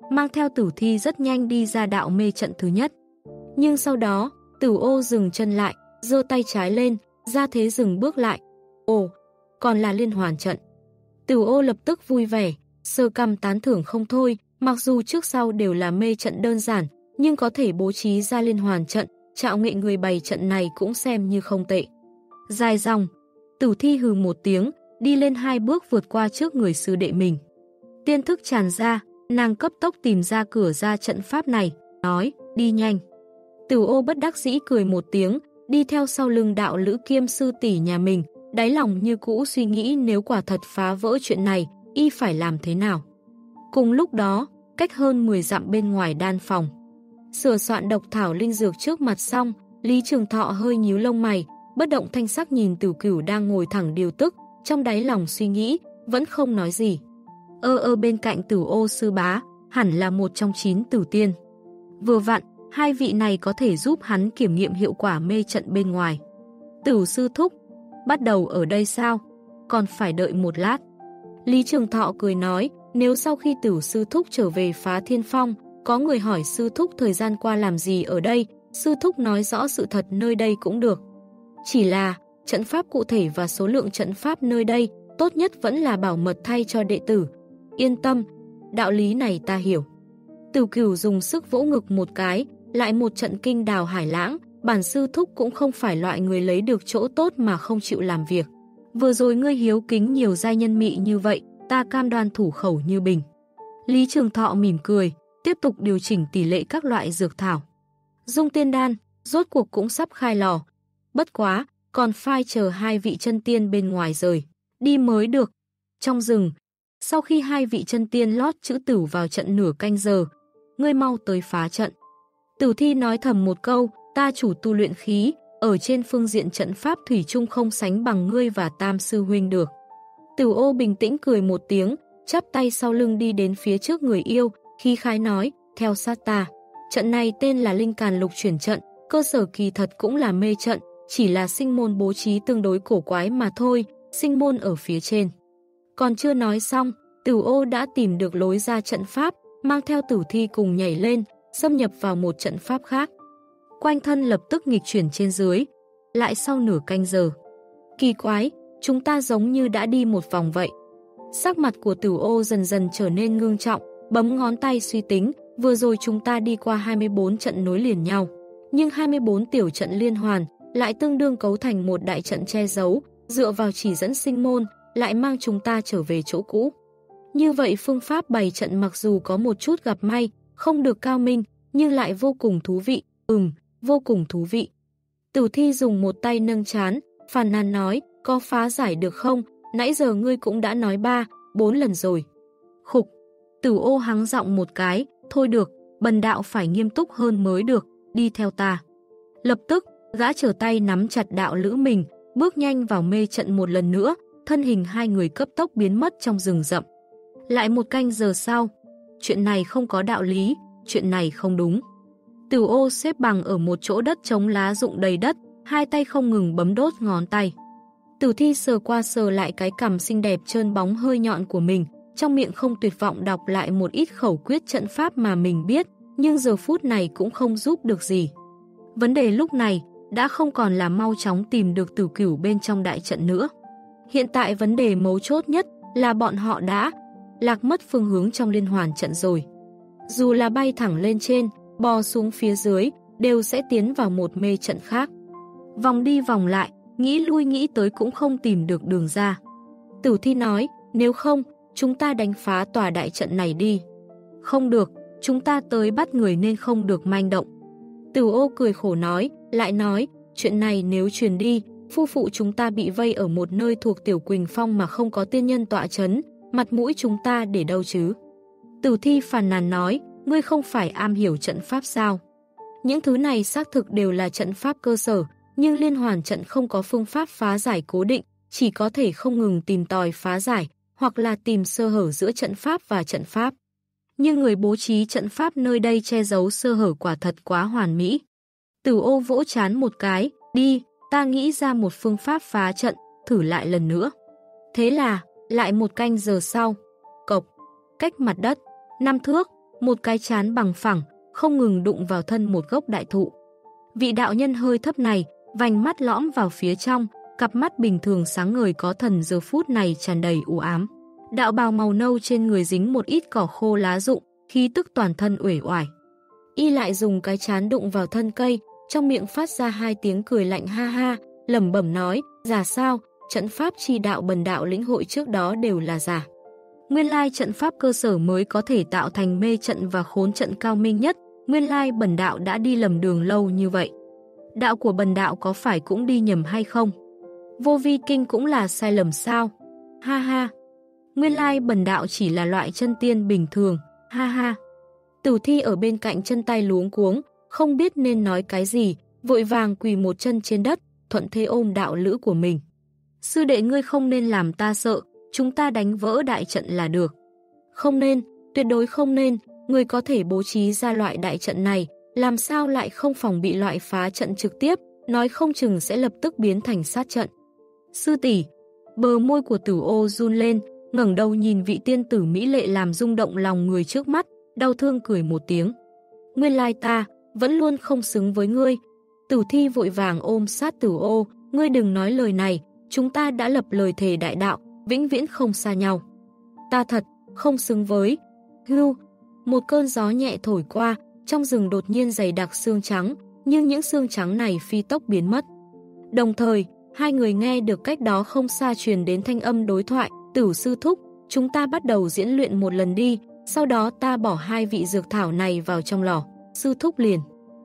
mang theo Tử Thi rất nhanh đi ra đạo mê trận thứ nhất. Nhưng sau đó, Tử Ô dừng chân lại, giơ tay trái lên, ra thế dừng bước lại. Ồ, còn là liên hoàn trận. Tử Ô lập tức vui vẻ, sơ cằm tán thưởng không thôi, mặc dù trước sau đều là mê trận đơn giản, nhưng có thể bố trí ra liên hoàn trận, trạo nghệ người bày trận này cũng xem như không tệ. Dài dòng, Tử Thi hừ một tiếng, đi lên 2 bước vượt qua trước người sư đệ mình. Tiên thức tràn ra, nàng cấp tốc tìm ra cửa ra trận pháp này, nói, đi nhanh. Tử Ô bất đắc dĩ cười một tiếng, đi theo sau lưng đạo lữ kiêm sư tỷ nhà mình, đáy lòng như cũ suy nghĩ nếu quả thật phá vỡ chuyện này, y phải làm thế nào. Cùng lúc đó, cách hơn 10 dặm bên ngoài đan phòng. Sửa soạn độc thảo linh dược trước mặt xong, Lý Trường Thọ hơi nhíu lông mày, bất động thanh sắc nhìn Tử Cửu đang ngồi thẳng điều tức, trong đáy lòng suy nghĩ, vẫn không nói gì. Bên cạnh Tử Ô sư bá, hẳn là một trong 9 tử tiên. Vừa vặn, 2 vị này có thể giúp hắn kiểm nghiệm hiệu quả mê trận bên ngoài. Tử sư thúc, bắt đầu ở đây sao? Còn phải đợi một lát. Lý Trường Thọ cười nói, nếu sau khi Tử sư thúc trở về Phá Thiên Phong, có người hỏi sư thúc thời gian qua làm gì ở đây, sư thúc nói rõ sự thật nơi đây cũng được. Chỉ là, trận pháp cụ thể và số lượng trận pháp nơi đây, tốt nhất vẫn là bảo mật thay cho đệ tử. Yên tâm, đạo lý này ta hiểu. Tử Cửu dùng sức vỗ ngực một cái, lại một trận kinh đào hải lãng, bản sư thúc cũng không phải loại người lấy được chỗ tốt mà không chịu làm việc. Vừa rồi ngươi hiếu kính nhiều giai nhân mị như vậy, ta cam đoan thủ khẩu như bình. Lý Trường Thọ mỉm cười, tiếp tục điều chỉnh tỷ lệ các loại dược thảo. Dung tiên đan, rốt cuộc cũng sắp khai lò. Bất quá, còn phai chờ 2 vị chân tiên bên ngoài rời. Đi mới được. Trong rừng, sau khi 2 vị chân tiên lót chữ tử vào trận nửa canh giờ, ngươi mau tới phá trận. Tử Thi nói thầm một câu, ta chủ tu luyện khí, ở trên phương diện trận pháp thủy chung không sánh bằng ngươi và Tam sư huynh được. Tử Ô bình tĩnh cười một tiếng, chắp tay sau lưng đi đến phía trước người yêu, khí khái nói, theo sát ta. Trận này tên là Linh Càn Lục Chuyển trận, cơ sở kỳ thật cũng là mê trận, chỉ là sinh môn bố trí tương đối cổ quái mà thôi, sinh môn ở phía trên. Còn chưa nói xong, Tử Ô đã tìm được lối ra trận pháp, mang theo Tử Thi cùng nhảy lên, xâm nhập vào một trận pháp khác. Quanh thân lập tức nghịch chuyển trên dưới, lại sau nửa canh giờ. Kỳ quái, chúng ta giống như đã đi một vòng vậy. Sắc mặt của Tử Ô dần dần trở nên ngưng trọng, bấm ngón tay suy tính, vừa rồi chúng ta đi qua 24 trận nối liền nhau. Nhưng 24 tiểu trận liên hoàn lại tương đương cấu thành một đại trận che giấu, dựa vào chỉ dẫn sinh môn, lại mang chúng ta trở về chỗ cũ. Như vậy phương pháp bày trận mặc dù có một chút gặp may, không được cao minh, nhưng lại vô cùng thú vị, vô cùng thú vị. Tử Thi dùng một tay nâng trán, phàn nàn nói, có phá giải được không? Nãy giờ ngươi cũng đã nói 3-4 lần rồi. Khục, Tử Ô hắng giọng một cái, thôi được, bần đạo phải nghiêm túc hơn mới được, đi theo ta. Lập tức, gã trở tay nắm chặt đạo lữ mình, bước nhanh vào mê trận một lần nữa, thân hình 2 người cấp tốc biến mất trong rừng rậm. Lại một canh giờ sau, chuyện này không có đạo lý, chuyện này không đúng. Tử Ô xếp bằng ở một chỗ đất trống lá rụng đầy đất, 2 tay không ngừng bấm đốt ngón tay. Tử Thi sờ qua sờ lại cái cằm xinh đẹp trơn bóng hơi nhọn của mình, trong miệng không tuyệt vọng đọc lại một ít khẩu quyết trận pháp mà mình biết, nhưng giờ phút này cũng không giúp được gì. Vấn đề lúc này đã không còn là mau chóng tìm được Tử Cửu bên trong đại trận nữa. Hiện tại vấn đề mấu chốt nhất là bọn họ đã lạc mất phương hướng trong liên hoàn trận rồi. Dù là bay thẳng lên trên, bò xuống phía dưới, đều sẽ tiến vào một mê trận khác. Vòng đi vòng lại, nghĩ lui nghĩ tới cũng không tìm được đường ra. Tử Thi nói, nếu không, chúng ta đánh phá tòa đại trận này đi. Không được, chúng ta tới bắt người nên không được manh động. Tử Ô cười khổ nói, lại nói, chuyện này nếu truyền đi, phu phụ chúng ta bị vây ở một nơi thuộc Tiểu Quỳnh Phong mà không có tiên nhân tọa chấn, mặt mũi chúng ta để đâu chứ? Tử Thi phàn nàn nói, ngươi không phải am hiểu trận pháp sao? Những thứ này xác thực đều là trận pháp cơ sở, nhưng liên hoàn trận không có phương pháp phá giải cố định, chỉ có thể không ngừng tìm tòi phá giải, hoặc là tìm sơ hở giữa trận pháp và trận pháp. Nhưng người bố trí trận pháp nơi đây che giấu sơ hở quả thật quá hoàn mỹ. Tử Ô vỗ chán một cái, đi, ta nghĩ ra một phương pháp phá trận, thử lại lần nữa. Thế là, lại một canh giờ sau, cộc, cách mặt đất 5 thước, một cái trán bằng phẳng, không ngừng đụng vào thân một gốc đại thụ. Vị đạo nhân hơi thấp này, vành mắt lõm vào phía trong, cặp mắt bình thường sáng ngời có thần giờ phút này tràn đầy u ám. Đạo bào màu nâu trên người dính một ít cỏ khô lá rụng, khí tức toàn thân uể oải. Y lại dùng cái trán đụng vào thân cây, trong miệng phát ra 2 tiếng cười lạnh ha ha, lẩm bẩm nói, giả sao, trận pháp chi đạo bần đạo lĩnh hội trước đó đều là giả. Nguyên lai trận pháp cơ sở mới có thể tạo thành mê trận và khốn trận cao minh nhất, nguyên lai bần đạo đã đi lầm đường lâu như vậy. Đạo của bần đạo có phải cũng đi nhầm hay không? Vô vi kinh cũng là sai lầm sao? Ha ha! Nguyên lai bần đạo chỉ là loại chân tiên bình thường, ha ha! Tử Thi ở bên cạnh chân tay luống cuống, không biết nên nói cái gì, vội vàng quỳ một chân trên đất, thuận thế ôm đạo lữ của mình. Sư đệ ngươi không nên làm ta sợ, chúng ta đánh vỡ đại trận là được. Không nên, tuyệt đối không nên, người có thể bố trí ra loại đại trận này, làm sao lại không phòng bị loại phá trận trực tiếp, nói không chừng sẽ lập tức biến thành sát trận. Sư tỷ, bờ môi của Tử Ô run lên, ngẩng đầu nhìn vị tiên tử mỹ lệ làm rung động lòng người trước mắt, đau thương cười một tiếng. Nguyên lai ta, vẫn luôn không xứng với ngươi. Tử Thi vội vàng ôm sát Tử Ô, ngươi đừng nói lời này, chúng ta đã lập lời thề đại đạo, vĩnh viễn không xa nhau. Ta thật, không xứng với. Hưu, một cơn gió nhẹ thổi qua, trong rừng đột nhiên dày đặc xương trắng, nhưng những xương trắng này phi tốc biến mất. Đồng thời, hai người nghe được cách đó không xa truyền đến thanh âm đối thoại, Tử sư thúc, chúng ta bắt đầu diễn luyện một lần đi, sau đó ta bỏ 2 vị dược thảo này vào trong lò. Sư thúc liền.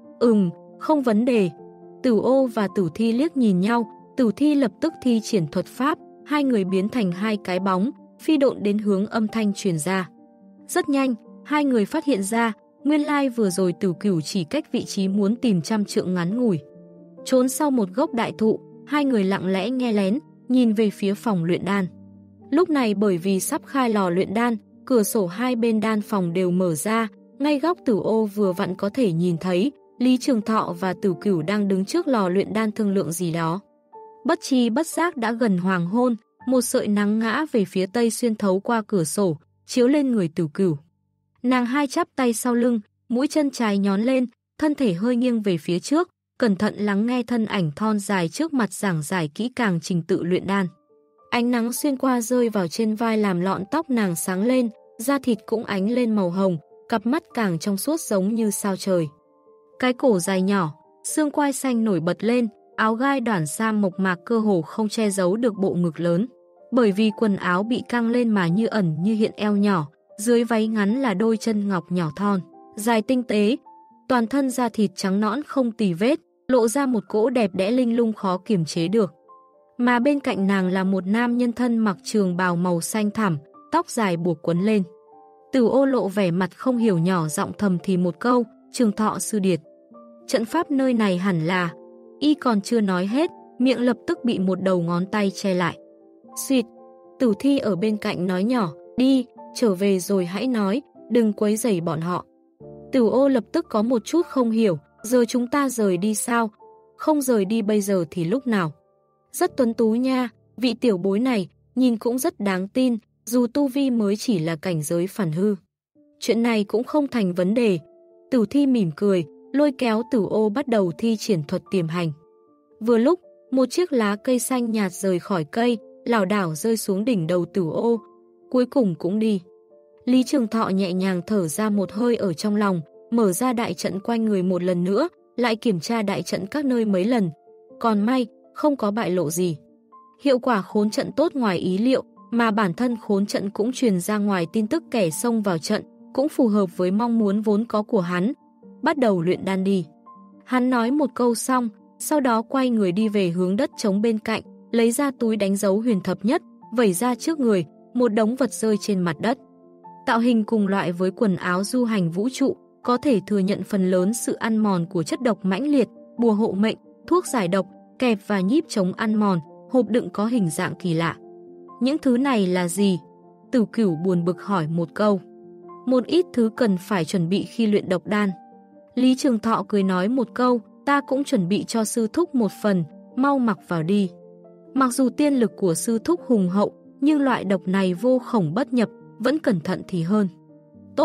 Không vấn đề. Tử Ô và Tử Thi liếc nhìn nhau, Tử Thi lập tức thi triển thuật pháp, hai người biến thành 2 cái bóng, phi độn đến hướng âm thanh truyền ra. Rất nhanh, hai người phát hiện ra, nguyên lai vừa rồi Tử Cửu chỉ cách vị trí muốn tìm 100 trượng ngắn ngủi. Trốn sau một gốc đại thụ, hai người lặng lẽ nghe lén, nhìn về phía phòng luyện đan. Lúc này bởi vì sắp khai lò luyện đan, cửa sổ hai bên đan phòng đều mở ra, ngay góc Tử Ô vừa vặn có thể nhìn thấy, Lý Trường Thọ và Tử Cửu đang đứng trước lò luyện đan thương lượng gì đó. Bất tri bất giác đã gần hoàng hôn, một sợi nắng ngã về phía tây xuyên thấu qua cửa sổ, chiếu lên người Tử Cửu. Nàng hai chắp tay sau lưng, mũi chân trái nhón lên, thân thể hơi nghiêng về phía trước, cẩn thận lắng nghe thân ảnh thon dài trước mặt giảng giải kỹ càng trình tự luyện đan. Ánh nắng xuyên qua rơi vào trên vai làm lọn tóc nàng sáng lên, da thịt cũng ánh lên màu hồng, cặp mắt càng trong suốt giống như sao trời. Cái cổ dài nhỏ, xương quai xanh nổi bật lên, áo gai đoản sam mộc mạc cơ hồ không che giấu được bộ ngực lớn. Bởi vì quần áo bị căng lên mà như ẩn như hiện eo nhỏ, dưới váy ngắn là đôi chân ngọc nhỏ thon, dài tinh tế. Toàn thân da thịt trắng nõn không tì vết, lộ ra một cỗ đẹp đẽ linh lung khó kiềm chế được. Mà bên cạnh nàng là một nam nhân thân mặc trường bào màu xanh thẳm, tóc dài buộc quấn lên. Tử Ô lộ vẻ mặt không hiểu nhỏ giọng thầm thì một câu, Trường Thọ sư điệt. Trận pháp nơi này hẳn là... Y còn chưa nói hết, miệng lập tức bị một đầu ngón tay che lại. Xuyệt, Tử Thi ở bên cạnh nói nhỏ, đi, trở về rồi hãy nói, đừng quấy rầy bọn họ. Tử Ô lập tức có một chút không hiểu, giờ chúng ta rời đi sao? Không rời đi bây giờ thì lúc nào? Rất tuấn tú nha, vị tiểu bối này, nhìn cũng rất đáng tin, dù tu vi mới chỉ là cảnh giới phản hư. Chuyện này cũng không thành vấn đề. Tử Thi mỉm cười, lôi kéo Tử Ô bắt đầu thi triển thuật tiềm hành. Vừa lúc, một chiếc lá cây xanh nhạt rời khỏi cây, lảo đảo rơi xuống đỉnh đầu Tử Ô, cuối cùng cũng đi. Lý Trường Thọ nhẹ nhàng thở ra một hơi ở trong lòng, mở ra đại trận quanh người một lần nữa, lại kiểm tra đại trận các nơi mấy lần. Còn may, không có bại lộ gì. Hiệu quả khốn trận tốt ngoài ý liệu, mà bản thân khốn trận cũng truyền ra ngoài tin tức kẻ xông vào trận, cũng phù hợp với mong muốn vốn có của hắn. Bắt đầu luyện đan đi. Hắn nói một câu xong, sau đó quay người đi về hướng đất trống bên cạnh, lấy ra túi đánh dấu huyền thập nhất, vẩy ra trước người, một đống vật rơi trên mặt đất. Tạo hình cùng loại với quần áo du hành vũ trụ, có thể thừa nhận phần lớn sự ăn mòn của chất độc mãnh liệt, bùa hộ mệnh, thuốc giải độc, kẹp và nhíp chống ăn mòn, hộp đựng có hình dạng kỳ lạ. Những thứ này là gì? Tử Cửu buồn bực hỏi một câu. Một ít thứ cần phải chuẩn bị khi luyện độc đan. Lý Trường Thọ cười nói một câu, ta cũng chuẩn bị cho sư thúc một phần, mau mặc vào đi. Mặc dù tiên lực của sư thúc hùng hậu, nhưng loại độc này vô khổng bất nhập, vẫn cẩn thận thì hơn. Tốt,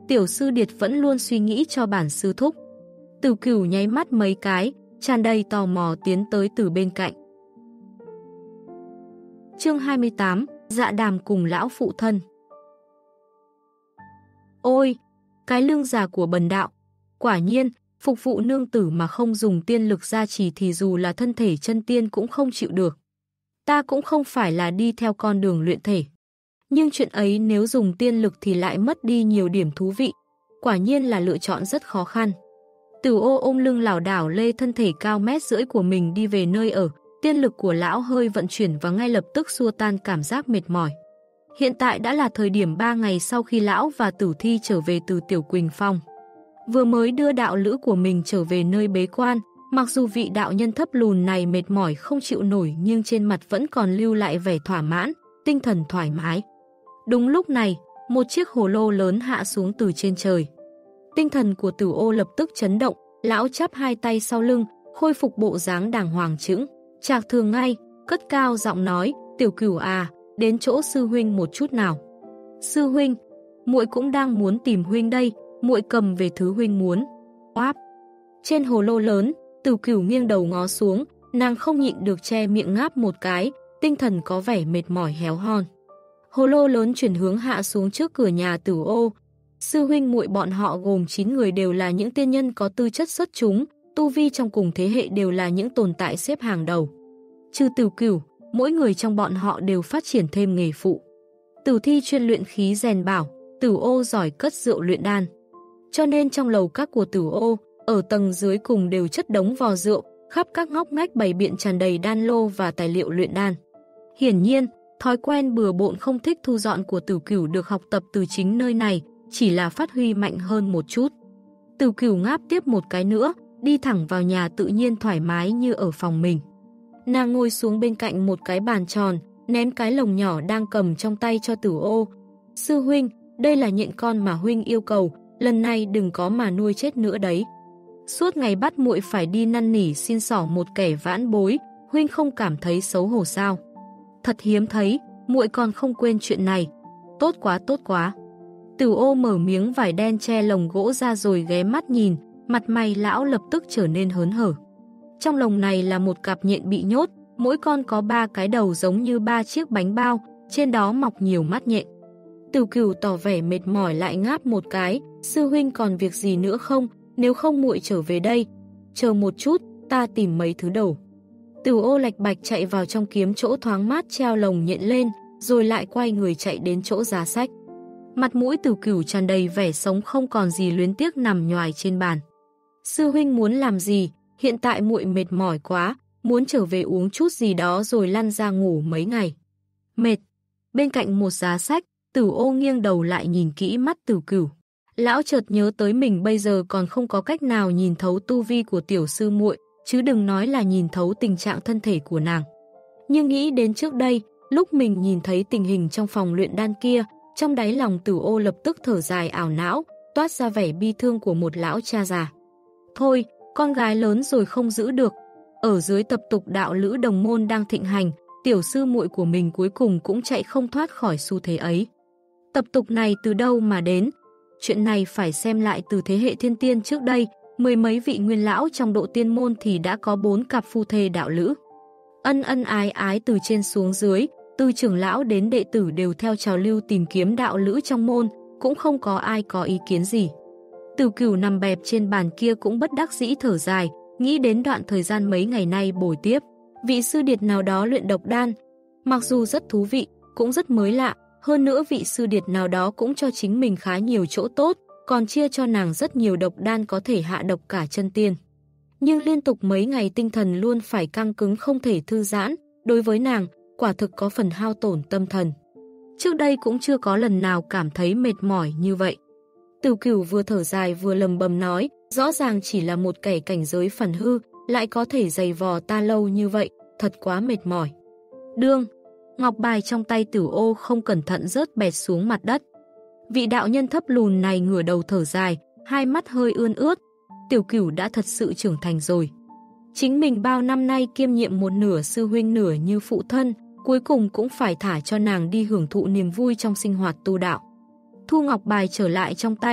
Tiểu sư điệt vẫn luôn suy nghĩ cho bản sư thúc. Từ Cửu nháy mắt mấy cái, tràn đầy tò mò tiến tới từ bên cạnh. Chương 28, Dạ Đàm cùng lão phụ thân. Ôi, cái lưng già của bần đạo. Quả nhiên, phục vụ nương tử mà không dùng tiên lực gia trì thì dù là thân thể chân tiên cũng không chịu được. Ta cũng không phải là đi theo con đường luyện thể. Nhưng chuyện ấy nếu dùng tiên lực thì lại mất đi nhiều điểm thú vị. Quả nhiên là lựa chọn rất khó khăn. Tử Ô ôm lưng lảo đảo lê thân thể cao 1,5 mét của mình đi về nơi ở. Tiên lực của lão hơi vận chuyển và ngay lập tức xua tan cảm giác mệt mỏi. Hiện tại đã là thời điểm 3 ngày sau khi lão và Tử Thi trở về từ Tiểu Quỳnh Phong. Vừa mới đưa đạo lữ của mình trở về nơi bế quan, mặc dù vị đạo nhân thấp lùn này mệt mỏi không chịu nổi nhưng trên mặt vẫn còn lưu lại vẻ thỏa mãn, tinh thần thoải mái. Đúng lúc này, một chiếc hồ lô lớn hạ xuống từ trên trời. Tinh thần của Tử Ô lập tức chấn động, lão chắp hai tay sau lưng, khôi phục bộ dáng đàng hoàng chững. Trạc Thường ngay, cất cao giọng nói, Tiểu Cửu à, đến chỗ sư huynh một chút nào. Sư huynh, muội cũng đang muốn tìm huynh đây, muội cầm về thứ huynh muốn. Oáp. Trên hồ lô lớn, Tiểu Cửu nghiêng đầu ngó xuống, nàng không nhịn được che miệng ngáp một cái, tinh thần có vẻ mệt mỏi héo hon. Hồ lô lớn chuyển hướng hạ xuống trước cửa nhà Tử Ô. Sư huynh muội bọn họ gồm 9 người đều là những tiên nhân có tư chất xuất chúng, tu vi trong cùng thế hệ đều là những tồn tại xếp hàng đầu. Trừ Tiểu Cửu, mỗi người trong bọn họ đều phát triển thêm nghề phụ. Tử Thi chuyên luyện khí rèn bảo, Tử Ô giỏi cất rượu luyện đan. Cho nên trong lầu các của Tử Ô, ở tầng dưới cùng đều chất đống vò rượu, khắp các ngóc ngách bày biện tràn đầy đan lô và tài liệu luyện đan. Hiển nhiên, thói quen bừa bộn không thích thu dọn của Tử Cửu được học tập từ chính nơi này, chỉ là phát huy mạnh hơn một chút. Tử Cửu ngáp tiếp một cái nữa, đi thẳng vào nhà tự nhiên thoải mái như ở phòng mình. Nàng ngồi xuống bên cạnh một cái bàn tròn, ném cái lồng nhỏ đang cầm trong tay cho Tử Ô. Sư huynh, đây là nhện con mà huynh yêu cầu, lần này đừng có mà nuôi chết nữa đấy. Suốt ngày bắt muội phải đi năn nỉ xin xỏ một kẻ vãn bối, huynh không cảm thấy xấu hổ sao? Thật hiếm thấy, muội còn không quên chuyện này. Tốt quá, tốt quá. Tử Ô mở miếng vải đen che lồng gỗ ra rồi ghé mắt nhìn, mặt mày lão lập tức trở nên hớn hở. Trong lồng này là một cặp nhện bị nhốt, mỗi con có 3 cái đầu giống như 3 chiếc bánh bao, trên đó mọc nhiều mắt nhện. Tiểu Cửu tỏ vẻ mệt mỏi lại ngáp một cái, sư huynh còn việc gì nữa không, nếu không muội trở về đây. Chờ một chút, ta tìm mấy thứ đồ. Tiểu Ô lạch bạch chạy vào trong kiếm chỗ thoáng mát treo lồng nhện lên, rồi lại quay người chạy đến chỗ giá sách. Mặt mũi Tiểu Cửu tràn đầy vẻ sống không còn gì luyến tiếc nằm nhoài trên bàn. Sư huynh muốn làm gì? Hiện tại muội mệt mỏi quá, muốn trở về uống chút gì đó rồi lăn ra ngủ mấy ngày. Mệt. Bên cạnh một giá sách, Tử Ô nghiêng đầu lại nhìn kỹ mắt Tiểu Cửu. Lão chợt nhớ tới mình bây giờ còn không có cách nào nhìn thấu tu vi của tiểu sư muội, chứ đừng nói là nhìn thấu tình trạng thân thể của nàng. Nhưng nghĩ đến trước đây, lúc mình nhìn thấy tình hình trong phòng luyện đan kia, trong đáy lòng Tử Ô lập tức thở dài ảo não, toát ra vẻ bi thương của một lão cha già. Thôi, con gái lớn rồi không giữ được. Ở dưới tập tục đạo lữ đồng môn đang thịnh hành, tiểu sư muội của mình cuối cùng cũng chạy không thoát khỏi xu thế ấy. Tập tục này từ đâu mà đến? Chuyện này phải xem lại từ thế hệ thiên tiên trước đây, 10 mấy vị nguyên lão trong độ tiên môn thì đã có 4 cặp phu thê đạo lữ. Ân ân ái ái từ trên xuống dưới, từ trưởng lão đến đệ tử đều theo trào lưu tìm kiếm đạo lữ trong môn, cũng không có ai có ý kiến gì. Tiểu Cửu nằm bẹp trên bàn kia cũng bất đắc dĩ thở dài, nghĩ đến đoạn thời gian mấy ngày nay bồi tiếp. Vị sư điệt nào đó luyện độc đan, mặc dù rất thú vị, cũng rất mới lạ, hơn nữa vị sư điệt nào đó cũng cho chính mình khá nhiều chỗ tốt, còn chia cho nàng rất nhiều độc đan có thể hạ độc cả chân tiên. Nhưng liên tục mấy ngày tinh thần luôn phải căng cứng không thể thư giãn, đối với nàng, quả thực có phần hao tổn tâm thần. Trước đây cũng chưa có lần nào cảm thấy mệt mỏi như vậy. Tiểu Cửu vừa thở dài vừa lầm bầm nói, rõ ràng chỉ là một kẻ cảnh giới phản hư, lại có thể giày vò ta lâu như vậy, thật quá mệt mỏi. Đương, ngọc bài trong tay Tiểu Ô không cẩn thận rớt bẹt xuống mặt đất. Vị đạo nhân thấp lùn này ngửa đầu thở dài, hai mắt hơi ươn ướt. Tiểu Cửu đã thật sự trưởng thành rồi. Chính mình bao năm nay kiêm nhiệm một nửa sư huynh nửa như phụ thân, cuối cùng cũng phải thả cho nàng đi hưởng thụ niềm vui trong sinh hoạt tu đạo. Thu ngọc bài trở lại trong tay,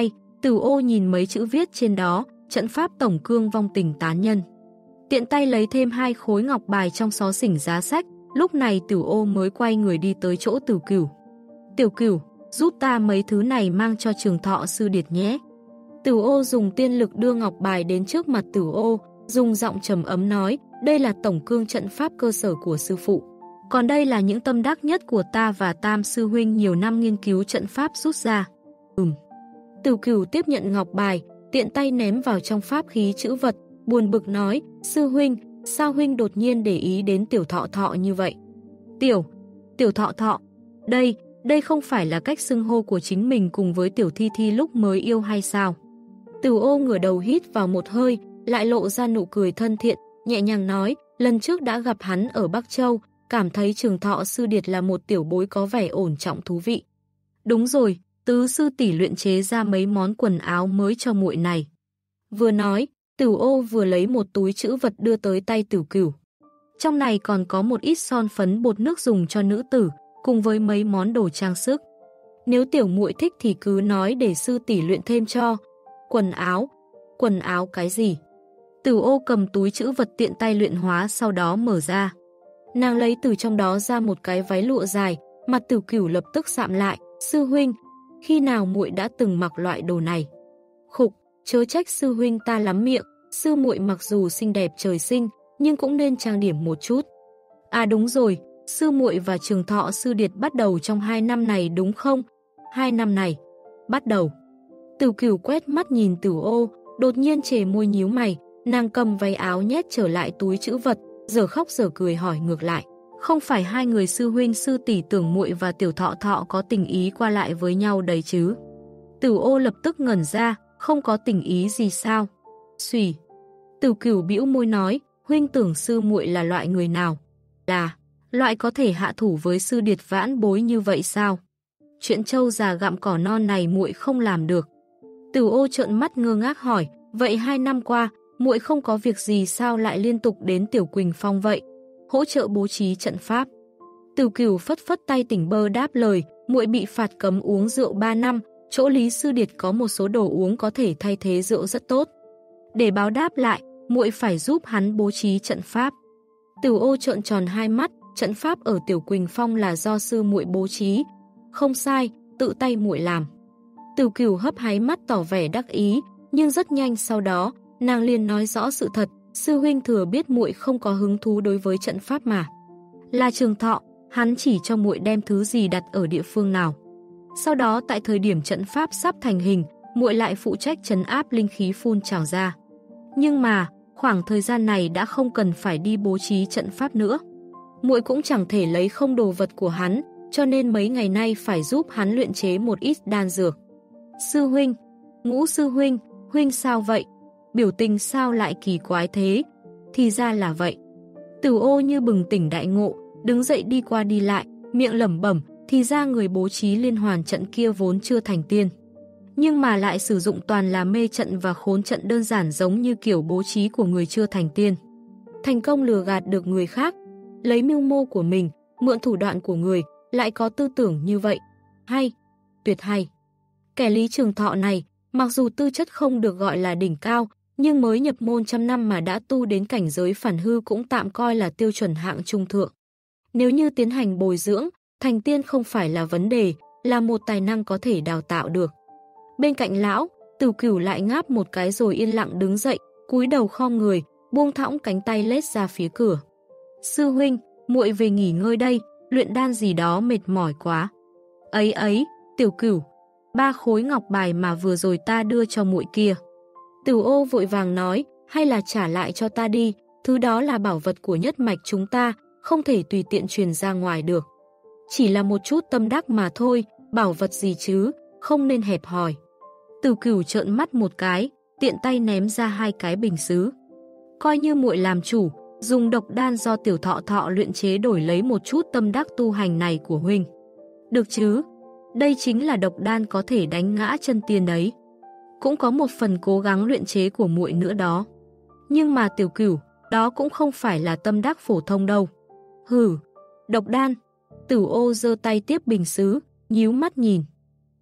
Tửu Ô nhìn mấy chữ viết trên đó, trận pháp tổng cương vong tình tán nhân. Tiện tay lấy thêm 2 khối ngọc bài trong xó xỉnh giá sách, lúc này Tửu Ô mới quay người đi tới chỗ Tiểu Cửu. Tiểu Cửu, giúp ta mấy thứ này mang cho Trường Thọ sư điệt nhé. Tửu Ô dùng tiên lực đưa ngọc bài đến trước mặt Tửu Ô, dùng giọng trầm ấm nói, đây là tổng cương trận pháp cơ sở của sư phụ. Còn đây là những tâm đắc nhất của ta và Tam sư huynh nhiều năm nghiên cứu trận pháp rút ra. Tiểu Cửu tiếp nhận ngọc bài, tiện tay ném vào trong pháp khí chữ vật, buồn bực nói, sư huynh, sao huynh đột nhiên để ý đến Tiểu Thọ Thọ như vậy? Tiểu Thọ Thọ, đây không phải là cách xưng hô của chính mình cùng với Tiểu Thi Thi lúc mới yêu hay sao? Tửu Ô ngửa đầu hít vào một hơi, lại lộ ra nụ cười thân thiện, nhẹ nhàng nói, lần trước đã gặp hắn ở Bắc Châu, cảm thấy Trường Thọ sư điệt là một tiểu bối có vẻ ổn trọng thú vị. Đúng rồi, tứ sư tỷ luyện chế ra mấy món quần áo mới cho muội này. Vừa nói, Tửu Ô vừa lấy một túi trữ vật đưa tới tay Tiểu Cửu. Trong này còn có một ít son phấn bột nước dùng cho nữ tử, cùng với mấy món đồ trang sức. Nếu tiểu muội thích thì cứ nói để sư tỷ luyện thêm cho. Quần áo cái gì? Tửu Ô cầm túi trữ vật tiện tay luyện hóa sau đó mở ra. Nàng lấy từ trong đó ra một cái váy lụa dài, mặt Tiểu Cửu lập tức sạm lại, sư huynh, khi nào muội đã từng mặc loại đồ này? Khục, chớ trách sư huynh ta lắm miệng, sư muội mặc dù xinh đẹp trời sinh, nhưng cũng nên trang điểm một chút. À đúng rồi, sư muội và Trường Thọ sư điệt bắt đầu trong 2 năm này đúng không? 2 năm này, bắt đầu. Tiểu Cửu quét mắt nhìn Tửu Ô, đột nhiên chề môi nhíu mày, nàng cầm váy áo nhét trở lại túi trữ vật, giờ khóc giờ cười hỏi ngược lại. Không phải hai người sư huynh sư tỷ tưởng muội và Tiểu Thọ Thọ có tình ý qua lại với nhau đấy chứ? Tửu Ô lập tức ngẩn ra, không có tình ý gì sao? Xùy. Tiểu Cửu bĩu môi nói, huynh tưởng sư muội là loại người nào? Là loại có thể hạ thủ với sư điệt vãn bối như vậy sao? Chuyện trâu già gặm cỏ non này muội không làm được. Tửu Ô trợn mắt ngơ ngác hỏi, vậy 2 năm qua, muội không có việc gì sao lại liên tục đến Tiểu Quỳnh Phong vậy? Hỗ trợ bố trí trận pháp. Tiểu Cửu phất phất tay tỉnh bơ đáp lời, muội bị phạt cấm uống rượu 3 năm, chỗ Lý sư điệt có một số đồ uống có thể thay thế rượu rất tốt. Để báo đáp lại, muội phải giúp hắn bố trí trận pháp. Tửu Ô trợn tròn hai mắt, trận pháp ở Tiểu Quỳnh Phong là do sư muội bố trí. Không sai, tự tay muội làm. Tiểu Cửu hấp háy mắt tỏ vẻ đắc ý, nhưng rất nhanh sau đó, nàng liền nói rõ sự thật, sư huynh thừa biết muội không có hứng thú đối với trận pháp mà. Là Trường Thọ, hắn chỉ cho muội đem thứ gì đặt ở địa phương nào. Sau đó tại thời điểm trận pháp sắp thành hình, muội lại phụ trách trấn áp linh khí phun trào ra. Nhưng mà, khoảng thời gian này đã không cần phải đi bố trí trận pháp nữa. Muội cũng chẳng thể lấy không đồ vật của hắn, cho nên mấy ngày nay phải giúp hắn luyện chế một ít đan dược. Sư huynh, Ngũ sư huynh, huynh sao vậy? Biểu tình sao lại kỳ quái thế? Thì ra là vậy. Tửu Ô như bừng tỉnh đại ngộ, đứng dậy đi qua đi lại, miệng lẩm bẩm, thì ra người bố trí liên hoàn trận kia vốn chưa thành tiên. Nhưng mà lại sử dụng toàn là mê trận và khốn trận đơn giản giống như kiểu bố trí của người chưa thành tiên. Thành công lừa gạt được người khác, lấy mưu mô của mình, mượn thủ đoạn của người, lại có tư tưởng như vậy. Hay, tuyệt hay. Kẻ Lý Trường Thọ này, mặc dù tư chất không được gọi là đỉnh cao, nhưng mới nhập môn trăm năm mà đã tu đến cảnh giới phản hư cũng tạm coi là tiêu chuẩn hạng trung thượng. Nếu như tiến hành bồi dưỡng, thành tiên không phải là vấn đề, là một tài năng có thể đào tạo được. Bên cạnh lão, Tửu Cửu lại ngáp một cái rồi yên lặng đứng dậy, cúi đầu khom người, buông thõng cánh tay lết ra phía cửa. Sư huynh, muội về nghỉ ngơi đây, luyện đan gì đó mệt mỏi quá. Ấy, Tiểu Cửu, 3 khối ngọc bài mà vừa rồi ta đưa cho muội kia. Tửu Ô vội vàng nói, hay là trả lại cho ta đi, thứ đó là bảo vật của nhất mạch chúng ta, không thể tùy tiện truyền ra ngoài được. Chỉ là một chút tâm đắc mà thôi, bảo vật gì chứ, không nên hẹp hòi. Tửu Cửu trợn mắt một cái, tiện tay ném ra 2 cái bình sứ. Coi như muội làm chủ, dùng độc đan do Tiểu Thọ Thọ luyện chế đổi lấy một chút tâm đắc tu hành này của huynh. Được chứ? Đây chính là độc đan có thể đánh ngã chân tiên đấy. Cũng có một phần cố gắng luyện chế của muội nữa đó. Nhưng mà Tiểu Cửu, đó cũng không phải là tâm đắc phổ thông đâu. Hừ, độc đan. Tửu Ô giơ tay tiếp bình sứ, nhíu mắt nhìn.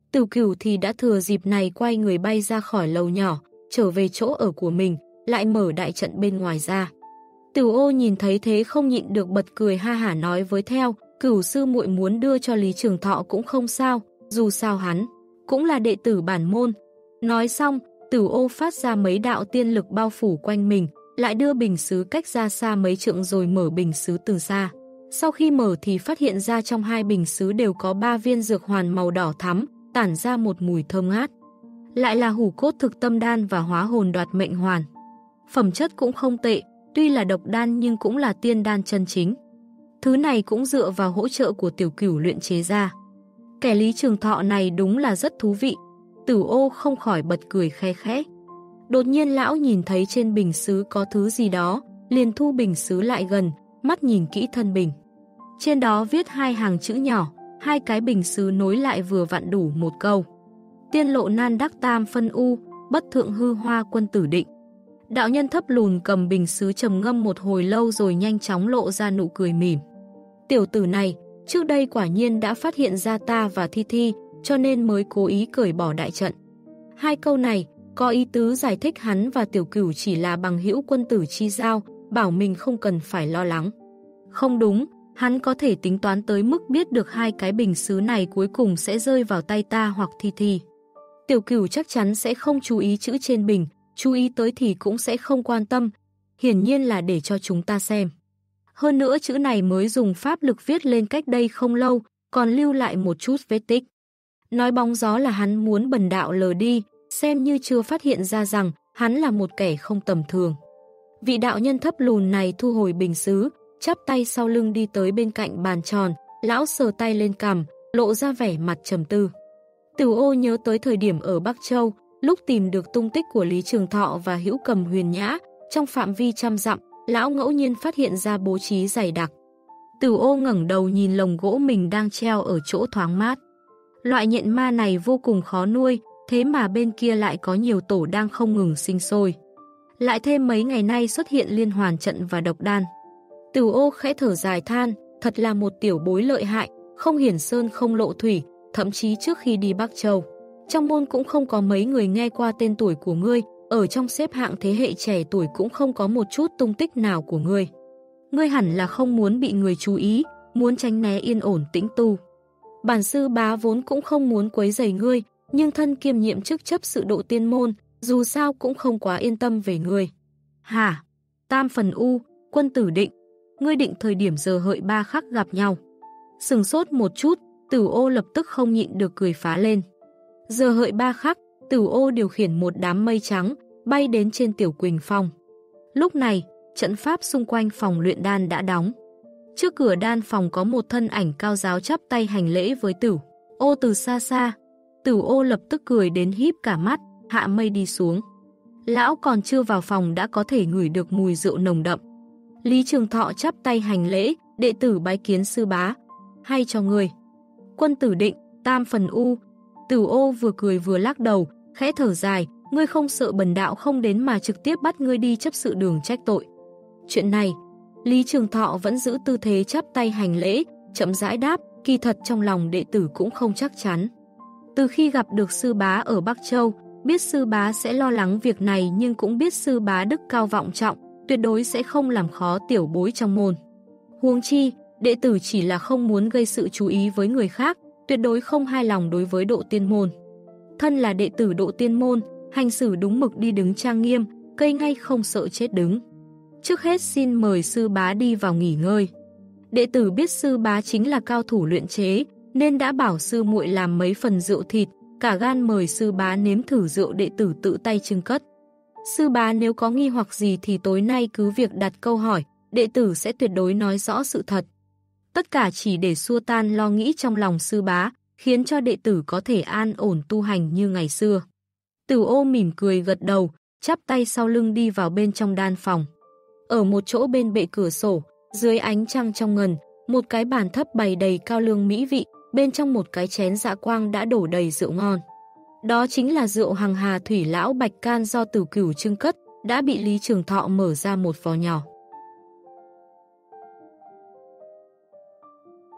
Tiểu Cửu thì đã thừa dịp này quay người bay ra khỏi lầu nhỏ, trở về chỗ ở của mình, lại mở đại trận bên ngoài ra. Tiểu Ô nhìn thấy thế không nhịn được bật cười ha hả nói với theo, Cửu sư muội muốn đưa cho Lý Trường Thọ cũng không sao, dù sao hắn cũng là đệ tử bản môn. Nói xong, Tiểu Ô phát ra mấy đạo tiên lực bao phủ quanh mình, lại đưa bình sứ cách ra xa mấy trượng rồi mở bình sứ từ xa. Sau khi mở thì phát hiện ra trong hai bình sứ đều có 3 viên dược hoàn màu đỏ thắm, tản ra một mùi thơm ngát. Lại là hủ cốt thực tâm đan và hóa hồn đoạt mệnh hoàn. Phẩm chất cũng không tệ, tuy là độc đan nhưng cũng là tiên đan chân chính. Thứ này cũng dựa vào hỗ trợ của Tiểu Cửu luyện chế ra. Kẻ Lý Trường Thọ này đúng là rất thú vị. Tiểu Ô không khỏi bật cười khe khẽ. Đột nhiên lão nhìn thấy trên bình sứ có thứ gì đó, liền thu bình sứ lại gần, mắt nhìn kỹ thân bình. Trên đó viết 2 hàng chữ nhỏ, 2 cái bình sứ nối lại vừa vặn đủ một câu. Tiên lộ nan đắc tam phân u, bất thượng hư hoa quân tử định. Đạo nhân thấp lùn cầm bình sứ trầm ngâm một hồi lâu rồi nhanh chóng lộ ra nụ cười mỉm. Tiểu tử này, trước đây quả nhiên đã phát hiện ra ta và Thi Thi, cho nên mới cố ý cởi bỏ đại trận. 2 câu này có ý tứ giải thích hắn và Tiểu Cửu chỉ là bằng hữu quân tử chi giao, bảo mình không cần phải lo lắng. Không đúng, hắn có thể tính toán tới mức biết được 2 cái bình sứ này cuối cùng sẽ rơi vào tay ta hoặc Thi Thi. Tiểu Cửu chắc chắn sẽ không chú ý chữ trên bình, chú ý tới thì cũng sẽ không quan tâm, hiển nhiên là để cho chúng ta xem. Hơn nữa chữ này mới dùng pháp lực viết lên cách đây không lâu, còn lưu lại một chút vết tích. Nói bóng gió là hắn muốn bần đạo lờ đi, xem như chưa phát hiện ra rằng hắn là một kẻ không tầm thường. Vị đạo nhân thấp lùn này thu hồi bình sứ, chắp tay sau lưng đi tới bên cạnh bàn tròn, lão sờ tay lên cằm, lộ ra vẻ mặt trầm tư. Tiểu Ô nhớ tới thời điểm ở Bắc Châu, lúc tìm được tung tích của Lý Trường Thọ và Hữu Cầm Huyền Nhã, trong phạm vi trăm dặm, lão ngẫu nhiên phát hiện ra bố trí dày đặc. Tiểu Ô ngẩng đầu nhìn lồng gỗ mình đang treo ở chỗ thoáng mát. Loại nhện ma này vô cùng khó nuôi, thế mà bên kia lại có nhiều tổ đang không ngừng sinh sôi. Lại thêm mấy ngày nay xuất hiện liên hoàn trận và độc đan. Tiểu Ô khẽ thở dài than, thật là một tiểu bối lợi hại, không hiển sơn không lộ thủy, thậm chí trước khi đi Bắc Châu. Trong môn cũng không có mấy người nghe qua tên tuổi của ngươi, ở trong xếp hạng thế hệ trẻ tuổi cũng không có một chút tung tích nào của ngươi. Ngươi hẳn là không muốn bị người chú ý, muốn tránh né yên ổn tĩnh tu. Bản sư bá vốn cũng không muốn quấy rầy ngươi, nhưng thân kiêm nhiệm chức chấp sự độ tiên môn, dù sao cũng không quá yên tâm về ngươi. Hả? Tam phần u, quân tử định. Ngươi định thời điểm giờ hợi 3 khắc gặp nhau. Sừng sốt một chút, Tiểu Ô lập tức không nhịn được cười phá lên. Giờ hợi 3 khắc, Tiểu Ô điều khiển một đám mây trắng, bay đến trên Tiểu Quỳnh Phong. Lúc này, trận pháp xung quanh phòng luyện đan đã đóng. Trước cửa đan phòng có một thân ảnh cao giáo chắp tay hành lễ với Tiểu Ô từ xa xa. Tiểu Ô lập tức cười đến híp cả mắt, hạ mây đi xuống. Lão còn chưa vào phòng đã có thể ngửi được mùi rượu nồng đậm. Lý Trường Thọ chắp tay hành lễ, đệ tử bái kiến sư bá. Hay cho người. Quân tử định, tam phần u. Tiểu Ô vừa cười vừa lắc đầu, khẽ thở dài, ngươi không sợ bần đạo không đến mà trực tiếp bắt ngươi đi chấp sự đường trách tội. Chuyện này, Lý Trường Thọ vẫn giữ tư thế chắp tay hành lễ, chậm rãi đáp, kỳ thật trong lòng đệ tử cũng không chắc chắn. Từ khi gặp được sư bá ở Bắc Châu, biết sư bá sẽ lo lắng việc này nhưng cũng biết sư bá đức cao vọng trọng, tuyệt đối sẽ không làm khó tiểu bối trong môn. Huống chi, đệ tử chỉ là không muốn gây sự chú ý với người khác, tuyệt đối không hài lòng đối với độ tiên môn. Thân là đệ tử độ tiên môn, hành xử đúng mực đi đứng trang nghiêm, cây ngay không sợ chết đứng. Trước hết xin mời sư bá đi vào nghỉ ngơi. Đệ tử biết sư bá chính là cao thủ luyện chế, nên đã bảo sư muội làm mấy phần rượu thịt, cả gan mời sư bá nếm thử rượu đệ tử tự tay trưng cất. Sư bá nếu có nghi hoặc gì thì tối nay cứ việc đặt câu hỏi, đệ tử sẽ tuyệt đối nói rõ sự thật. Tất cả chỉ để xua tan lo nghĩ trong lòng sư bá, khiến cho đệ tử có thể an ổn tu hành như ngày xưa. Tiểu Ô mỉm cười gật đầu, chắp tay sau lưng đi vào bên trong đan phòng. Ở một chỗ bên bệ cửa sổ, dưới ánh trăng trong ngần, một cái bàn thấp bày đầy cao lương mỹ vị, bên trong một cái chén dạ quang đã đổ đầy rượu ngon. Đó chính là rượu hằng hà thủy lão bạch can do Tiểu Cửu trưng cất, đã bị Lý Trường Thọ mở ra một vò nhỏ.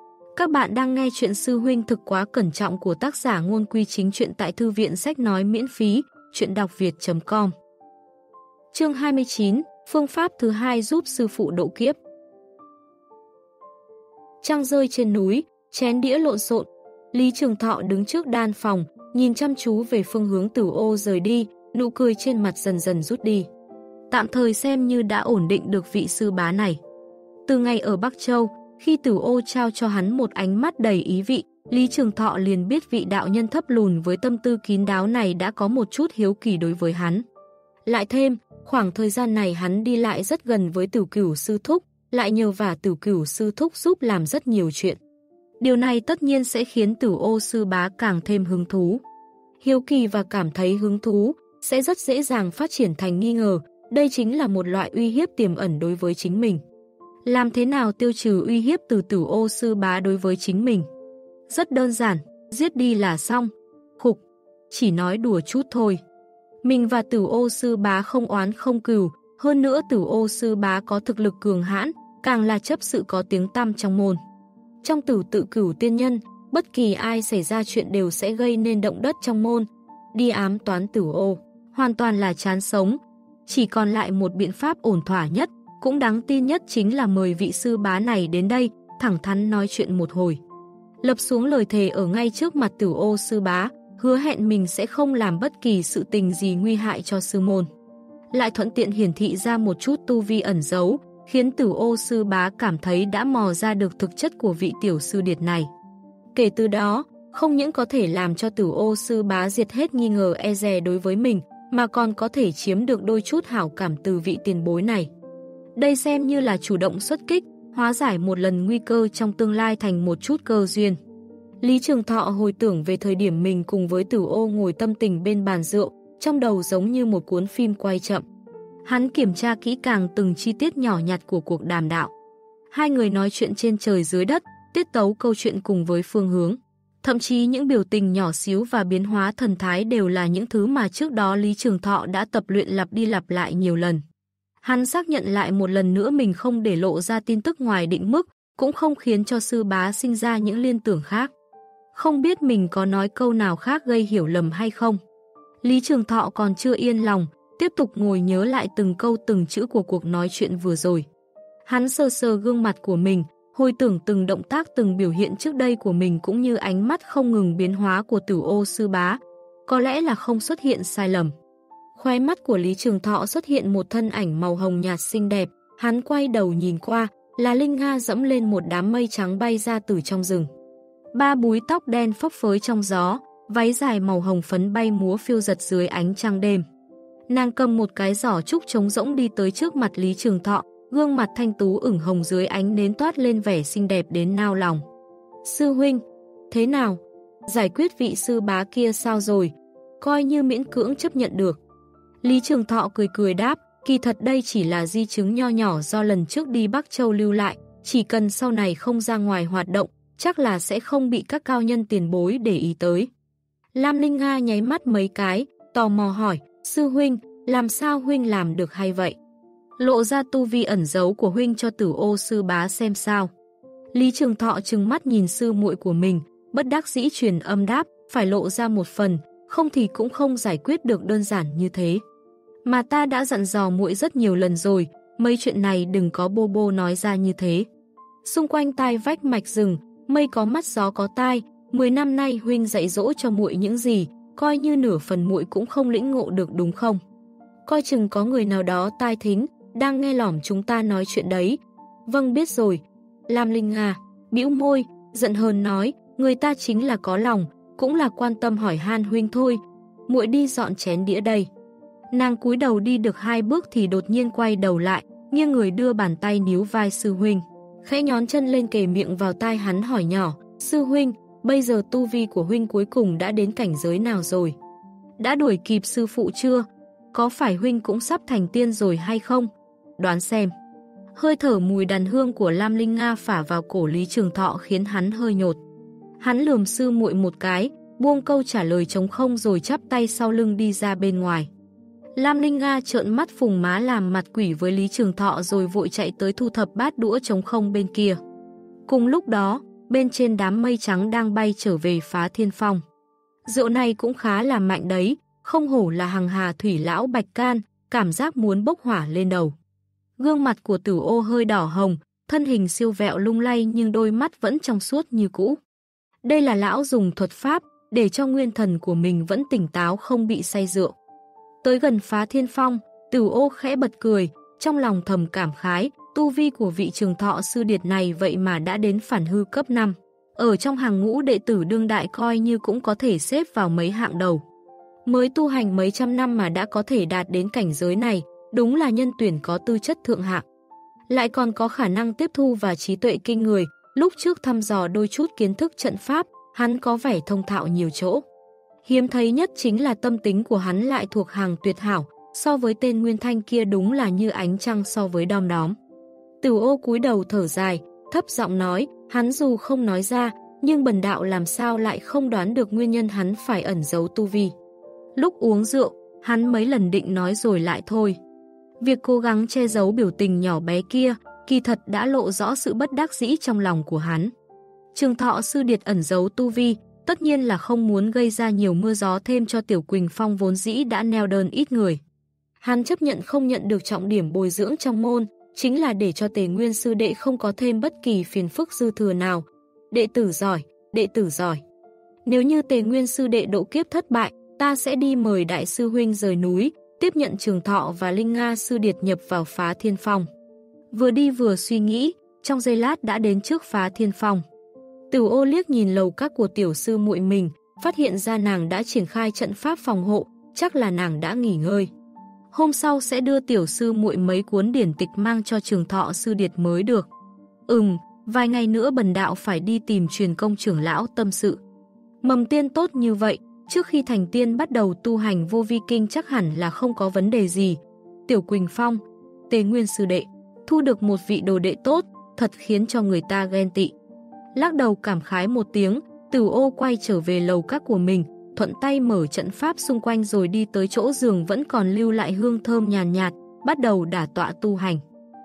Các bạn đang nghe chuyện Sư huynh thực quá cẩn trọng của tác giả Ngôn Quy Chính Truyện tại thư viện sách nói miễn phí, chuyện đọc việt.com. Chương 29, phương pháp thứ hai giúp sư phụ độ kiếp. Trăng rơi trên núi, chén đĩa lộn xộn. Lý Trường Thọ đứng trước đan phòng, nhìn chăm chú về phương hướng Tử Ô rời đi, nụ cười trên mặt dần dần rút đi. Tạm thời xem như đã ổn định được vị sư bá này. Từ ngày ở Bắc Châu, khi Tử Ô trao cho hắn một ánh mắt đầy ý vị, Lý Trường Thọ liền biết vị đạo nhân thấp lùn với tâm tư kín đáo này đã có một chút hiếu kỳ đối với hắn. Lại thêm, khoảng thời gian này hắn đi lại rất gần với Tử Cửu sư thúc, lại nhờ vả Tử Cửu sư thúc giúp làm rất nhiều chuyện. Điều này tất nhiên sẽ khiến Tử Ô sư bá càng thêm hứng thú. Hiếu kỳ và cảm thấy hứng thú sẽ rất dễ dàng phát triển thành nghi ngờ, đây chính là một loại uy hiếp tiềm ẩn đối với chính mình. Làm thế nào tiêu trừ uy hiếp từ Tử Ô sư bá đối với chính mình? Rất đơn giản, giết đi là xong. Khục, chỉ nói đùa chút thôi. Mình và Tử Ô sư bá không oán không cừu, hơn nữa Tử Ô sư bá có thực lực cường hãn, càng là chấp sự có tiếng tăm trong môn. Trong Tử Tự Cửu tiên nhân, bất kỳ ai xảy ra chuyện đều sẽ gây nên động đất trong môn. Đi ám toán Tử Ô, hoàn toàn là chán sống. Chỉ còn lại một biện pháp ổn thỏa nhất, cũng đáng tin nhất chính là mời vị sư bá này đến đây, thẳng thắn nói chuyện một hồi. Lập xuống lời thề ở ngay trước mặt Tử Ô sư bá, hứa hẹn mình sẽ không làm bất kỳ sự tình gì nguy hại cho sư môn. Lại thuận tiện hiển thị ra một chút tu vi ẩn giấu, khiến Tử Ô sư bá cảm thấy đã mò ra được thực chất của vị tiểu sư điệt này. Kể từ đó, không những có thể làm cho Tử Ô sư bá diệt hết nghi ngờ e dè đối với mình, mà còn có thể chiếm được đôi chút hảo cảm từ vị tiền bối này. Đây xem như là chủ động xuất kích, hóa giải một lần nguy cơ trong tương lai thành một chút cơ duyên. Lý Trường Thọ hồi tưởng về thời điểm mình cùng với Tử Ô ngồi tâm tình bên bàn rượu, trong đầu giống như một cuốn phim quay chậm. Hắn kiểm tra kỹ càng từng chi tiết nhỏ nhặt của cuộc đàm đạo. Hai người nói chuyện trên trời dưới đất, tiết tấu câu chuyện cùng với phương hướng. Thậm chí những biểu tình nhỏ xíu và biến hóa thần thái đều là những thứ mà trước đó Lý Trường Thọ đã tập luyện lặp đi lặp lại nhiều lần. Hắn xác nhận lại một lần nữa mình không để lộ ra tin tức ngoài định mức, cũng không khiến cho sư bá sinh ra những liên tưởng khác. Không biết mình có nói câu nào khác gây hiểu lầm hay không. Lý Trường Thọ còn chưa yên lòng, tiếp tục ngồi nhớ lại từng câu từng chữ của cuộc nói chuyện vừa rồi. Hắn sờ sờ gương mặt của mình, hồi tưởng từng động tác từng biểu hiện trước đây của mình cũng như ánh mắt không ngừng biến hóa của Tử Ô sư bá. Có lẽ là không xuất hiện sai lầm. Khóe mắt của Lý Trường Thọ xuất hiện một thân ảnh màu hồng nhạt xinh đẹp, hắn quay đầu nhìn qua, là Linh Nga dẫm lên một đám mây trắng bay ra từ trong rừng. Ba búi tóc đen phấp phới trong gió, váy dài màu hồng phấn bay múa phiêu giật dưới ánh trăng đêm. Nàng cầm một cái giỏ trúc trống rỗng đi tới trước mặt Lý Trường Thọ, gương mặt thanh tú ửng hồng dưới ánh nến toát lên vẻ xinh đẹp đến nao lòng. Sư huynh, thế nào? Giải quyết vị sư bá kia sao rồi? Coi như miễn cưỡng chấp nhận được. Lý Trường Thọ cười cười đáp, kỳ thật đây chỉ là di chứng nho nhỏ do lần trước đi Bắc Châu lưu lại, chỉ cần sau này không ra ngoài hoạt động, chắc là sẽ không bị các cao nhân tiền bối để ý tới. Lam Linh Nga nháy mắt mấy cái, tò mò hỏi, sư huynh, làm sao huynh làm được hay vậy? Lộ ra tu vi ẩn giấu của huynh cho Tử Ô sư bá xem sao. Lý Trường Thọ trừng mắt nhìn sư muội của mình, bất đắc dĩ truyền âm đáp, phải lộ ra một phần, không thì cũng không giải quyết được đơn giản như thế. Mà ta đã dặn dò muội rất nhiều lần rồi, mấy chuyện này đừng có bô bô nói ra như thế. Xung quanh tai vách mạch rừng, mây có mắt gió có tai, 10 năm nay huynh dạy dỗ cho muội những gì, coi như nửa phần muội cũng không lĩnh ngộ được đúng không? Coi chừng có người nào đó tai thính, đang nghe lỏm chúng ta nói chuyện đấy. Vâng biết rồi. Lam Linh Nga bĩu môi, giận hờn nói, người ta chính là có lòng, cũng là quan tâm hỏi han huynh thôi. Muội đi dọn chén đĩa đây. Nàng cúi đầu đi được 2 bước thì đột nhiên quay đầu lại, nghiêng người đưa bàn tay níu vai sư huynh. Khẽ nhón chân lên kề miệng vào tai hắn hỏi nhỏ, sư huynh, bây giờ tu vi của huynh cuối cùng đã đến cảnh giới nào rồi? Đã đuổi kịp sư phụ chưa? Có phải huynh cũng sắp thành tiên rồi hay không? Đoán xem. Hơi thở mùi đàn hương của Lam Linh Nga phả vào cổ Lý Trường Thọ khiến hắn hơi nhột. Hắn lườm sư muội một cái, buông câu trả lời trống không rồi chắp tay sau lưng đi ra bên ngoài. Lam Linh Nga trợn mắt phùng má làm mặt quỷ với Lý Trường Thọ rồi vội chạy tới thu thập bát đũa trống không bên kia. Cùng lúc đó, bên trên đám mây trắng đang bay trở về Phá Thiên Phong. Rượu này cũng khá là mạnh đấy, không hổ là hằng hà thủy lão Bạch Can, cảm giác muốn bốc hỏa lên đầu. Gương mặt của Tử Ô hơi đỏ hồng, thân hình siêu vẹo lung lay nhưng đôi mắt vẫn trong suốt như cũ. Đây là lão dùng thuật pháp để cho nguyên thần của mình vẫn tỉnh táo không bị say rượu. Tới gần Phá Thiên Phong, Tử Ô khẽ bật cười, trong lòng thầm cảm khái, tu vi của vị Trường Thọ sư điệt này vậy mà đã đến phản hư cấp 5. Ở trong hàng ngũ đệ tử đương đại coi như cũng có thể xếp vào mấy hạng đầu. Mới tu hành mấy trăm năm mà đã có thể đạt đến cảnh giới này, đúng là nhân tuyển có tư chất thượng hạng. Lại còn có khả năng tiếp thu và trí tuệ kinh người, lúc trước thăm dò đôi chút kiến thức trận pháp, hắn có vẻ thông thạo nhiều chỗ. Hiếm thấy nhất chính là tâm tính của hắn lại thuộc hàng tuyệt hảo, so với tên Nguyên Thanh kia đúng là như ánh trăng so với đom đóm. Tử Ô cúi đầu thở dài, thấp giọng nói, hắn dù không nói ra, nhưng bần đạo làm sao lại không đoán được nguyên nhân hắn phải ẩn giấu tu vi. Lúc uống rượu, hắn mấy lần định nói rồi lại thôi. Việc cố gắng che giấu biểu tình nhỏ bé kia, kỳ thật đã lộ rõ sự bất đắc dĩ trong lòng của hắn. Trường Thọ sư điệt ẩn giấu tu vi, tất nhiên là không muốn gây ra nhiều mưa gió thêm cho Tiểu Quỳnh Phong vốn dĩ đã neo đơn ít người. Hắn chấp nhận không nhận được trọng điểm bồi dưỡng trong môn, chính là để cho Tề Nguyên sư đệ không có thêm bất kỳ phiền phức dư thừa nào. Đệ tử giỏi, đệ tử giỏi. Nếu như Tề Nguyên sư đệ độ kiếp thất bại, ta sẽ đi mời đại sư huynh rời núi, tiếp nhận Trường Thọ và Linh Nga sư điệt nhập vào Phá Thiên Phong. Vừa đi vừa suy nghĩ, trong giây lát đã đến trước Phá Thiên Phong. Tử Ô liếc nhìn lầu các của tiểu sư muội mình, phát hiện ra nàng đã triển khai trận pháp phòng hộ, chắc là nàng đã nghỉ ngơi. Hôm sau sẽ đưa tiểu sư muội mấy cuốn điển tịch mang cho Trường Thọ sư điệt mới được. Vài ngày nữa bần đạo phải đi tìm Truyền Công trưởng lão tâm sự. Mầm tiên tốt như vậy, trước khi thành tiên bắt đầu tu hành vô vi kinh chắc hẳn là không có vấn đề gì. Tiểu Quỳnh Phong, Tề Nguyên sư đệ, thu được một vị đồ đệ tốt, thật khiến cho người ta ghen tị. Lắc đầu cảm khái một tiếng, Tử Ô quay trở về lầu các của mình, thuận tay mở trận pháp xung quanh rồi đi tới chỗ giường vẫn còn lưu lại hương thơm nhàn nhạt, bắt đầu đả tọa tu hành.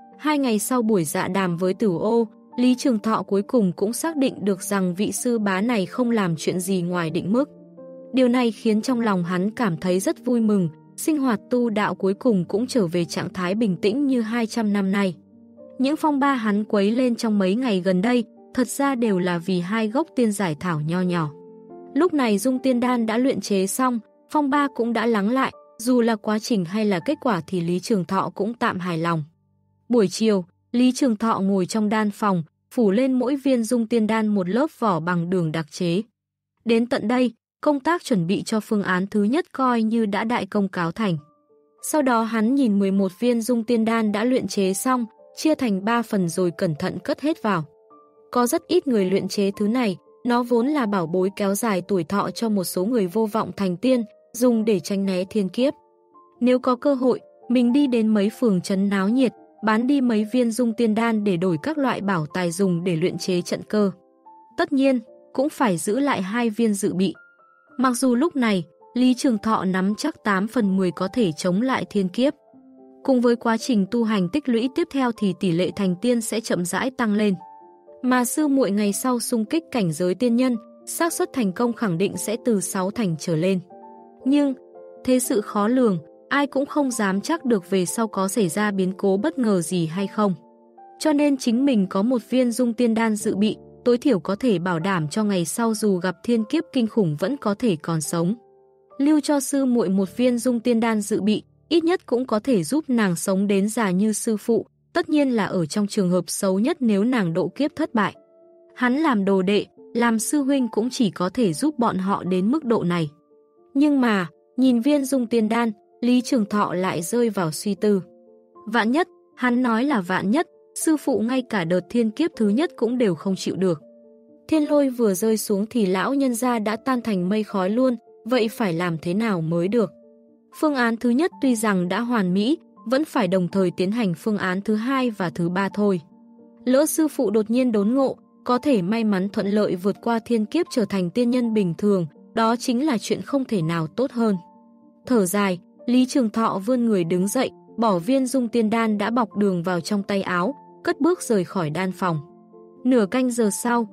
2 ngày sau buổi dạ đàm với Tử Ô, Lý Trường Thọ cuối cùng cũng xác định được rằng vị sư bá này không làm chuyện gì ngoài định mức. Điều này khiến trong lòng hắn cảm thấy rất vui mừng, sinh hoạt tu đạo cuối cùng cũng trở về trạng thái bình tĩnh như 200 năm nay. Những phong ba hắn quấy lên trong mấy ngày gần đây, thật ra đều là vì 2 gốc tiên giải thảo nho nhỏ. Lúc này dung tiên đan đã luyện chế xong, phong ba cũng đã lắng lại, dù là quá trình hay là kết quả thì Lý Trường Thọ cũng tạm hài lòng. Buổi chiều, Lý Trường Thọ ngồi trong đan phòng, phủ lên mỗi viên dung tiên đan một lớp vỏ bằng đường đặc chế. Đến tận đây, công tác chuẩn bị cho phương án thứ nhất coi như đã đại công cáo thành. Sau đó hắn nhìn 11 viên dung tiên đan đã luyện chế xong, chia thành 3 phần rồi cẩn thận cất hết vào. Có rất ít người luyện chế thứ này, nó vốn là bảo bối kéo dài tuổi thọ cho một số người vô vọng thành tiên, dùng để tránh né thiên kiếp. Nếu có cơ hội, mình đi đến mấy phường trấn náo nhiệt, bán đi mấy viên dung tiên đan để đổi các loại bảo tài dùng để luyện chế trận cơ. Tất nhiên, cũng phải giữ lại 2 viên dự bị. Mặc dù lúc này, Lý Trường Thọ nắm chắc 8 phần 10 có thể chống lại thiên kiếp. Cùng với quá trình tu hành tích lũy tiếp theo thì tỷ lệ thành tiên sẽ chậm rãi tăng lên. Mà sư muội ngày sau xung kích cảnh giới tiên nhân, xác suất thành công khẳng định sẽ từ 6 thành trở lên. Nhưng, thế sự khó lường, ai cũng không dám chắc được về sau có xảy ra biến cố bất ngờ gì hay không. Cho nên chính mình có một viên dung tiên đan dự bị, tối thiểu có thể bảo đảm cho ngày sau dù gặp thiên kiếp kinh khủng vẫn có thể còn sống. Lưu cho sư muội một viên dung tiên đan dự bị, ít nhất cũng có thể giúp nàng sống đến già như sư phụ, tất nhiên là ở trong trường hợp xấu nhất nếu nàng độ kiếp thất bại. Hắn làm đồ đệ, làm sư huynh cũng chỉ có thể giúp bọn họ đến mức độ này. Nhưng mà, nhìn viên dung tiên đan, Lý Trường Thọ lại rơi vào suy tư. Vạn nhất, hắn nói là vạn nhất, sư phụ ngay cả đợt thiên kiếp thứ nhất cũng đều không chịu được. Thiên lôi vừa rơi xuống thì lão nhân gia đã tan thành mây khói luôn, vậy phải làm thế nào mới được? Phương án thứ nhất tuy rằng đã hoàn mỹ, vẫn phải đồng thời tiến hành phương án thứ 2 và thứ 3 thôi. Lỡ sư phụ đột nhiên đốn ngộ, có thể may mắn thuận lợi vượt qua thiên kiếp trở thành tiên nhân bình thường, đó chính là chuyện không thể nào tốt hơn. Thở dài, Lý Trường Thọ vươn người đứng dậy, bỏ viên dung tiên đan đã bọc đường vào trong tay áo, cất bước rời khỏi đan phòng. Nửa canh giờ sau,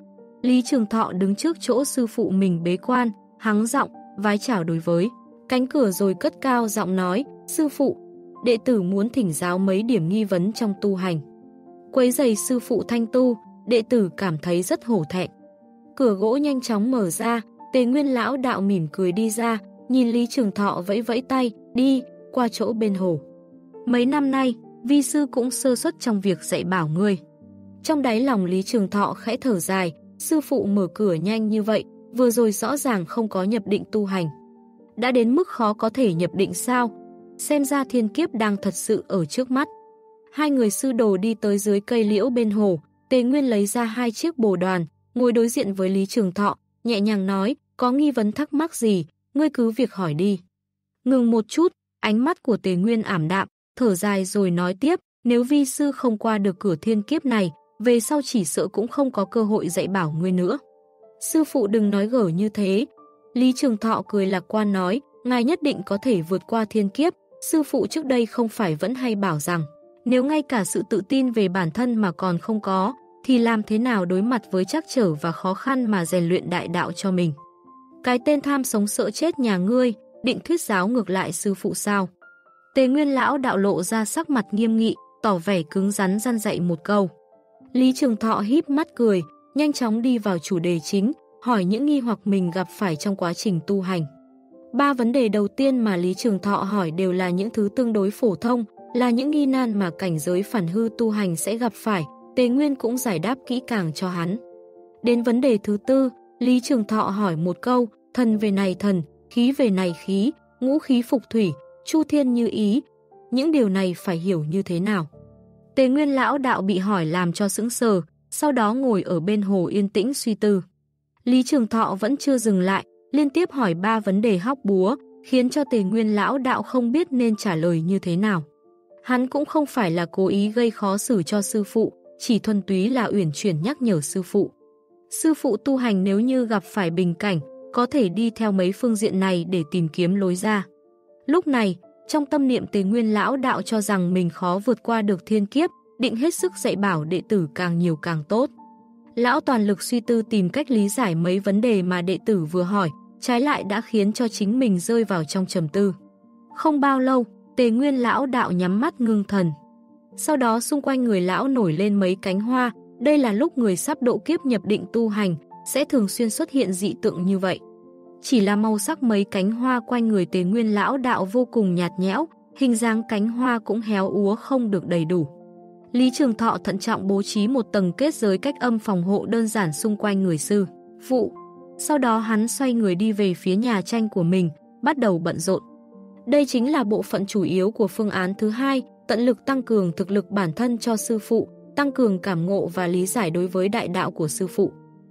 Lý Trường Thọ đứng trước chỗ sư phụ mình bế quan, hắng giọng, vái chào đối với cánh cửa rồi cất cao giọng nói, sư phụ, đệ tử muốn thỉnh giáo mấy điểm nghi vấn trong tu hành. Quấy rầy sư phụ thanh tu, đệ tử cảm thấy rất hổ thẹn. Cửa gỗ nhanh chóng mở ra, Tề Nguyên lão đạo mỉm cười đi ra, nhìn Lý Trường Thọ vẫy vẫy tay, đi, qua chỗ bên hồ. Mấy năm nay, vi sư cũng sơ suất trong việc dạy bảo ngươi. Trong đáy lòng Lý Trường Thọ khẽ thở dài, sư phụ mở cửa nhanh như vậy, vừa rồi rõ ràng không có nhập định tu hành. Đã đến mức khó có thể nhập định sao? Xem ra thiên kiếp đang thật sự ở trước mắt. Hai người sư đồ đi tới dưới cây liễu bên hồ, Tề Nguyên lấy ra 2 chiếc bồ đoàn, ngồi đối diện với Lý Trường Thọ, nhẹ nhàng nói, có nghi vấn thắc mắc gì, ngươi cứ việc hỏi đi. Ngừng một chút, ánh mắt của Tề Nguyên ảm đạm, thở dài rồi nói tiếp, nếu vi sư không qua được cửa thiên kiếp này, về sau chỉ sợ cũng không có cơ hội dạy bảo ngươi nữa. Sư phụ đừng nói gở như thế. Lý Trường Thọ cười lạc quan nói, ngài nhất định có thể vượt qua thiên kiếp, sư phụ trước đây không phải vẫn hay bảo rằng, nếu ngay cả sự tự tin về bản thân mà còn không có, thì làm thế nào đối mặt với trắc trở và khó khăn mà rèn luyện đại đạo cho mình. Cái tên tham sống sợ chết nhà ngươi, định thuyết giáo ngược lại sư phụ sao? Tề Nguyên lão đạo lộ ra sắc mặt nghiêm nghị, tỏ vẻ cứng rắn răn dạy một câu. Lý Trường Thọ híp mắt cười, nhanh chóng đi vào chủ đề chính, hỏi những nghi hoặc mình gặp phải trong quá trình tu hành. 3 vấn đề đầu tiên mà Lý Trường Thọ hỏi đều là những thứ tương đối phổ thông, là những nghi nan mà cảnh giới phản hư tu hành sẽ gặp phải, Tề Nguyên cũng giải đáp kỹ càng cho hắn. Đến vấn đề thứ tư, Lý Trường Thọ hỏi một câu, thần về này thần, khí về này khí, ngũ khí phục thủy, chu thiên như ý, những điều này phải hiểu như thế nào? Tề Nguyên lão đạo bị hỏi làm cho sững sờ, sau đó ngồi ở bên hồ yên tĩnh suy tư. Lý Trường Thọ vẫn chưa dừng lại, liên tiếp hỏi 3 vấn đề hóc búa, khiến cho Tề Nguyên lão đạo không biết nên trả lời như thế nào. Hắn cũng không phải là cố ý gây khó xử cho sư phụ, chỉ thuần túy là uyển chuyển nhắc nhở sư phụ. Sư phụ tu hành nếu như gặp phải bình cảnh, có thể đi theo mấy phương diện này để tìm kiếm lối ra. Lúc này, trong tâm niệm Tề Nguyên lão đạo cho rằng mình khó vượt qua được thiên kiếp, định hết sức dạy bảo đệ tử càng nhiều càng tốt. Lão toàn lực suy tư tìm cách lý giải mấy vấn đề mà đệ tử vừa hỏi, trái lại đã khiến cho chính mình rơi vào trong trầm tư. Không bao lâu, Tề Nguyên lão đạo nhắm mắt ngưng thần. Sau đó xung quanh người lão nổi lên mấy cánh hoa, đây là lúc người sắp độ kiếp nhập định tu hành, sẽ thường xuyên xuất hiện dị tượng như vậy. Chỉ là màu sắc mấy cánh hoa quanh người Tề Nguyên lão đạo vô cùng nhạt nhẽo, hình dáng cánh hoa cũng héo úa không được đầy đủ. Lý Trường Thọ thận trọng bố trí một tầng kết giới cách âm phòng hộ đơn giản xung quanh người sư phụ. Sau đó hắn xoay người đi về phía nhà tranh của mình, bắt đầu bận rộn. Đây chính là bộ phận chủ yếu của phương án thứ 2, tận lực tăng cường thực lực bản thân cho sư phụ, tăng cường cảm ngộ và lý giải đối với đại đạo của sư phụ.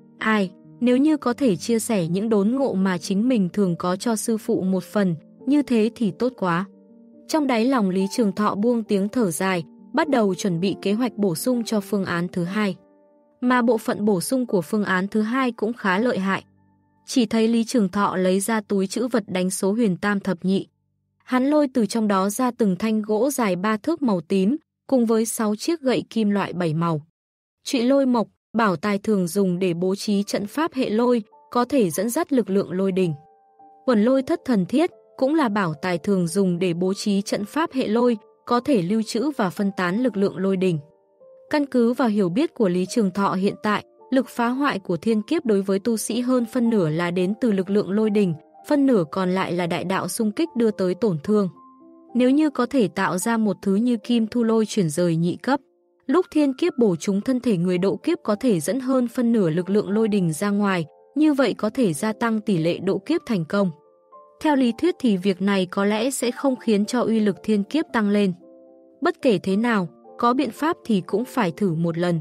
Nếu như có thể chia sẻ những đốn ngộ mà chính mình thường có cho sư phụ một phần, như thế thì tốt quá. Trong đáy lòng Lý Trường Thọ buông tiếng thở dài, bắt đầu chuẩn bị kế hoạch bổ sung cho phương án thứ 2. Mà bộ phận bổ sung của phương án thứ 2 cũng khá lợi hại. Chỉ thấy Lý Trường Thọ lấy ra túi trữ vật đánh số huyền tam thập nhị. Hắn lôi từ trong đó ra từng thanh gỗ dài 3 thước màu tím, cùng với 6 chiếc gậy kim loại 7 màu. Trụy lôi mộc, bảo tài thường dùng để bố trí trận pháp hệ lôi, có thể dẫn dắt lực lượng lôi đình. Quần lôi thất thần thiết, cũng là bảo tài thường dùng để bố trí trận pháp hệ lôi, có thể lưu trữ và phân tán lực lượng lôi đình. Căn cứ vào hiểu biết của Lý Trường Thọ hiện tại, lực phá hoại của thiên kiếp đối với tu sĩ hơn phân nửa là đến từ lực lượng lôi đình, phân nửa còn lại là đại đạo xung kích đưa tới tổn thương. Nếu như có thể tạo ra một thứ như kim thu lôi chuyển rời nhị cấp, lúc thiên kiếp bổ trúng thân thể người độ kiếp có thể dẫn hơn phân nửa lực lượng lôi đình ra ngoài, như vậy có thể gia tăng tỷ lệ độ kiếp thành công. Theo lý thuyết thì việc này có lẽ sẽ không khiến cho uy lực thiên kiếp tăng lên. Bất kể thế nào, có biện pháp thì cũng phải thử một lần.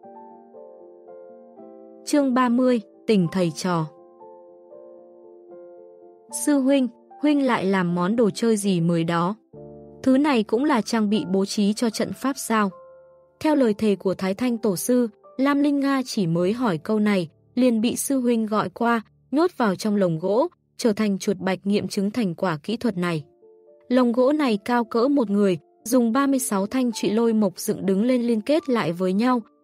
Chương 30, tình thầy trò. Sư huynh, huynh lại làm món đồ chơi gì mới đó? Thứ này cũng là trang bị bố trí cho trận pháp sao? Theo lời thề của Thái Thanh Tổ Sư, Lam Linh Nga chỉ mới hỏi câu này, liền bị sư huynh gọi qua, nhốt vào trong lồng gỗ, trở thành chuột bạch nghiệm chứng thành quả kỹ thuật này. Lồng gỗ này cao cỡ một người, dùng 36 thanh trụy lôi mộc dựng đứng lên liên kết lại với nhau,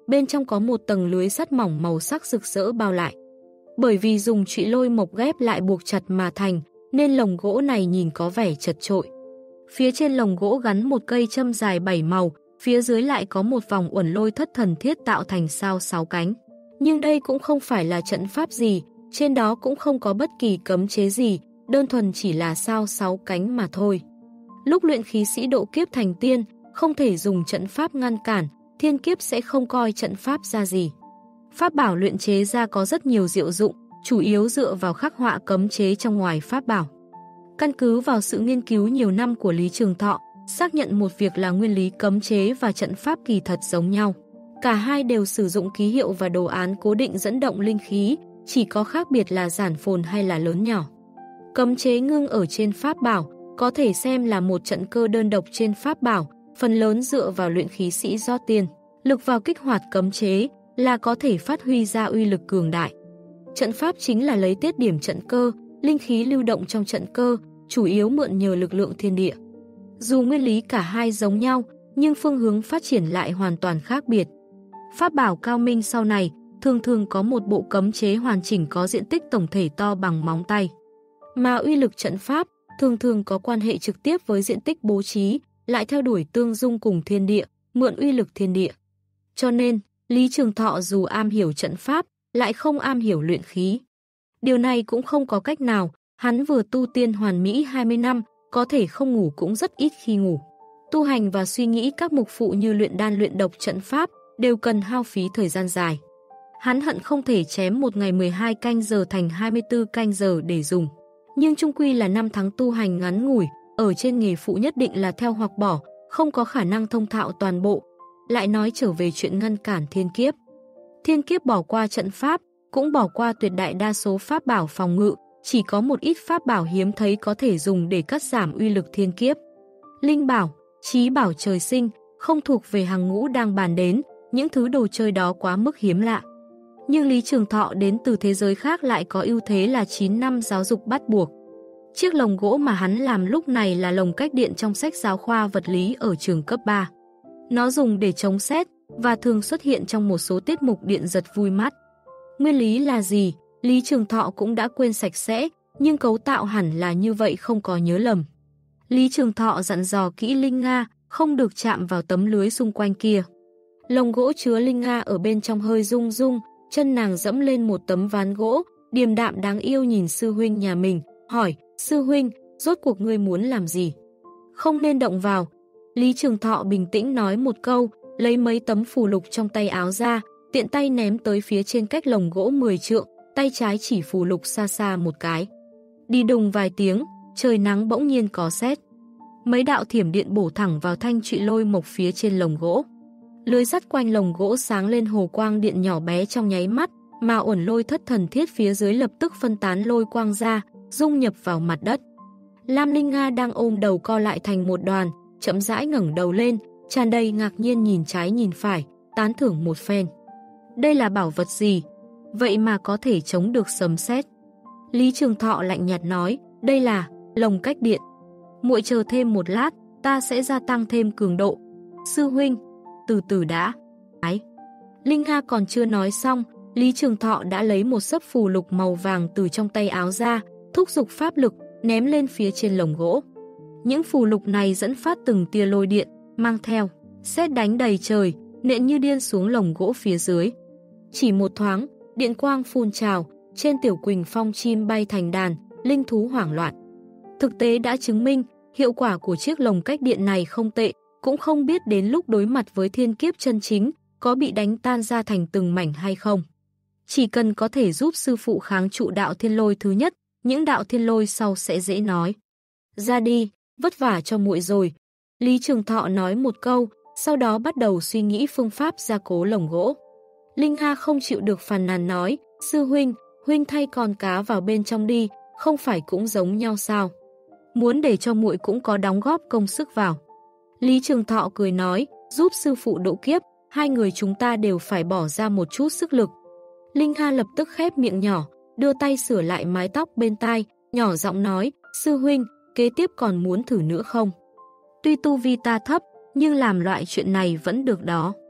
bên trong có một tầng lưới sắt mỏng màu sắc rực rỡ bao lại. Bởi vì dùng trụy lôi mộc ghép lại buộc chặt mà thành, nên lồng gỗ này nhìn có vẻ chật chội. Phía trên lồng gỗ gắn một cây châm dài 7 màu, phía dưới lại có một vòng uẩn lôi thất thần thiết tạo thành sao 6 cánh. Nhưng đây cũng không phải là trận pháp gì, trên đó cũng không có bất kỳ cấm chế gì, đơn thuần chỉ là sao 6 cánh mà thôi. Lúc luyện khí sĩ độ kiếp thành tiên, không thể dùng trận pháp ngăn cản, thiên kiếp sẽ không coi trận pháp ra gì. Pháp bảo luyện chế ra có rất nhiều diệu dụng, chủ yếu dựa vào khắc họa cấm chế trong ngoài pháp bảo. Căn cứ vào sự nghiên cứu nhiều năm của Lý Trường Thọ, xác nhận một việc là nguyên lý cấm chế và trận pháp kỳ thật giống nhau. Cả hai đều sử dụng ký hiệu và đồ án cố định dẫn động linh khí, chỉ có khác biệt là giản phồn hay là lớn nhỏ. Cấm chế ngưng ở trên pháp bảo, có thể xem là một trận cơ đơn độc trên pháp bảo, phần lớn dựa vào luyện khí sĩ rót tiền, lực vào kích hoạt cấm chế là có thể phát huy ra uy lực cường đại. Trận pháp chính là lấy tiết điểm trận cơ, linh khí lưu động trong trận cơ, chủ yếu mượn nhờ lực lượng thiên địa. Dù nguyên lý cả hai giống nhau, nhưng phương hướng phát triển lại hoàn toàn khác biệt. Pháp bảo cao minh sau này thường thường có một bộ cấm chế hoàn chỉnh có diện tích tổng thể to bằng móng tay. Mà uy lực trận pháp thường thường có quan hệ trực tiếp với diện tích bố trí, lại theo đuổi tương dung cùng thiên địa, mượn uy lực thiên địa. Cho nên, Lý Trường Thọ dù am hiểu trận pháp, lại không am hiểu luyện khí. Điều này cũng không có cách nào, hắn vừa tu tiên hoàn mỹ 20 năm, có thể không ngủ cũng rất ít khi ngủ. Tu hành và suy nghĩ các mục phụ như luyện đan luyện độc trận pháp đều cần hao phí thời gian dài. Hắn hận không thể chém một ngày 12 canh giờ thành 24 canh giờ để dùng. Nhưng chung quy là 5 tháng tu hành ngắn ngủi, ở trên nghề phụ nhất định là theo hoặc bỏ, không có khả năng thông thạo toàn bộ. Lại nói trở về chuyện ngăn cản thiên kiếp. Thiên kiếp bỏ qua trận pháp, cũng bỏ qua tuyệt đại đa số pháp bảo phòng ngự, chỉ có một ít pháp bảo hiếm thấy có thể dùng để cắt giảm uy lực thiên kiếp. Linh bảo, chí bảo trời sinh, không thuộc về hàng ngũ đang bàn đến, những thứ đồ chơi đó quá mức hiếm lạ. Nhưng Lý Trường Thọ đến từ thế giới khác lại có ưu thế là 9 năm giáo dục bắt buộc. Chiếc lồng gỗ mà hắn làm lúc này là lồng cách điện trong sách giáo khoa vật lý ở trường cấp 3. Nó dùng để chống sét và thường xuất hiện trong một số tiết mục điện giật vui mắt. Nguyên lý là gì, Lý Trường Thọ cũng đã quên sạch sẽ, nhưng cấu tạo hẳn là như vậy không có nhớ lầm. Lý Trường Thọ dặn dò kỹ Linh Nga, không được chạm vào tấm lưới xung quanh kia. Lồng gỗ chứa Linh Nga ở bên trong hơi rung rung, chân nàng dẫm lên một tấm ván gỗ, điềm đạm đáng yêu nhìn sư huynh nhà mình, hỏi, sư huynh, rốt cuộc ngươi muốn làm gì? Không nên động vào. Lý Trường Thọ bình tĩnh nói một câu, lấy mấy tấm phù lục trong tay áo ra, tiện tay ném tới phía trên cách lồng gỗ 10 trượng, tay trái chỉ phù lục xa xa một cái. Đi đùng vài tiếng, trời nắng bỗng nhiên có sét. Mấy đạo thiểm điện bổ thẳng vào thanh trụy lôi mộc phía trên lồng gỗ. Lưới sắt quanh lồng gỗ sáng lên hồ quang điện nhỏ bé trong nháy mắt, mà uẩn lôi thất thần thiết phía dưới lập tức phân tán lôi quang ra, dung nhập vào mặt đất. Lam Linh Nga đang ôm đầu co lại thành một đoàn, chậm rãi ngẩng đầu lên, tràn đầy ngạc nhiên nhìn trái nhìn phải, tán thưởng một phen. Đây là bảo vật gì? Vậy mà có thể chống được sấm sét. Lý Trường Thọ lạnh nhạt nói, đây là lồng cách điện. Muội chờ thêm một lát, ta sẽ gia tăng thêm cường độ. Sư huynh, từ từ đã. Ái. Linh Nga còn chưa nói xong, Lý Trường Thọ đã lấy một xấp phù lục màu vàng từ trong tay áo ra, thúc giục pháp lực, ném lên phía trên lồng gỗ. Những phù lục này dẫn phát từng tia lôi điện, mang theo, sét đánh đầy trời, nện như điên xuống lồng gỗ phía dưới. Chỉ một thoáng, điện quang phun trào, trên Tiểu Quỳnh Phong chim bay thành đàn, linh thú hoảng loạn. Thực tế đã chứng minh, hiệu quả của chiếc lồng cách điện này không tệ, cũng không biết đến lúc đối mặt với thiên kiếp chân chính, có bị đánh tan ra thành từng mảnh hay không. Chỉ cần có thể giúp sư phụ kháng trụ đạo thiên lôi thứ nhất, những đạo thiên lôi sau sẽ dễ nói. Ra đi, vất vả cho muội rồi. Lý Trường Thọ nói một câu, sau đó bắt đầu suy nghĩ phương pháp gia cố lồng gỗ. Linh Nga không chịu được phàn nàn nói, sư huynh, huynh thay con cá vào bên trong đi, không phải cũng giống nhau sao? Muốn để cho muội cũng có đóng góp công sức vào. Lý Trường Thọ cười nói, giúp sư phụ độ kiếp, hai người chúng ta đều phải bỏ ra một chút sức lực. Linh Nga lập tức khép miệng nhỏ, đưa tay sửa lại mái tóc bên tai, nhỏ giọng nói, sư huynh, kế tiếp còn muốn thử nữa không? Tuy tu vi ta thấp, nhưng làm loại chuyện này vẫn được đó.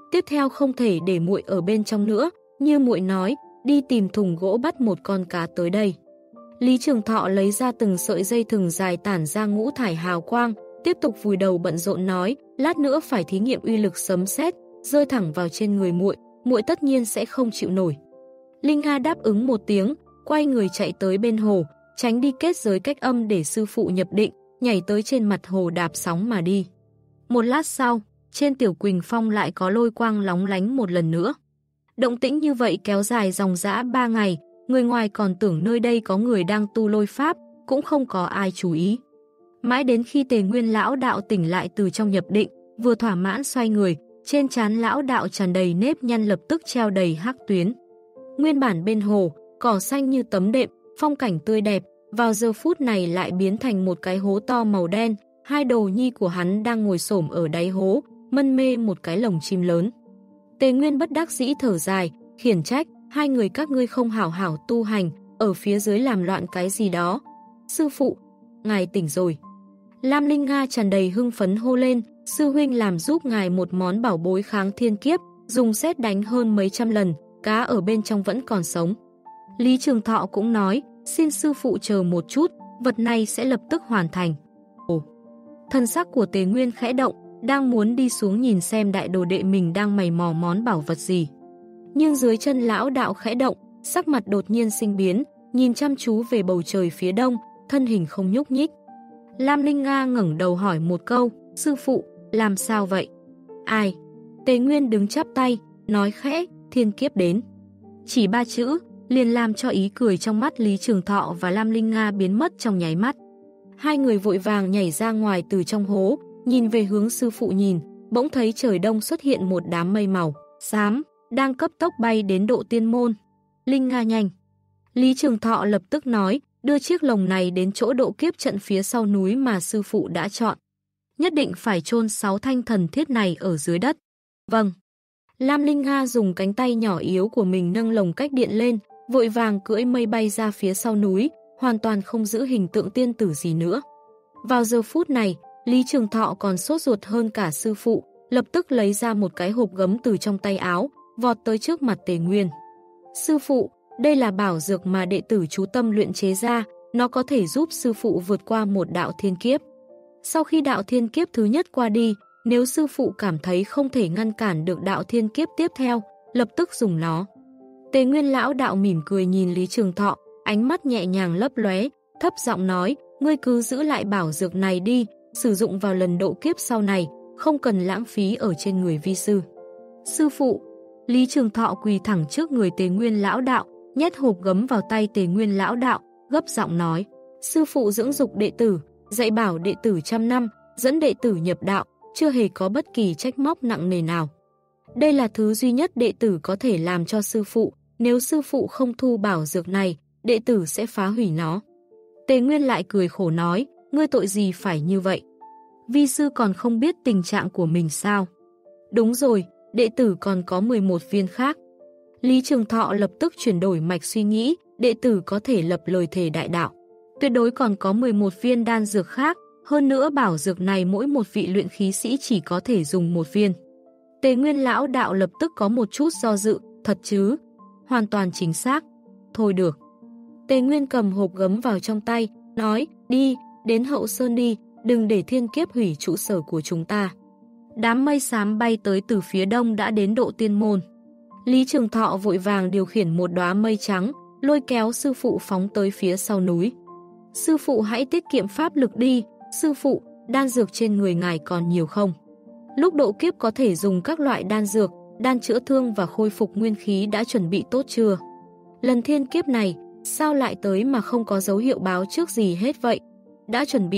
tiếp theo không thể để muội ở bên trong nữa, như muội nói, đi tìm thùng gỗ bắt một con cá tới đây. Lý Trường Thọ lấy ra từng sợi dây thừng dài tản ra ngũ thải hào quang, tiếp tục vùi đầu bận rộn nói, lát nữa phải thí nghiệm uy lực sấm sét, rơi thẳng vào trên người muội, muội tất nhiên sẽ không chịu nổi. Linh Nga đáp ứng một tiếng, quay người chạy tới bên hồ, tránh đi kết giới cách âm để sư phụ nhập định, nhảy tới trên mặt hồ đạp sóng mà đi. Một lát sau, trên Tiểu Quỳnh Phong lại có lôi quang lóng lánh một lần nữa. Động tĩnh như vậy kéo dài dòng dã 3 ngày, người ngoài còn tưởng nơi đây có người đang tu lôi pháp, cũng không có ai chú ý. Mãi đến khi Tề Nguyên lão đạo tỉnh lại từ trong nhập định, vừa thỏa mãn xoay người, trên trán lão đạo tràn đầy nếp nhăn lập tức treo đầy hắc tuyến. Nguyên bản bên hồ, cỏ xanh như tấm đệm, phong cảnh tươi đẹp, vào giờ phút này lại biến thành một cái hố to màu đen, hai đồ nhi của hắn đang ngồi xổm ở đáy hố, mân mê một cái lồng chim lớn. Tề Nguyên bất đắc dĩ thở dài, khiển trách, hai người các ngươi không hảo hảo tu hành, ở phía dưới làm loạn cái gì đó. Sư phụ, ngài tỉnh rồi. Lam Linh Nga tràn đầy hưng phấn hô lên, sư huynh làm giúp ngài một món bảo bối kháng thiên kiếp, dùng sét đánh hơn mấy trăm lần, cá ở bên trong vẫn còn sống. Lý Trường Thọ cũng nói, xin sư phụ chờ một chút, vật này sẽ lập tức hoàn thành. Ồ, thân sắc của Tề Nguyên khẽ động, đang muốn đi xuống nhìn xem đại đồ đệ mình đang mày mò món bảo vật gì. Nhưng dưới chân lão đạo khẽ động, sắc mặt đột nhiên sinh biến, nhìn chăm chú về bầu trời phía đông, thân hình không nhúc nhích. Lam Linh Nga ngẩng đầu hỏi một câu, sư phụ, làm sao vậy? Ai? Tề Nguyên đứng chắp tay, nói khẽ, thiên kiếp đến. Chỉ 3 chữ, liền làm cho ý cười trong mắt Lý Trường Thọ và Lam Linh Nga biến mất trong nháy mắt. Hai người vội vàng nhảy ra ngoài từ trong hố, nhìn về hướng sư phụ nhìn, bỗng thấy trời đông xuất hiện một đám mây màu xám, đang cấp tốc bay đến độ tiên môn. Linh Nga nhanh. Lý Trường Thọ lập tức nói, đưa chiếc lồng này đến chỗ độ kiếp trận phía sau núi mà sư phụ đã chọn. Nhất định phải chôn 6 thanh thần thiết này ở dưới đất. Vâng. Lam Linh Nga dùng cánh tay nhỏ yếu của mình nâng lồng cách điện lên, vội vàng cưỡi mây bay ra phía sau núi, hoàn toàn không giữ hình tượng tiên tử gì nữa. Vào giờ phút này, Lý Trường Thọ còn sốt ruột hơn cả sư phụ, lập tức lấy ra một cái hộp gấm từ trong tay áo, vọt tới trước mặt Tề Nguyên. Sư phụ, đây là bảo dược mà đệ tử chú tâm luyện chế ra, nó có thể giúp sư phụ vượt qua một đạo thiên kiếp. Sau khi đạo thiên kiếp thứ nhất qua đi, nếu sư phụ cảm thấy không thể ngăn cản được đạo thiên kiếp tiếp theo, lập tức dùng nó. Tề Nguyên lão đạo mỉm cười nhìn Lý Trường Thọ, ánh mắt nhẹ nhàng lấp lóe, thấp giọng nói, ngươi cứ giữ lại bảo dược này đi, sử dụng vào lần độ kiếp sau này, không cần lãng phí ở trên người vi sư. Sư phụ, Lý Trường Thọ quỳ thẳng trước người Tề Nguyên lão đạo, nhét hộp gấm vào tay Tề Nguyên lão đạo, gấp giọng nói, sư phụ dưỡng dục đệ tử, dạy bảo đệ tử 100 năm, dẫn đệ tử nhập đạo, chưa hề có bất kỳ trách móc nặng nề nào. Đây là thứ duy nhất đệ tử có thể làm cho sư phụ, nếu sư phụ không thu bảo dược này, đệ tử sẽ phá hủy nó. Tề Nguyên lại cười khổ nói, ngươi tội gì phải như vậy? Vi sư còn không biết tình trạng của mình sao? Đúng rồi, đệ tử còn có 11 viên khác. Lý Trường Thọ lập tức chuyển đổi mạch suy nghĩ, đệ tử có thể lập lời thề đại đạo. Tuyệt đối còn có 11 viên đan dược khác, hơn nữa bảo dược này mỗi một vị luyện khí sĩ chỉ có thể dùng 1 viên. Tề Nguyên lão đạo lập tức có một chút do dự, thật chứ? Hoàn toàn chính xác. Thôi được. Tề Nguyên cầm hộp gấm vào trong tay, nói, đi, đến Hậu Sơn đi, đừng để thiên kiếp hủy trụ sở của chúng ta. Đám mây xám bay tới từ phía đông đã đến độ tiên môn. Lý Trường Thọ vội vàng điều khiển một đóa mây trắng, lôi kéo sư phụ phóng tới phía sau núi. Sư phụ hãy tiết kiệm pháp lực đi, sư phụ, đan dược trên người ngài còn nhiều không? Lúc độ kiếp có thể dùng các loại đan dược, đan chữa thương và khôi phục nguyên khí đã chuẩn bị tốt chưa? Lần thiên kiếp này, sao lại tới mà không có dấu hiệu báo trước gì hết vậy? Đã chuẩn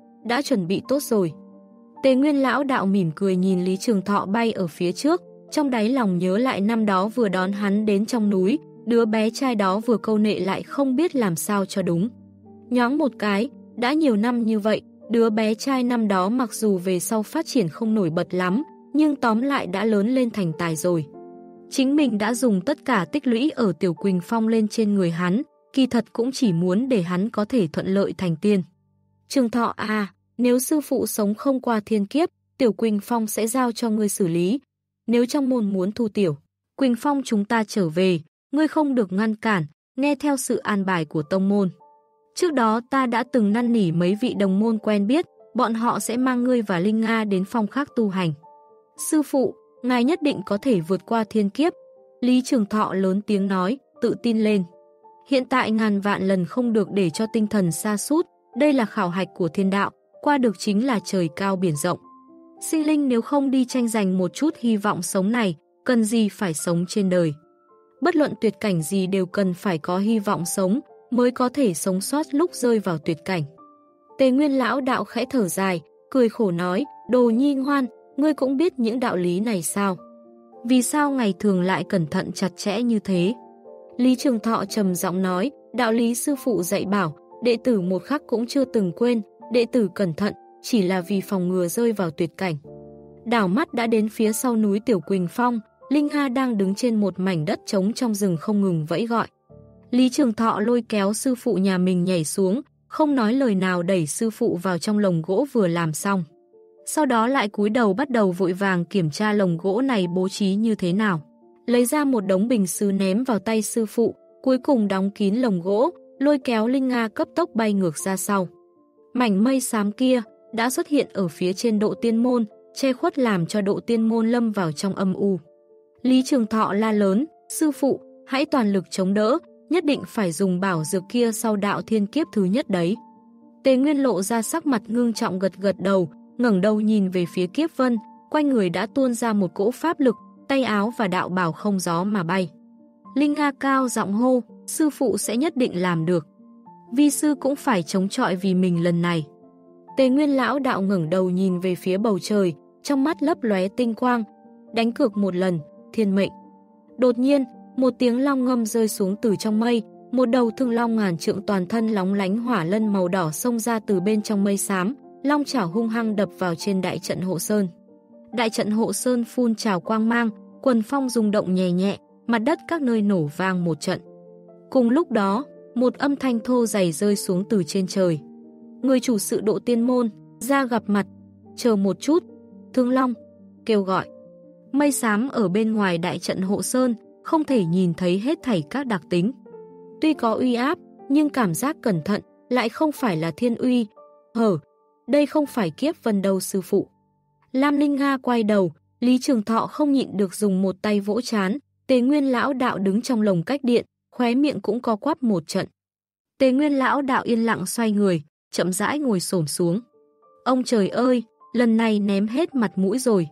bị tốt rồi. Tề Nguyên lão đạo mỉm cười nhìn Lý Trường Thọ bay ở phía trước, trong đáy lòng nhớ lại năm đó vừa đón hắn đến trong núi, đứa bé trai đó vừa câu nệ lại không biết làm sao cho đúng. Nhoáng một cái, đã nhiều năm như vậy, đứa bé trai năm đó mặc dù về sau phát triển không nổi bật lắm, nhưng tóm lại đã lớn lên thành tài rồi. Chính mình đã dùng tất cả tích lũy ở Tiểu Quỳnh Phong lên trên người hắn, kỳ thật cũng chỉ muốn để hắn có thể thuận lợi thành tiên. Trường Thọ à, nếu sư phụ sống không qua thiên kiếp, Tiểu Quỳnh Phong sẽ giao cho ngươi xử lý. nếu trong môn muốn thu Tiểu Quỳnh Phong chúng ta trở về, ngươi không được ngăn cản, nghe theo sự an bài của tông môn. Trước đó ta đã từng năn nỉ mấy vị đồng môn quen biết, bọn họ sẽ mang ngươi và Linh Nga đến phong khác tu hành. Sư phụ, ngài nhất định có thể vượt qua thiên kiếp. Lý Trường Thọ lớn tiếng nói, tự tin lên. Hiện tại ngàn vạn lần không được để cho tinh thần sa sút, đây là khảo hạch của thiên đạo, qua được chính là trời cao biển rộng. Sinh linh nếu không đi tranh giành một chút hy vọng sống này, cần gì phải sống trên đời. Bất luận tuyệt cảnh gì đều cần phải có hy vọng sống, mới có thể sống sót lúc rơi vào tuyệt cảnh. Tề Nguyên lão đạo khẽ thở dài, cười khổ nói, Đồ Nhi ngoan, ngươi cũng biết những đạo lý này sao? Vì sao ngày thường lại cẩn thận chặt chẽ như thế? Lý Trường Thọ trầm giọng nói, đạo lý sư phụ dạy bảo, đệ tử một khắc cũng chưa từng quên, đệ tử cẩn thận, chỉ là vì phòng ngừa rơi vào tuyệt cảnh. Đảo mắt đã đến phía sau núi Tiểu Quỳnh Phong, Linh Nga đang đứng trên một mảnh đất trống trong rừng không ngừng vẫy gọi. Lý Trường Thọ lôi kéo sư phụ nhà mình nhảy xuống, không nói lời nào đẩy sư phụ vào trong lồng gỗ vừa làm xong. Sau đó lại cúi đầu bắt đầu vội vàng kiểm tra lồng gỗ này bố trí như thế nào. Lấy ra một đống bình sứ ném vào tay sư phụ, cuối cùng đóng kín lồng gỗ, lôi kéo Linh Nga cấp tốc bay ngược ra sau. Mảnh mây xám kia đã xuất hiện ở phía trên Độ Tiên Môn, che khuất làm cho Độ Tiên Môn lâm vào trong âm u. Lý Trường Thọ la lớn, sư phụ, hãy toàn lực chống đỡ, nhất định phải dùng bảo dược kia sau đạo thiên kiếp thứ nhất đấy. Tề Nguyên lộ ra sắc mặt ngưng trọng gật gật đầu, ngẩng đầu nhìn về phía Kiếp Vân, quanh người đã tuôn ra một cỗ pháp lực, tay áo và đạo bào không gió mà bay. Linh Nga cao giọng hô, sư phụ sẽ nhất định làm được. Vi sư cũng phải chống chọi vì mình lần này. Tề Nguyên lão đạo ngẩng đầu nhìn về phía bầu trời, trong mắt lấp lóe tinh quang, đánh cược một lần, thiên mệnh. Đột nhiên, một tiếng long ngâm rơi xuống từ trong mây, một đầu thương long ngàn trượng toàn thân lóng lánh hỏa lân màu đỏ xông ra từ bên trong mây xám, long chảo hung hăng đập vào trên đại trận hộ sơn. Đại trận hộ sơn phun trào quang mang, quần phong rung động nhẹ nhẹ, mặt đất các nơi nổ vang một trận. Cùng lúc đó, một âm thanh thô dày rơi xuống từ trên trời. Người chủ sự Độ Tiên Môn, ra gặp mặt, chờ một chút, Thương Long, kêu gọi. Mây xám ở bên ngoài đại trận hộ sơn, không thể nhìn thấy hết thảy các đặc tính. Tuy có uy áp, nhưng cảm giác cẩn thận, lại không phải là thiên uy. Đây không phải Kiếp Vân đâu sư phụ. Lam Linh Nga quay đầu, Lý Trường Thọ không nhịn được dùng một tay vỗ trán, Tề Nguyên lão đạo đứng trong lồng cách điện, khóe miệng cũng co quắp một trận. Tề Nguyên lão đạo yên lặng xoay người, chậm rãi ngồi xổm xuống. Ông trời ơi, lần này ném hết mặt mũi rồi.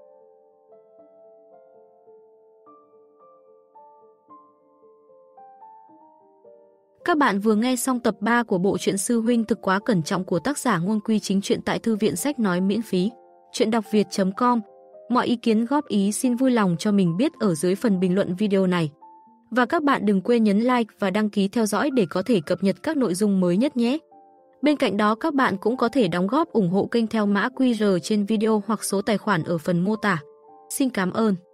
Các bạn vừa nghe xong tập 3 của bộ truyện Sư huynh thực quá cẩn trọng của tác giả Ngôn Quy Chính Truyện tại thư viện sách nói miễn phí. Truyện.đọc.việt.com. Mọi ý kiến góp ý xin vui lòng cho mình biết ở dưới phần bình luận video này. Và các bạn đừng quên nhấn like và đăng ký theo dõi để có thể cập nhật các nội dung mới nhất nhé. Bên cạnh đó các bạn cũng có thể đóng góp ủng hộ kênh theo mã QR trên video hoặc số tài khoản ở phần mô tả. Xin cảm ơn.